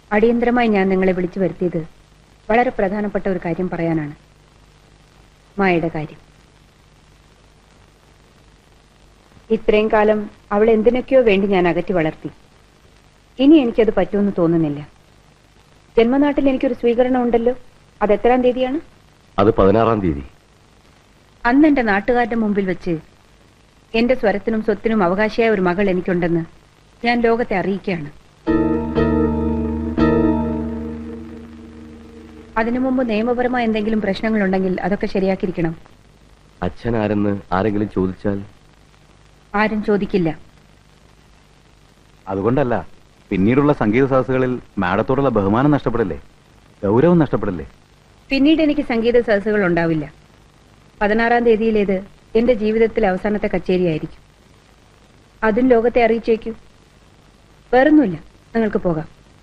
അടിയന്തരമായി ഞാൻ നിങ്ങളെ വിളിച്ചു വരുത്തിയത് വളരെ പ്രധാനപ്പെട്ട ഒരു കാര്യം പറയാനാണ്. മായയുടെ കാര്യം. ഇത്രയും കാലം അവൾ എന്തിനൊക്കെയോ വേണ്ടി ഞാൻ അകറ്റി വളർത്തി. ഇനി എനിക്കത് പറ്റുമെന്ന് തോന്നുന്നില്ല. ജന്മനാട്ടിൽ എനിക്കൊരു സ്വീകരണം ഉണ്ടല്ലോ. അത് എത്രാം തീയതിയാണ്?
അത് പതിനാറാം തീയതി.
അന്ന് എന്റെ നാട്ടുകാരുടെ മുമ്പിൽ വെച്ച് എന്റെ സ്വരത്തിനും സ്വത്തിനും അവകാശിയായ ഒരു മകൾ എനിക്കുണ്ടെന്ന് ഞാൻ ലോകത്തെ അറിയിക്കുകയാണ്. അതിനു മുമ്പ് നിയമപരമായ എന്തെങ്കിലും പ്രശ്നങ്ങളുണ്ടെങ്കിൽ അതൊക്കെ ശരിയാക്കിയിരിക്കണം.
അച്ഛൻ ആരെന്ന് ആരെങ്കിലും ചോദിച്ചാൽ?
ആരും ചോദിക്കില്ല.
അതുകൊണ്ടല്ല, പിന്നീടുള്ള സംഗീത സദസ്സുകളിൽ മാഡത്തോടുള്ള ബഹുമാനം നഷ്ടപ്പെടില്ലേ, ഗൗരവം നഷ്ടപ്പെടില്ലേ?
പിന്നീട് എനിക്ക് സംഗീത സദസ്സുകൾ ഉണ്ടാവില്ല. പതിനാറാം തീയതിയിലേത് എന്റെ ജീവിതത്തിലെ അവസാനത്തെ കച്ചേരിയായിരിക്കും. അതും ലോകത്തെ അറിയിച്ചേക്കൂ. വേറൊന്നുമില്ല, നിങ്ങൾക്ക് പോകാം.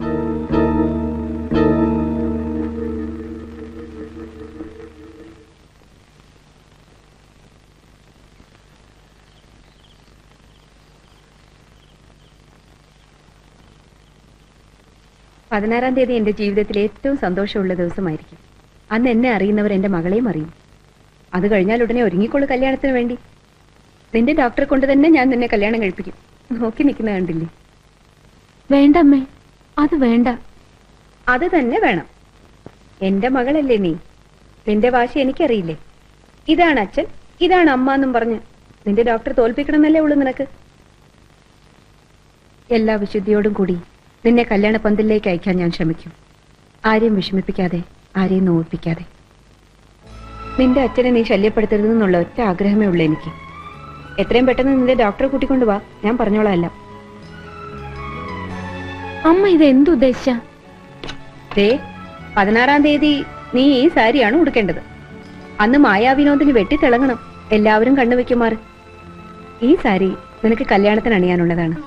പതിനാറാം തീയതി എന്റെ ജീവിതത്തിലെ ഏറ്റവും സന്തോഷമുള്ള ദിവസമായിരിക്കും. അന്ന് എന്നെ അറിയുന്നവർ എന്റെ മകളെയും അറിയും. അത് കഴിഞ്ഞാൽ ഉടനെ ഒരുങ്ങിക്കൊള്ളു കല്യാണത്തിന് വേണ്ടി. നിന്റെ ഡോക്ടറെ കൊണ്ട് തന്നെ ഞാൻ നിന്നെ കല്യാണം കഴിപ്പിക്കും. നോക്കി നിൽക്കുന്ന കണ്ടില്ലേ?
വേണ്ടമ്മേ, അത് വേണ്ട.
അത് തന്നെ വേണം. എന്റെ മകളല്ലേ നീ. നിന്റെ വാശി എനിക്കറിയില്ലേ. ഇതാണ് അച്ഛൻ, ഇതാണ് അമ്മ എന്നും പറഞ്ഞ് നിന്റെ ഡോക്ടർ തോൽപ്പിക്കണമെന്നല്ലേ ഉള്ളൂ നിനക്ക്. എല്ലാ വിശുദ്ധിയോടും കൂടി നിന്നെ കല്യാണ പന്തലിലേക്ക് അയക്കാൻ ഞാൻ ശ്രമിക്കും. ആരെയും വിഷമിപ്പിക്കാതെ, ആരെയും നോവിപ്പിക്കാതെ. നിന്റെ അച്ഛനെ നീ ശല്യപ്പെടുത്തരുതെന്നുള്ള ഒറ്റ ആഗ്രഹമേ ഉള്ളൂ എനിക്ക്. എത്രയും പെട്ടെന്ന് നിന്റെ ഡോക്ടറെ കൂട്ടിക്കൊണ്ടു വാ, ഞാൻ പറഞ്ഞോളാം എല്ലാം.
അമ്മ ഇത് എന്തുദ്ദേശിച്ച?
ദേ, പതിനാറാം തീയതി നീ ഈ സാരിയാണ് ഉടുക്കേണ്ടത്. അന്ന് മായാവിനോദിന് വെട്ടിത്തിളങ്ങണം, എല്ലാവരും കണ്ണുവെക്കുമാറ്. ഈ സാരി നിനക്ക് കല്യാണത്തിന് അണിയാനുള്ളതാണ്.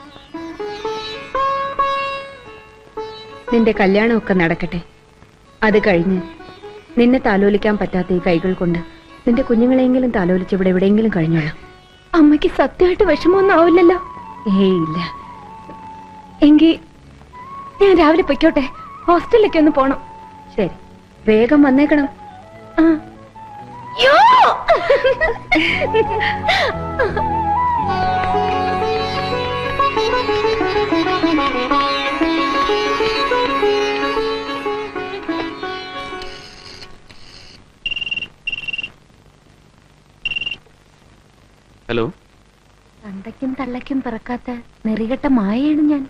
നിന്റെ കല്യാണമൊക്കെ നടക്കട്ടെ. അത് കഴിഞ്ഞ് നിന്നെ താലോലിക്കാൻ പറ്റാത്ത ഈ കൈകൾ കൊണ്ട് നിന്റെ കുഞ്ഞുങ്ങളെങ്കിലും താലോലിച്ച് ഇവിടെ എവിടെയെങ്കിലും കഴിഞ്ഞോളാം.
അമ്മയ്ക്ക് സത്യമായിട്ട് വിഷമമൊന്നും ആവില്ലല്ലോ?
ഏയ് ഇല്ല.
എങ്കിൽ ഞാൻ രാവിലെ പൊയ്ക്കോട്ടെ, ഹോസ്റ്റലിലേക്ക് ഒന്ന് പോണം.
ശരി, വേഗം വന്നേക്കണം.
ആ. യോ!
ഹലോ.
തന്തയ്ക്കും തള്ളയ്ക്കും പിറക്കാത്ത നെറികെട്ട മായയാണ് ഞാൻ.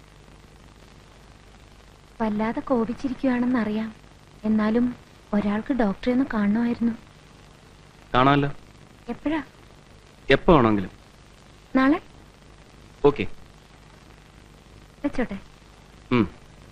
വല്ലാതെ കോപിച്ചിരിക്കുകയാണെന്നറിയാം. എന്നാലും ഒരാൾക്ക് ഡോക്ടറെ ഒന്ന് കാണണമായിരുന്നു.
കാണാമല്ലോ.
എപ്പോഴാ?
എപ്പോ ആണെങ്കിലും.
നാളെ?
ഓക്കെ,
വെച്ചോട്ടെ.
ഉം.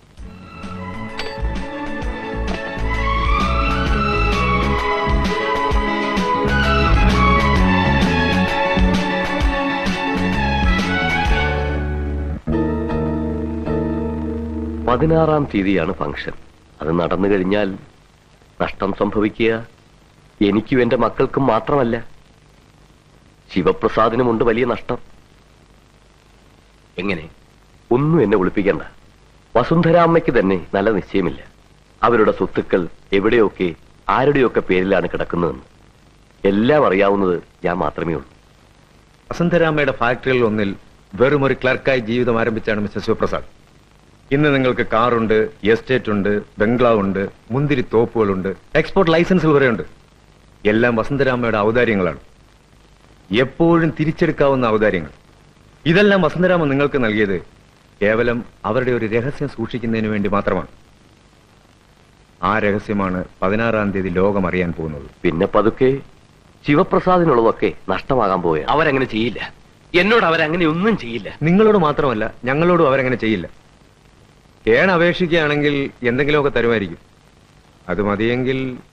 പതിനാറാം തീയതിയാണ് ഫംഗ്ഷൻ. അത് നടന്നു കഴിഞ്ഞാൽ നഷ്ടം സംഭവിക്കുക എനിക്കും എന്റെ മക്കൾക്കും മാത്രമല്ല, ശിവപ്രസാദിനുമുണ്ട് വലിയ നഷ്ടം. എങ്ങനെ? ഒന്നും എന്നെ ഒളിപ്പിക്കണ്ട. വസുന്ധരാമ്മയ്ക്ക് തന്നെ നല്ല നിശ്ചയമില്ല. അവരുടെ സ്വത്തുക്കൾ എവിടെയൊക്കെ ആരുടെയൊക്കെ പേരിലാണ് കിടക്കുന്നതെന്ന് എല്ലാം അറിയാവുന്നത് ഞാൻ മാത്രമേ ഉള്ളൂ.
വസുന്ധരാമ്മയുടെ ഫാക്ടറികളിൽ ഒന്നിൽ വെറും ഒരു ക്ലർക്കായി ജീവിതം ആരംഭിച്ചാണ് മിസ്റ്റർ ശിവപ്രസാദ്. ഇന്ന് നിങ്ങൾക്ക് കാറുണ്ട്, എസ്റ്റേറ്റ് ഉണ്ട്, ബംഗ്ലാവ് ഉണ്ട്, മുന്തിരി തോപ്പുകളുണ്ട്, എക്സ്പോർട്ട് ലൈസൻസുകൾ വരെയുണ്ട്. എല്ലാം വസുന്ധരാമ്മയുടെ ഔദാര്യങ്ങളാണ്, എപ്പോഴും തിരിച്ചെടുക്കാവുന്ന ഔദാര്യങ്ങൾ. ഇതെല്ലാം വസുന്ധരാമ നിങ്ങൾക്ക് നൽകിയത് കേവലം അവരുടെ ഒരു രഹസ്യം സൂക്ഷിക്കുന്നതിന് വേണ്ടി മാത്രമാണ്. ആ രഹസ്യമാണ് പതിനാറാം തീയതി ലോകം അറിയാൻ പോകുന്നത്.
പിന്നെ പതുക്കെ ശിവപ്രസാദിനുള്ളതൊക്കെ നഷ്ടമാകാൻ പോയ അവരങ്ങനെ ചെയ്യില്ല. എന്നോട് അവരങ്ങനെ ഒന്നും ചെയ്യില്ല.
നിങ്ങളോട് മാത്രമല്ല, ഞങ്ങളോടും അവരങ്ങനെ ചെയ്യില്ല. കേൺ അപേക്ഷിക്കുകയാണെങ്കിൽ എന്തെങ്കിലുമൊക്കെ തരുമായിരിക്കും. അത് മതിയെങ്കിൽ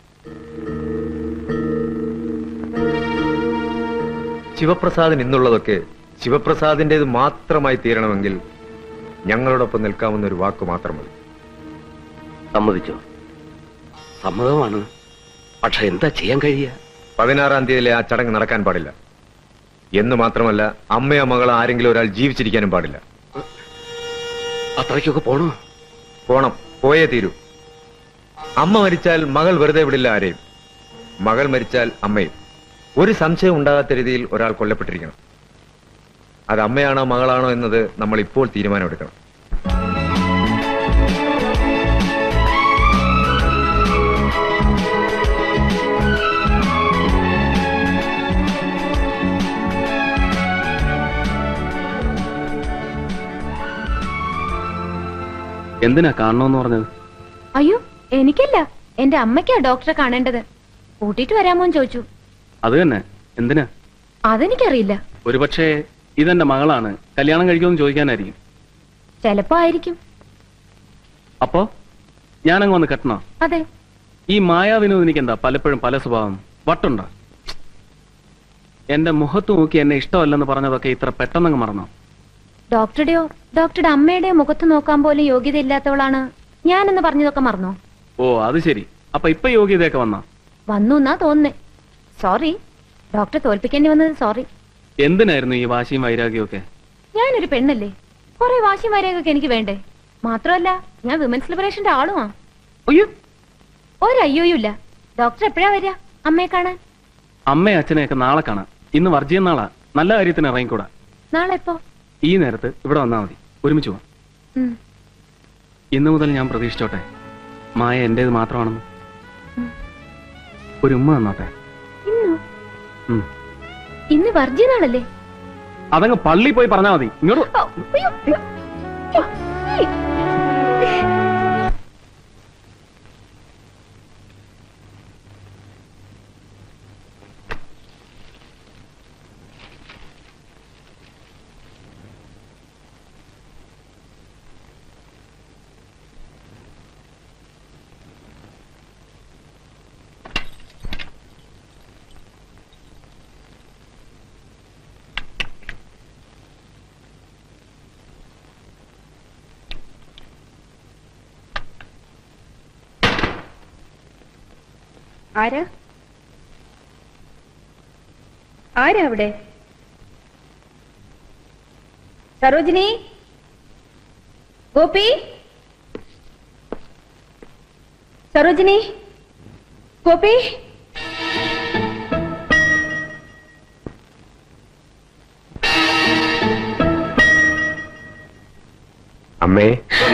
ശിവപ്രസാദിന് ഇന്നുള്ളതൊക്കെ ശിവപ്രസാദിന്റേത് മാത്രമായി തീരണമെങ്കിൽ ഞങ്ങളോടൊപ്പം നിൽക്കാവുന്ന ഒരു വാക്ക് മാത്രം മതി.
സമ്മതിച്ചോ? സമ്മതമാണ്. പക്ഷെ എന്താ ചെയ്യാൻ കഴിയുക?
പതിനാറാം തീയതിയിലെ ആ ചടങ്ങ് നടക്കാൻ പാടില്ല എന്ന് മാത്രമല്ല, അമ്മയോ മകളോ ആരെങ്കിലും ഒരാൾ ജീവിച്ചിരിക്കാനും പാടില്ല.
അത്രയ്ക്കൊക്കെ പോണോ?
പോണം, പോയേ തീരൂ. അമ്മ മരിച്ചാൽ മകൾ വെറുതെ വിടില്ല ആരെയും. മകൾ മരിച്ചാൽ അമ്മയും. ഒരു സംശയം ഉണ്ടാകാത്ത രീതിയിൽ ഒരാൾ കൊല്ലപ്പെട്ടിരിക്കണം. അത് അമ്മയാണോ മകളാണോ എന്നത് നമ്മൾ ഇപ്പോൾ തീരുമാനമെടുക്കണം.
എന്തിനാ കാണണമെന്ന് പറഞ്ഞത്?
അയ്യോ എനിക്കല്ല, എന്റെ അമ്മയ്ക്കാ ഡോക്ടറെ കാണേണ്ടത്. കൂട്ടിട്ട് വരാമോന്ന് ചോദിച്ചു.
അത് തന്നെ. എന്തിനാ?
അതെനിക്കറിയില്ല.
ഒരുപക്ഷെ ഇതെന്റെ മകളാണ്, കല്യാണം കഴിക്കുമെന്ന് ചോദിക്കാനായിരിക്കും.
ചെലപ്പോ ആയിരിക്കും.
അപ്പോ ഞാനങ്ങ് വന്ന് കെട്ടണോ?
അതെ.
ഈ മായാവിനോദിനിക്ക് എന്താ പലപ്പോഴും പല സ്വഭാവം? വട്ടുണ്ടോ? എന്റെ മുഖത്ത് നോക്കി എന്നെ ഇഷ്ടമല്ലെന്ന് പറഞ്ഞതൊക്കെ ഇത്ര പെട്ടെന്നങ്ങ് മറന്നോ?
ഡോക്ടറുടെയോ ഡോക്ടറുടെ അമ്മയുടെയോ മുഖത്ത് നോക്കാൻ പോലും യോഗ്യത ഇല്ലാത്തവളാണ് ഞാനെന്ന് പറഞ്ഞതൊക്കെ മറന്നോ?
ഓ അത് ശരി. അപ്പൊ ഇപ്പൊ യോഗ്യതയൊക്കെ വന്നോ?
വന്നു എന്നാ തോന്നുന്നേ. സോറി, ഡോക്ടറെ തോൽപ്പിക്കേണ്ടി വന്നത് സോറി.
എന്തിനായിരുന്നു ഈ വാശിയും വൈരാഗ്യവും ഒക്കെ?
ഞാനൊരു പെണ്ണല്ലേ, കുറെ വാശിയും വൈരാഗ്യമൊക്കെ എനിക്ക് വേണ്ടേ? മാത്രമല്ല ഞാൻ വിമൻസ് ലിബറേഷന്റെ ആളുമാ.
അയ്യോ,
ഒരയ്യോയില്ല. ഡോക്ടർ എപ്പോഴാ വരിക അമ്മയെ കാണാൻ?
അമ്മയും അച്ഛനെയൊക്കെ നാളെ കാണാം. ഇന്ന് വർജിയം നാളാ. നല്ല കാര്യത്തിന് ഇറങ്ങിക്കൂടാ.
നാളെ എപ്പോ?
ഈ നേരത്ത് ഇവിടെ വന്നാൽ മതി. ഒരുമിച്ച് പോവാം. ഇന്നു മുതൽ ഞാൻ പ്രതീക്ഷിച്ചോട്ടെ മായ എന്റേത് മാത്രമാണെന്ന്. ഒരു ഉമ്മ തന്നോട്ടെ.
ഇന്നോ? ഇന്ന് വർജിയ നാളല്ലേ?
അതങ്ങ് പള്ളി പോയി പറഞ്ഞാൽ മതി. ഇങ്ങോട്ട്
ആരാ ആരാ അവിടെ? സരോജിനി, ഗോപി, സരോജിനി, ഗോപി.
അമ്മേ,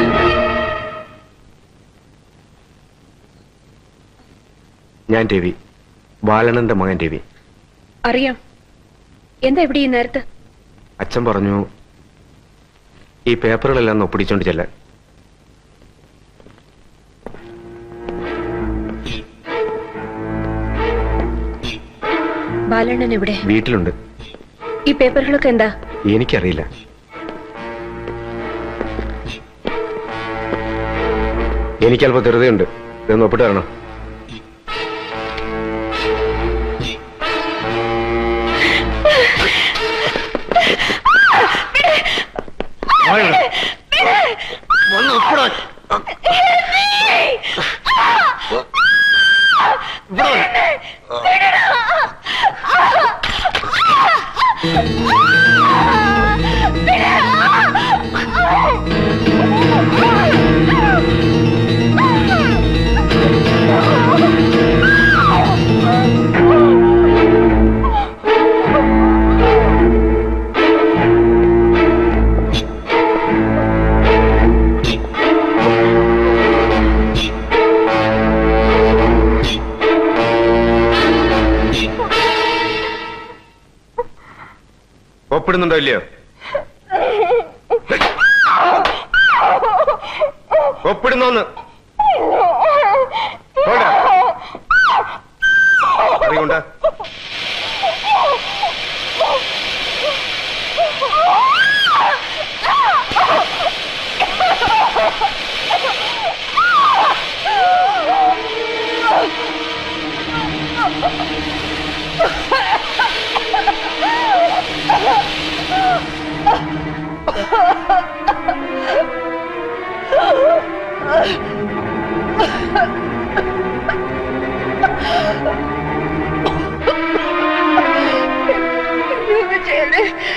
ഞാൻ രവി, ബാലനന്റെ മകൻ രവി.
അറിയാം. എന്താ ഇവിടെ ഈ നേരത്ത്?
അച്ഛൻ പറഞ്ഞു ഈ പേപ്പറുകളെല്ലാം ഒന്ന് ഒപ്പിടിച്ചോണ്ട് ചെല്ലാൻ.
ബാലണ്ണൻ എവിടെ?
വീട്ടിലുണ്ട്.
ഈ പേപ്പറുകളൊക്കെ എന്താ?
എനിക്കറിയില്ല. എനിക്കല്പം ധൃതയുണ്ട്. ഇതൊന്ന് ഒപ്പിട്ട് തരണം. ഒപ്പിടുന്നുണ്ടോ ഇല്ലയോ? ഒപ്പിടുന്നോന്ന് അറിയണ്ട.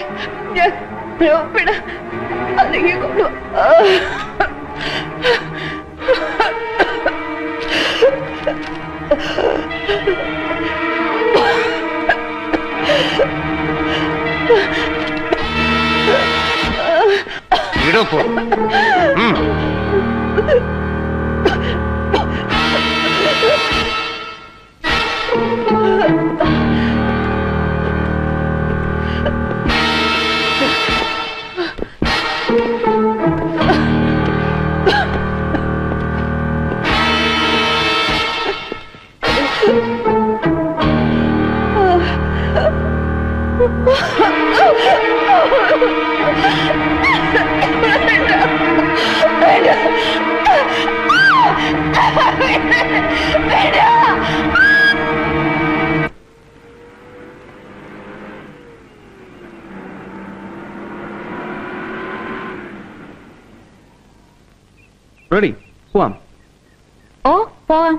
ഞാൻ ഒപ്പിട അല്ലെങ്കിൽ കൊണ്ടു
റെഡി, പോവാം.
ഓ പോവാം.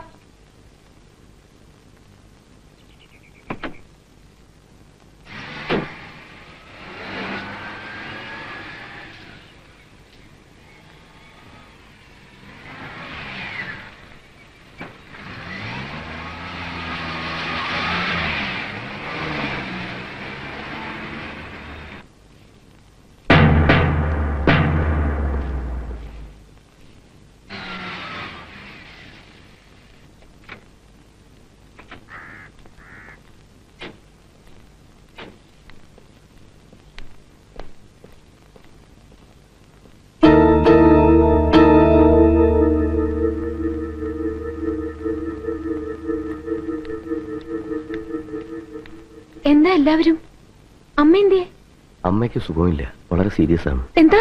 എന്താ എല്ലാവരും? അമ്മ എന്തിയെ?
അമ്മയ്ക്ക് സുഖമില്ല, വളരെ സീരിയസ് ആണ്.
എന്താ?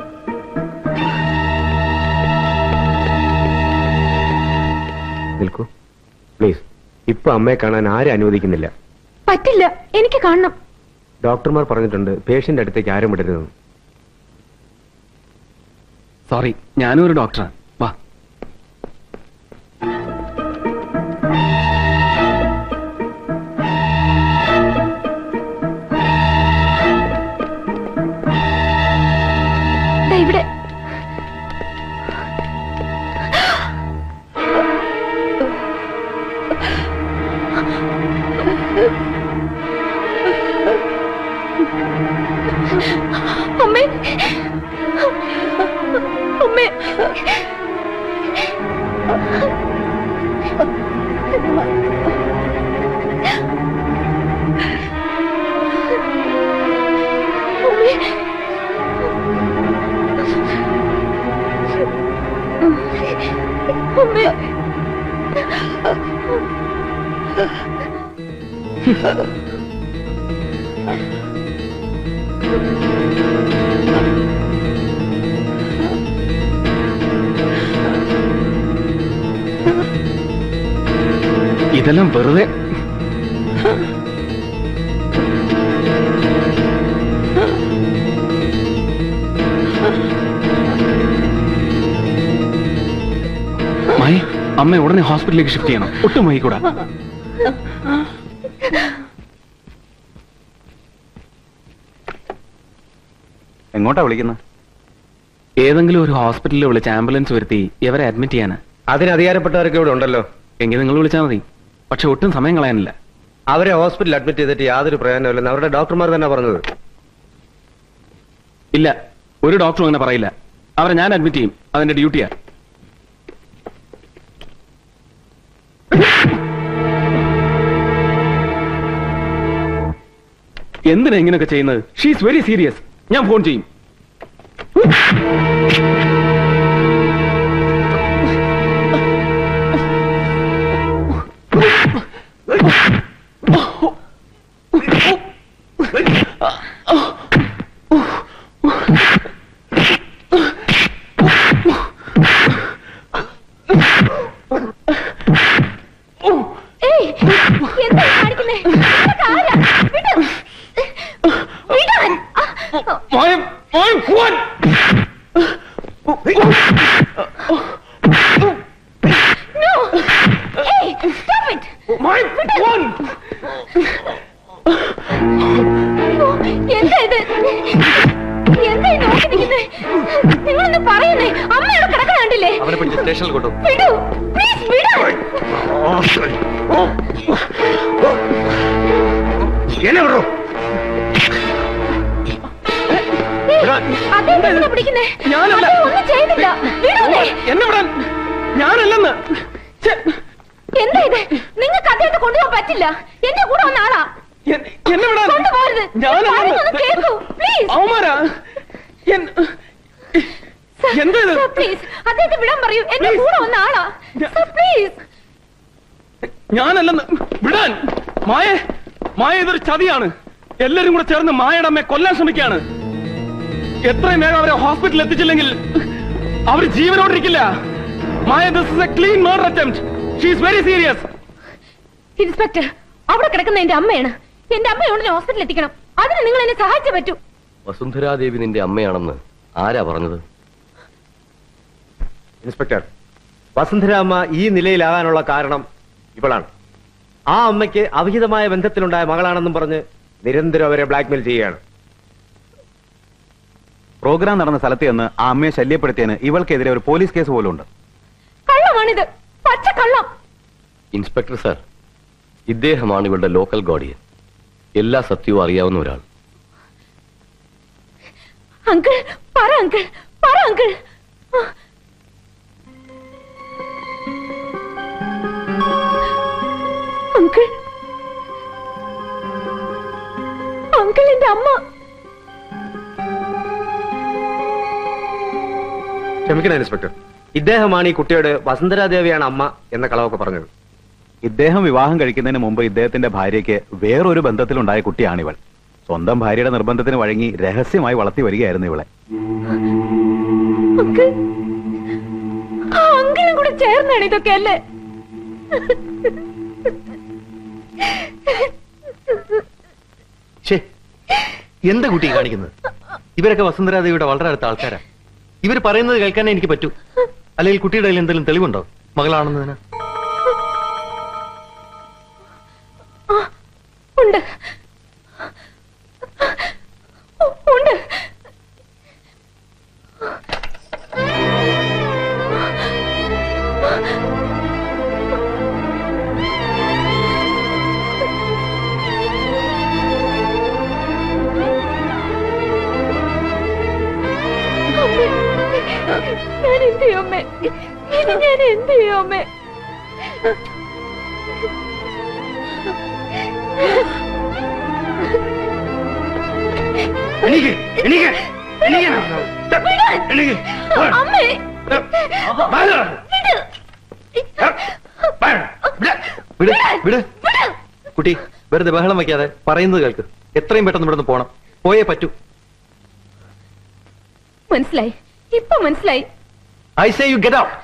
നിൽക്കൂ പ്ലീസ്. ഇപ്പൊ അമ്മയെ കാണാൻ ആരും അനുവദിക്കുന്നില്ല.
പറ്റില്ല, എനിക്ക് കാണണം.
ഡോക്ടർമാർ പറഞ്ഞിട്ടുണ്ട് പേഷ്യന്റ് അടുത്തേക്ക് ആരും വിടരുതെന്ന്.
സോറി, ഞാനും ഒരു ഡോക്ടറാണ്. വാ.
ഇവിടെ അമ്മേ, അമ്മേ, അമ്മേ,
ഇതെല്ലാം വെറുതെ. മായി, അമ്മ ഉടനെ ഹോസ്പിറ്റലിലേക്ക് ഷിഫ്റ്റ് ചെയ്യണം. ഒട്ടും വൈകൂടാ.
എങ്ങോട്ടാ വിളിക്കുന്നത്?
ഏതെങ്കിലും ഒരു ഹോസ്പിറ്റലിൽ വിളിച്ച് ആംബുലൻസ് വരുത്തി ഇവരെ അഡ്മിറ്റ് ചെയ്യാനാ.
അതിന് അധികാരപ്പെട്ടവരൊക്കെ ഇവിടെ ഉണ്ടല്ലോ.
എങ്കിൽ നിങ്ങൾ വിളിച്ചാൽ മതി. പക്ഷെ ഒട്ടും സമയം കളയാനില്ല.
അവരെ ഹോസ്പിറ്റലിൽ അഡ്മിറ്റ് ചെയ്തിട്ട് യാതൊരു പ്രയോജനമില്ലെന്ന് അവരുടെ ഡോക്ടർമാർ തന്നെ പറഞ്ഞത്.
ഇല്ല, ഒരു ഡോക്ടറും അങ്ങനെ പറയില്ല. അവരെ ഞാൻ അഡ്മിറ്റ് ചെയ്യും. അതിന്റെ ഡ്യൂട്ടിയാ. എന്തിനാ ഇങ്ങനെയൊക്കെ ചെയ്യുന്നത്? She's very serious. ഞാൻ ഫോൺ ചെയ്യും.
നിങ്ങളൊന്ന് പറയുന്നേ. അമ്മയോട് കിടക്കണ കണ്ടില്ലേ?
അവനെ പിടിച്ച് സ്റ്റേഷനിൽ കൊണ്ടു.
വിടൂ പ്ലീസ്, വിടൂ.
എന്നെ വിടൂ.
അദ്ദേഹത്തെ പിടിക്കുന്നേ?
ഞാനല്ല.
അദ്ദേഹം ഒന്നും ചെയ്തില്ല. വിടൂന്നേ.
എന്നെ വിടാൻ ഞാനല്ലെന്ന്.
എന്താ ഇത്? നിങ്ങൾക്ക് അദ്ദേഹത്തെ കൊണ്ടുപോകാൻ പറ്റില്ല. എന്റെ കൂടെ വന്ന ആളാ.
എന്നെ വിടാൻ
കൊണ്ടുപോകരുത്.
ഞാനല്ലെന്ന്.
കേൾക്കൂ പ്ലീസ്.
അവന്മാരാ എന്താ ഇത്?
പ്ലീസ് അദ്ദേഹത്തെ വിടാൻ പറയൂ. എന്റെ കൂടെ വന്ന ആളാ. പ്ലീസ്.
ഞാനല്ലെന്ന്. വിടാൻ. മായ മായ ഇതൊരു ചതിയാണ്. എല്ലാരും കൂടെ ചേർന്ന് മായയുടെ അമ്മയെ കൊല്ലാൻ ശ്രമിക്കുകയാണ്. എത്രയും വേഗം അവരെ ഹോസ്പിറ്റലിൽ എത്തിച്ചില്ലെങ്കിൽ അവർ ജീവനോടിരിക്കില്ല. Maya, this is a clean murder attempt. She is very serious.
Inspector, അവിടെ കിടക്കുന്ന എന്റെ അമ്മയാണ്. എന്റെ അമ്മയെ ഉടനെ ഹോസ്പിറ്റലിൽ എത്തിക്കണം. അതിന് നിങ്ങൾ എന്നെ സഹായിച്ചേ പറ്റൂ.
വസുന്ധരാദേവി നിന്റെ അമ്മയാണെന്ന് ആരാ പറഞ്ഞത്?
ഇൻസ്പെക്ടർ, വസുന്ധരാമ്മ ഈ നിലയിലാകാനുള്ള കാരണം ഇവളാണ്. ആ അമ്മയ്ക്ക് അവിഹിതമായ ബന്ധത്തിലുണ്ടായ മകളാണെന്നും പറഞ്ഞ് നിരന്തരം അവരെ ബ്ലാക്ക്മെയിൽ ചെയ്യുകയാണ്.
പ്രോഗ്രാം നടന്ന സ്ഥലത്ത് നിന്ന് ആ അമ്മയെ ശല്യപ്പെടുത്തിയതിന് ഇവൾക്കെതിരെ ഒരു പോലീസ് കേസ് പോലും ഉണ്ട്.
കള്ളമാണിത്, പച്ച കള്ളം.
ഇൻസ്പെക്ടർ സാർ, ഇദ്ദേഹമാണ് ഇവളുടെ ലോക്കൽ ഗാർഡിയൻ. എല്ലാ സത്യവും അറിയാവുന്ന ഒരാൾ.
അങ്കിൾ പറ, അങ്കിൾ പറ, അങ്കിൾ. അങ്കിൾ അങ്കിൾ എന്റെ അമ്മ.
ക്ഷമിക്കണം ഇൻസ്പെക്ടർ, ഇദ്ദേഹമാണ് ഈ കുട്ടിയോട് വസുന്ധരാദേവിയാണ് അമ്മ എന്ന കളവൊക്കെ പറഞ്ഞത്.
ഇദ്ദേഹം വിവാഹം കഴിക്കുന്നതിന് മുമ്പ് ഇദ്ദേഹത്തിന്റെ ഭാര്യയ്ക്ക് വേറൊരു ബന്ധത്തിലുണ്ടായ കുട്ടിയാണിവൾ. സ്വന്തം ഭാര്യയുടെ നിർബന്ധത്തിന് വഴങ്ങി രഹസ്യമായി വളർത്തി വരികയായിരുന്നു ഇവളെ.
അങ്കിളും കൂടെ ചേർന്നാണ് ഇതൊക്കെ അല്ലേ?
എന്താ കുട്ടി കാണിക്കുന്നത്? ഇവരൊക്കെ വസുന്ധരാദേവിയുടെ വളരെ അടുത്ത ആൾക്കാരാ. ഇവർ പറയുന്നത് കേൾക്കാനേ എനിക്ക് പറ്റൂ. അല്ലെങ്കിൽ കുട്ടിയുടെ കയ്യിൽ എന്തെങ്കിലും തെളിവുണ്ടോ മകളാണെന്നതിന്?
ഉണ്ട് ഉണ്ട്. ഞാൻ എന്ത് ചെയ്യും അമ്മേ? ഇനി ഞാൻ എന്ത് ചെയ്യും അമ്മേ?
കുട്ടി വെറുതെ ബഹളം വയ്ക്കാതെ പറയുന്നത് കേൾക്ക്. എത്രയും പെട്ടെന്ന് ഇവിടുന്ന് പോണം. പോയേ പറ്റൂ.
മനസ്സിലായി, ഇപ്പൊ മനസ്സിലായി.
I say you get out.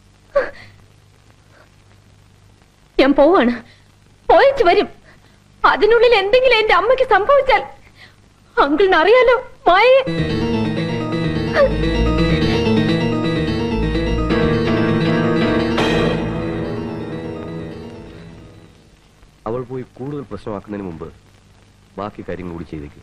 ഞാൻ പോവാണ്. പോയിച്ച് വരും. അതിനുള്ളിൽ എന്തെങ്കിലും എന്റെ അമ്മയ്ക്ക് സംഭവിച്ചാൽ അങ്കിളിന് അറിയാലോ. മായ
അവൾ പോയി കൂടുതൽ പ്രശ്നമാക്കുന്നതിന് മുമ്പ് ബാക്കി കാര്യങ്ങൾ കൂടി ചെയ്തേക്കും.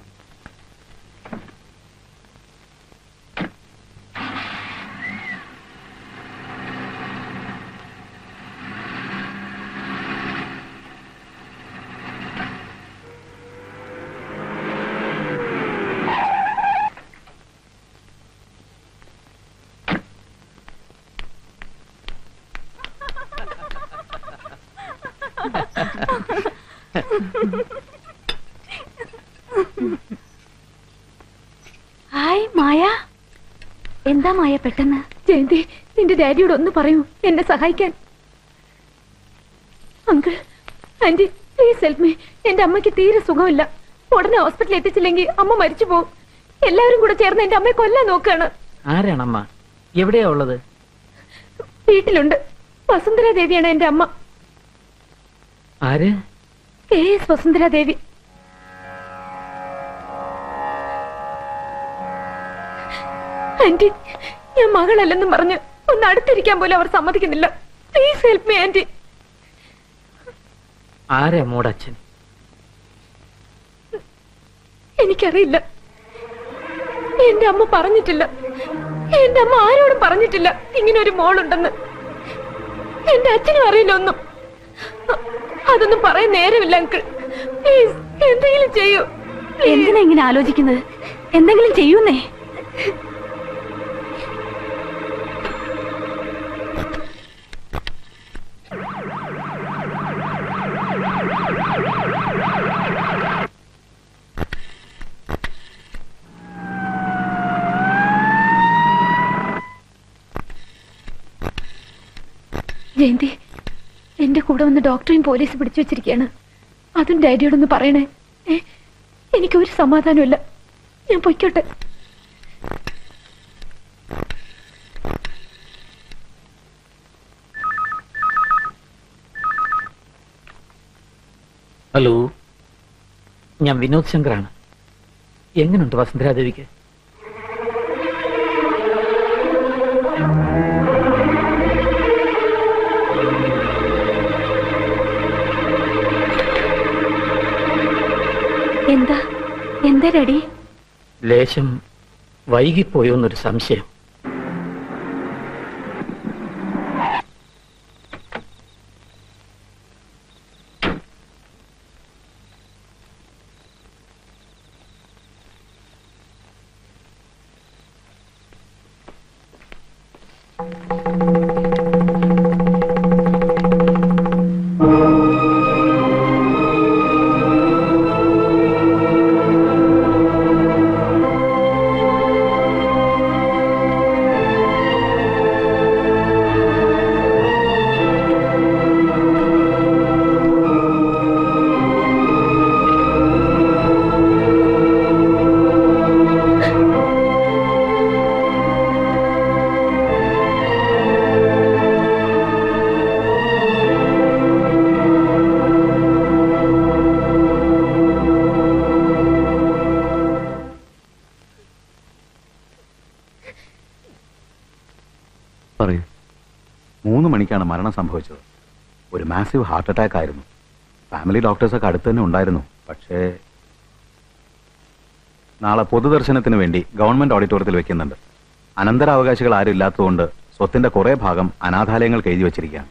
ഹായ് മായ. എന്താ മായ പെട്ടെന്ന്? ജയന്തി, നിന്റെ ഡാഡിയോട് ഒന്ന് പറയൂ എന്നെ സഹായിക്കാൻ. Uncle, aunty, please help me. എന്റെ അമ്മയ്ക്ക് തീരെ സുഖമില്ല. ഉടനെ ഹോസ്പിറ്റലിൽ എത്തിച്ചില്ലെങ്കിൽ അമ്മ മരിച്ചു പോകും. എല്ലാവരും കൂടെ ചേർന്ന് എന്റെ അമ്മയെ കൊല്ലാൻ നോക്കാണ്.
ആരാണമ്മ? എവിടെയാ ഉള്ളത്?
വീട്ടിലുണ്ട്. വസുന്ധരാദേവിയാണ് എന്റെ അമ്മ.
ആര്?
K S Vasundhara Devi. ആന്റി, ഞാൻ മകളല്ലെന്നും പറഞ്ഞ് ഒന്ന് അടുത്തിരിക്കാൻ പോലും അവർ സമ്മതിക്കുന്നില്ല. Please help me aunty.
ആരാ മോടച്ഛൻ?
എനിക്കറിയില്ല. എന്റെ അമ്മ പറഞ്ഞിട്ടില്ല. എന്റെ അമ്മ ആരോടും പറഞ്ഞിട്ടില്ല ഇങ്ങനെ ഒരു മോളുണ്ടെന്ന്. എന്റെ അച്ഛനും അറിയില്ല ഒന്നും. അതൊന്നും പറയാൻ നേരമില്ല അങ്കിൾ. പ്ലീസ് എന്തെങ്കിലും ചെയ്യൂ.
എന്തിനാ ഇങ്ങനെ ആലോചിക്കുന്നത്? എന്തെങ്കിലും ചെയ്യൂന്നേ.
ജയന്തി, എന്റെ കൂടെ വന്ന് ഡോക്ടറെയും പോലീസ് പിടിച്ചു വെച്ചിരിക്കുകയാണ്. അതും ഡാഡിയോടൊന്ന് പറയണേ. ഏ എനിക്കൊരു സമാധാനമില്ല. ഞാൻ പൊയ്ക്കോട്ടെ.
ഹലോ, ഞാൻ വിനോദ് ശങ്കറാണ്. എങ്ങനെയുണ്ട് വസുന്ധരാദേവിക്ക്?
എന്താ എന്താ ഡാഡി?
ലേശം വൈകിപ്പോയോ എന്നൊരു സംശയം.
പറയൂ. മൂന്ന് മണിക്കാണ് മരണം സംഭവിച്ചത്. ഒരു മാസീവ് ഹാർട്ട് അറ്റാക്ക് ആയിരുന്നു. ഫാമിലി ഡോക്ടേഴ്സൊക്കെ അടുത്ത് തന്നെ ഉണ്ടായിരുന്നു. പക്ഷേ നാളെ പൊതുദർശനത്തിന് വേണ്ടി ഗവൺമെന്റ് ഓഡിറ്റോറിയത്തിൽ വെക്കുന്നുണ്ട്. അനന്തരാവകാശികൾ ആരും ഇല്ലാത്തതുകൊണ്ട് സ്വത്തിന്റെ കുറെ ഭാഗം അനാഥാലയങ്ങൾക്ക് എഴുതി വച്ചിരിക്കുകയാണ്.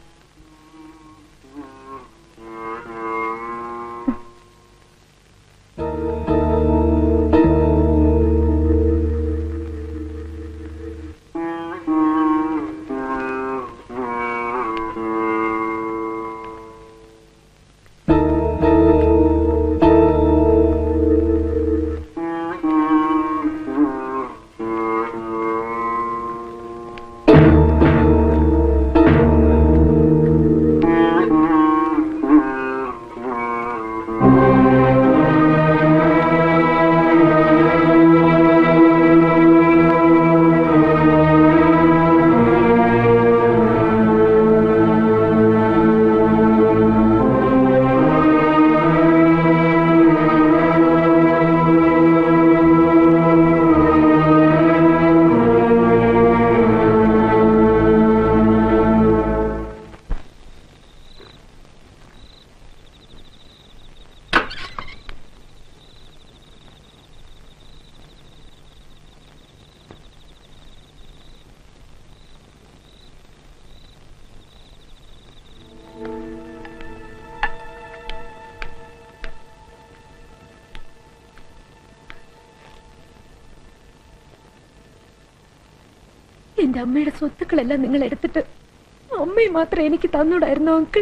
എന്റെ അമ്മയുടെ സ്വത്തുക്കളെല്ലാം നിങ്ങൾ എടുത്തിട്ട് അമ്മയെ മാത്രം എനിക്ക് തന്നൂടായിരുന്നു അങ്കിൾ.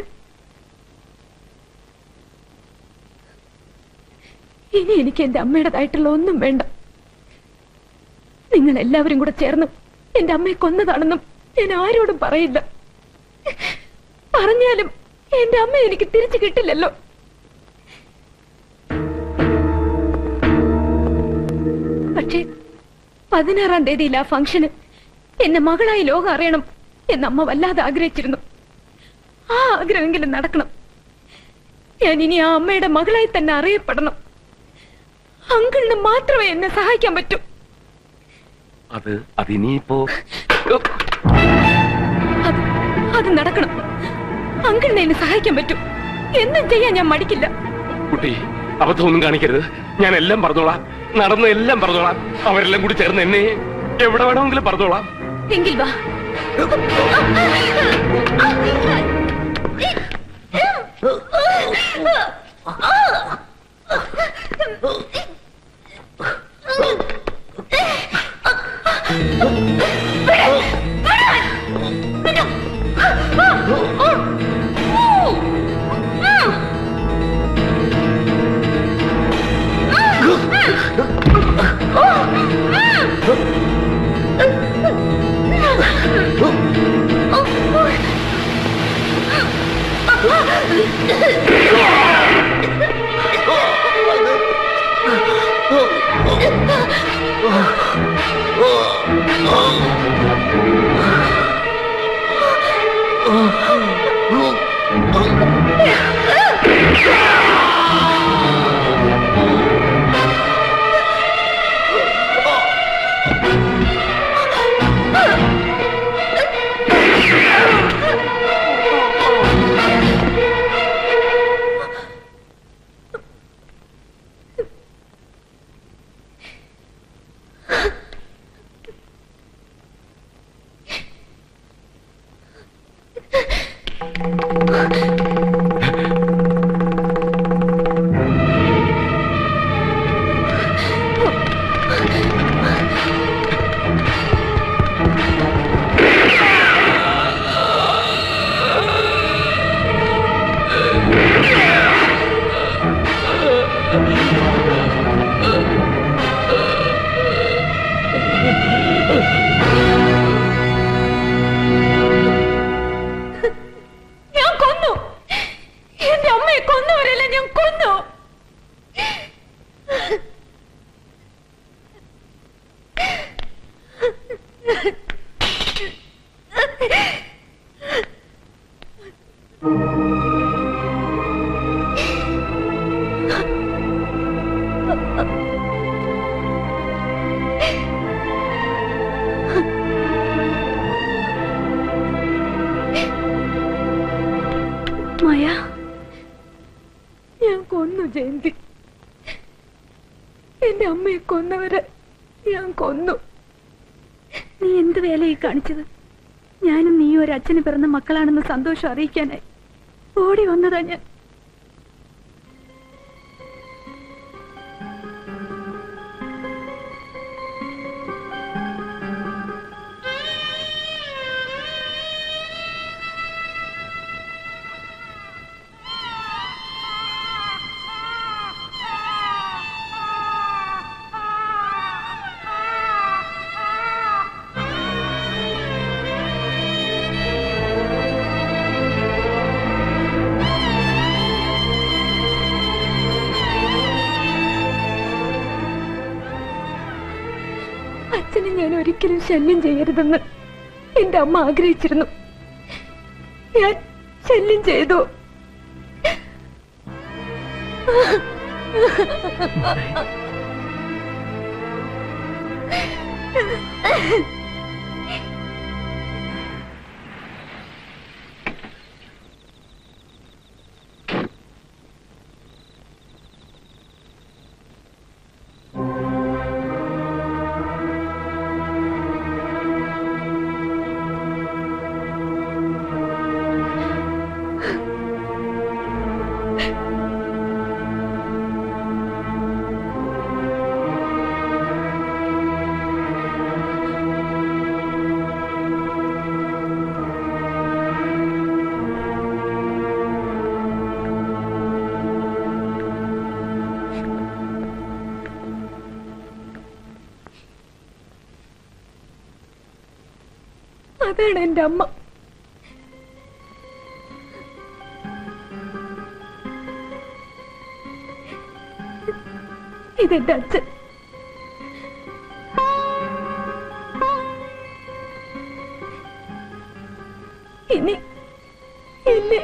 ഇനി എനിക്ക് എന്റെ അമ്മയുടേതായിട്ടുള്ള ഒന്നും വേണ്ട. നിങ്ങൾ എല്ലാവരും കൂടെ ചേർന്ന് എന്റെ അമ്മയെ കൊന്നതാണെന്നും ഞാൻ ആരോടും പറയില്ല. പറഞ്ഞാലും എന്റെ അമ്മ എനിക്ക് തിരിച്ചു കിട്ടില്ലല്ലോ. പക്ഷേ പതിനാറാം തീയതിയിൽ ആ ഫംഗ്ഷന് എന്നെ മകളായി ലോകം അറിയണം എന്നമ്മ വല്ലാതെ ആഗ്രഹിച്ചിരുന്നു. ആ ആഗ്രഹമെങ്കിലും നടക്കണം. ഞാൻ ഇനി ആ അമ്മയുടെ മകളായി തന്നെ അറിയപ്പെടണം. അങ്കിളിന് മാത്രമേ എന്നെ സഹായിക്കാൻ പറ്റൂ.
അത് അതിനിപ്പോ
അത് അത് നടക്കണം. അങ്കിളിനെ എന്നെ സഹായിക്കാൻ പറ്റൂ. എന്തും ചെയ്യാൻ ഞാൻ മടിക്കില്ല.
കുട്ടി, അബദ്ധമൊന്നും കാണിക്കരുത്. ഞാൻ എല്ലാം പറഞ്ഞോളാം. നടന്ന എല്ലാം പറഞ്ഞോളാം. അവരെല്ലാം കൂടി ചേർന്ന് എന്നെ എവിടെ വേണമെങ്കിലും പറഞ്ഞോളാം.
എങ്കിൽ വാ.
മായ, ഞാൻ കൊന്നു ജയന്തി. എന്റെ അമ്മയെ കൊന്നവരെ ഞാൻ കൊന്നു.
നീ എന്ത് വേലയായി കാണിച്ചത്? ഞാനും നീ ഒരു അച്ഛന് പിറന്ന മക്കളാണെന്ന് സന്തോഷം അറിയിക്കാനായി ഓടി വന്നതാ ഞാൻ.
അച്ഛനെ ഞാൻ ഒരിക്കലും ശല്യം ചെയ്യരുതെന്ന് എന്റെ അമ്മ ആഗ്രഹിച്ചിരുന്നു. ഞാൻ ശല്യം ചെയ്തു. അതാണ് എന്റെ അമ്മ. ഇതെന്റെ അച്ഛൻ. ഇനി എന്നെ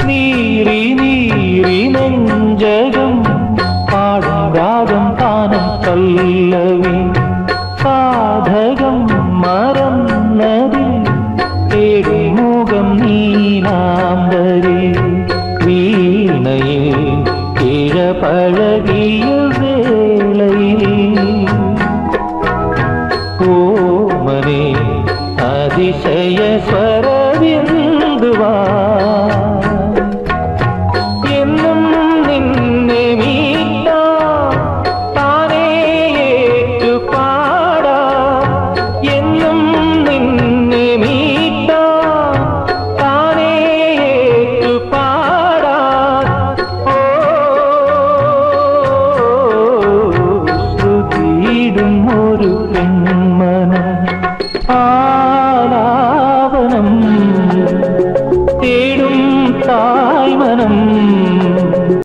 നീറി നീറി നെഞ്ചകം പാടും രാഗം താനം പല്ലവി സാധകം മറന്നതിൽ തേടി മുഖം നീനാമ്പരി വീണയിൽ കിഴപഴകിയ വേളയിൽ ഓമനെ അതിശയ സ്വരബിന്ദുവാ എന്നും നിന്നെ മീട്ടാ താനേ ഏറ്റു പാടാ എന്നും നിന്നെ മീട്ടാ താനേ ഏറ്റു പാടാ ഓ ശ്രുതിയിടും ഒരു പെൺമനം ആലാപനം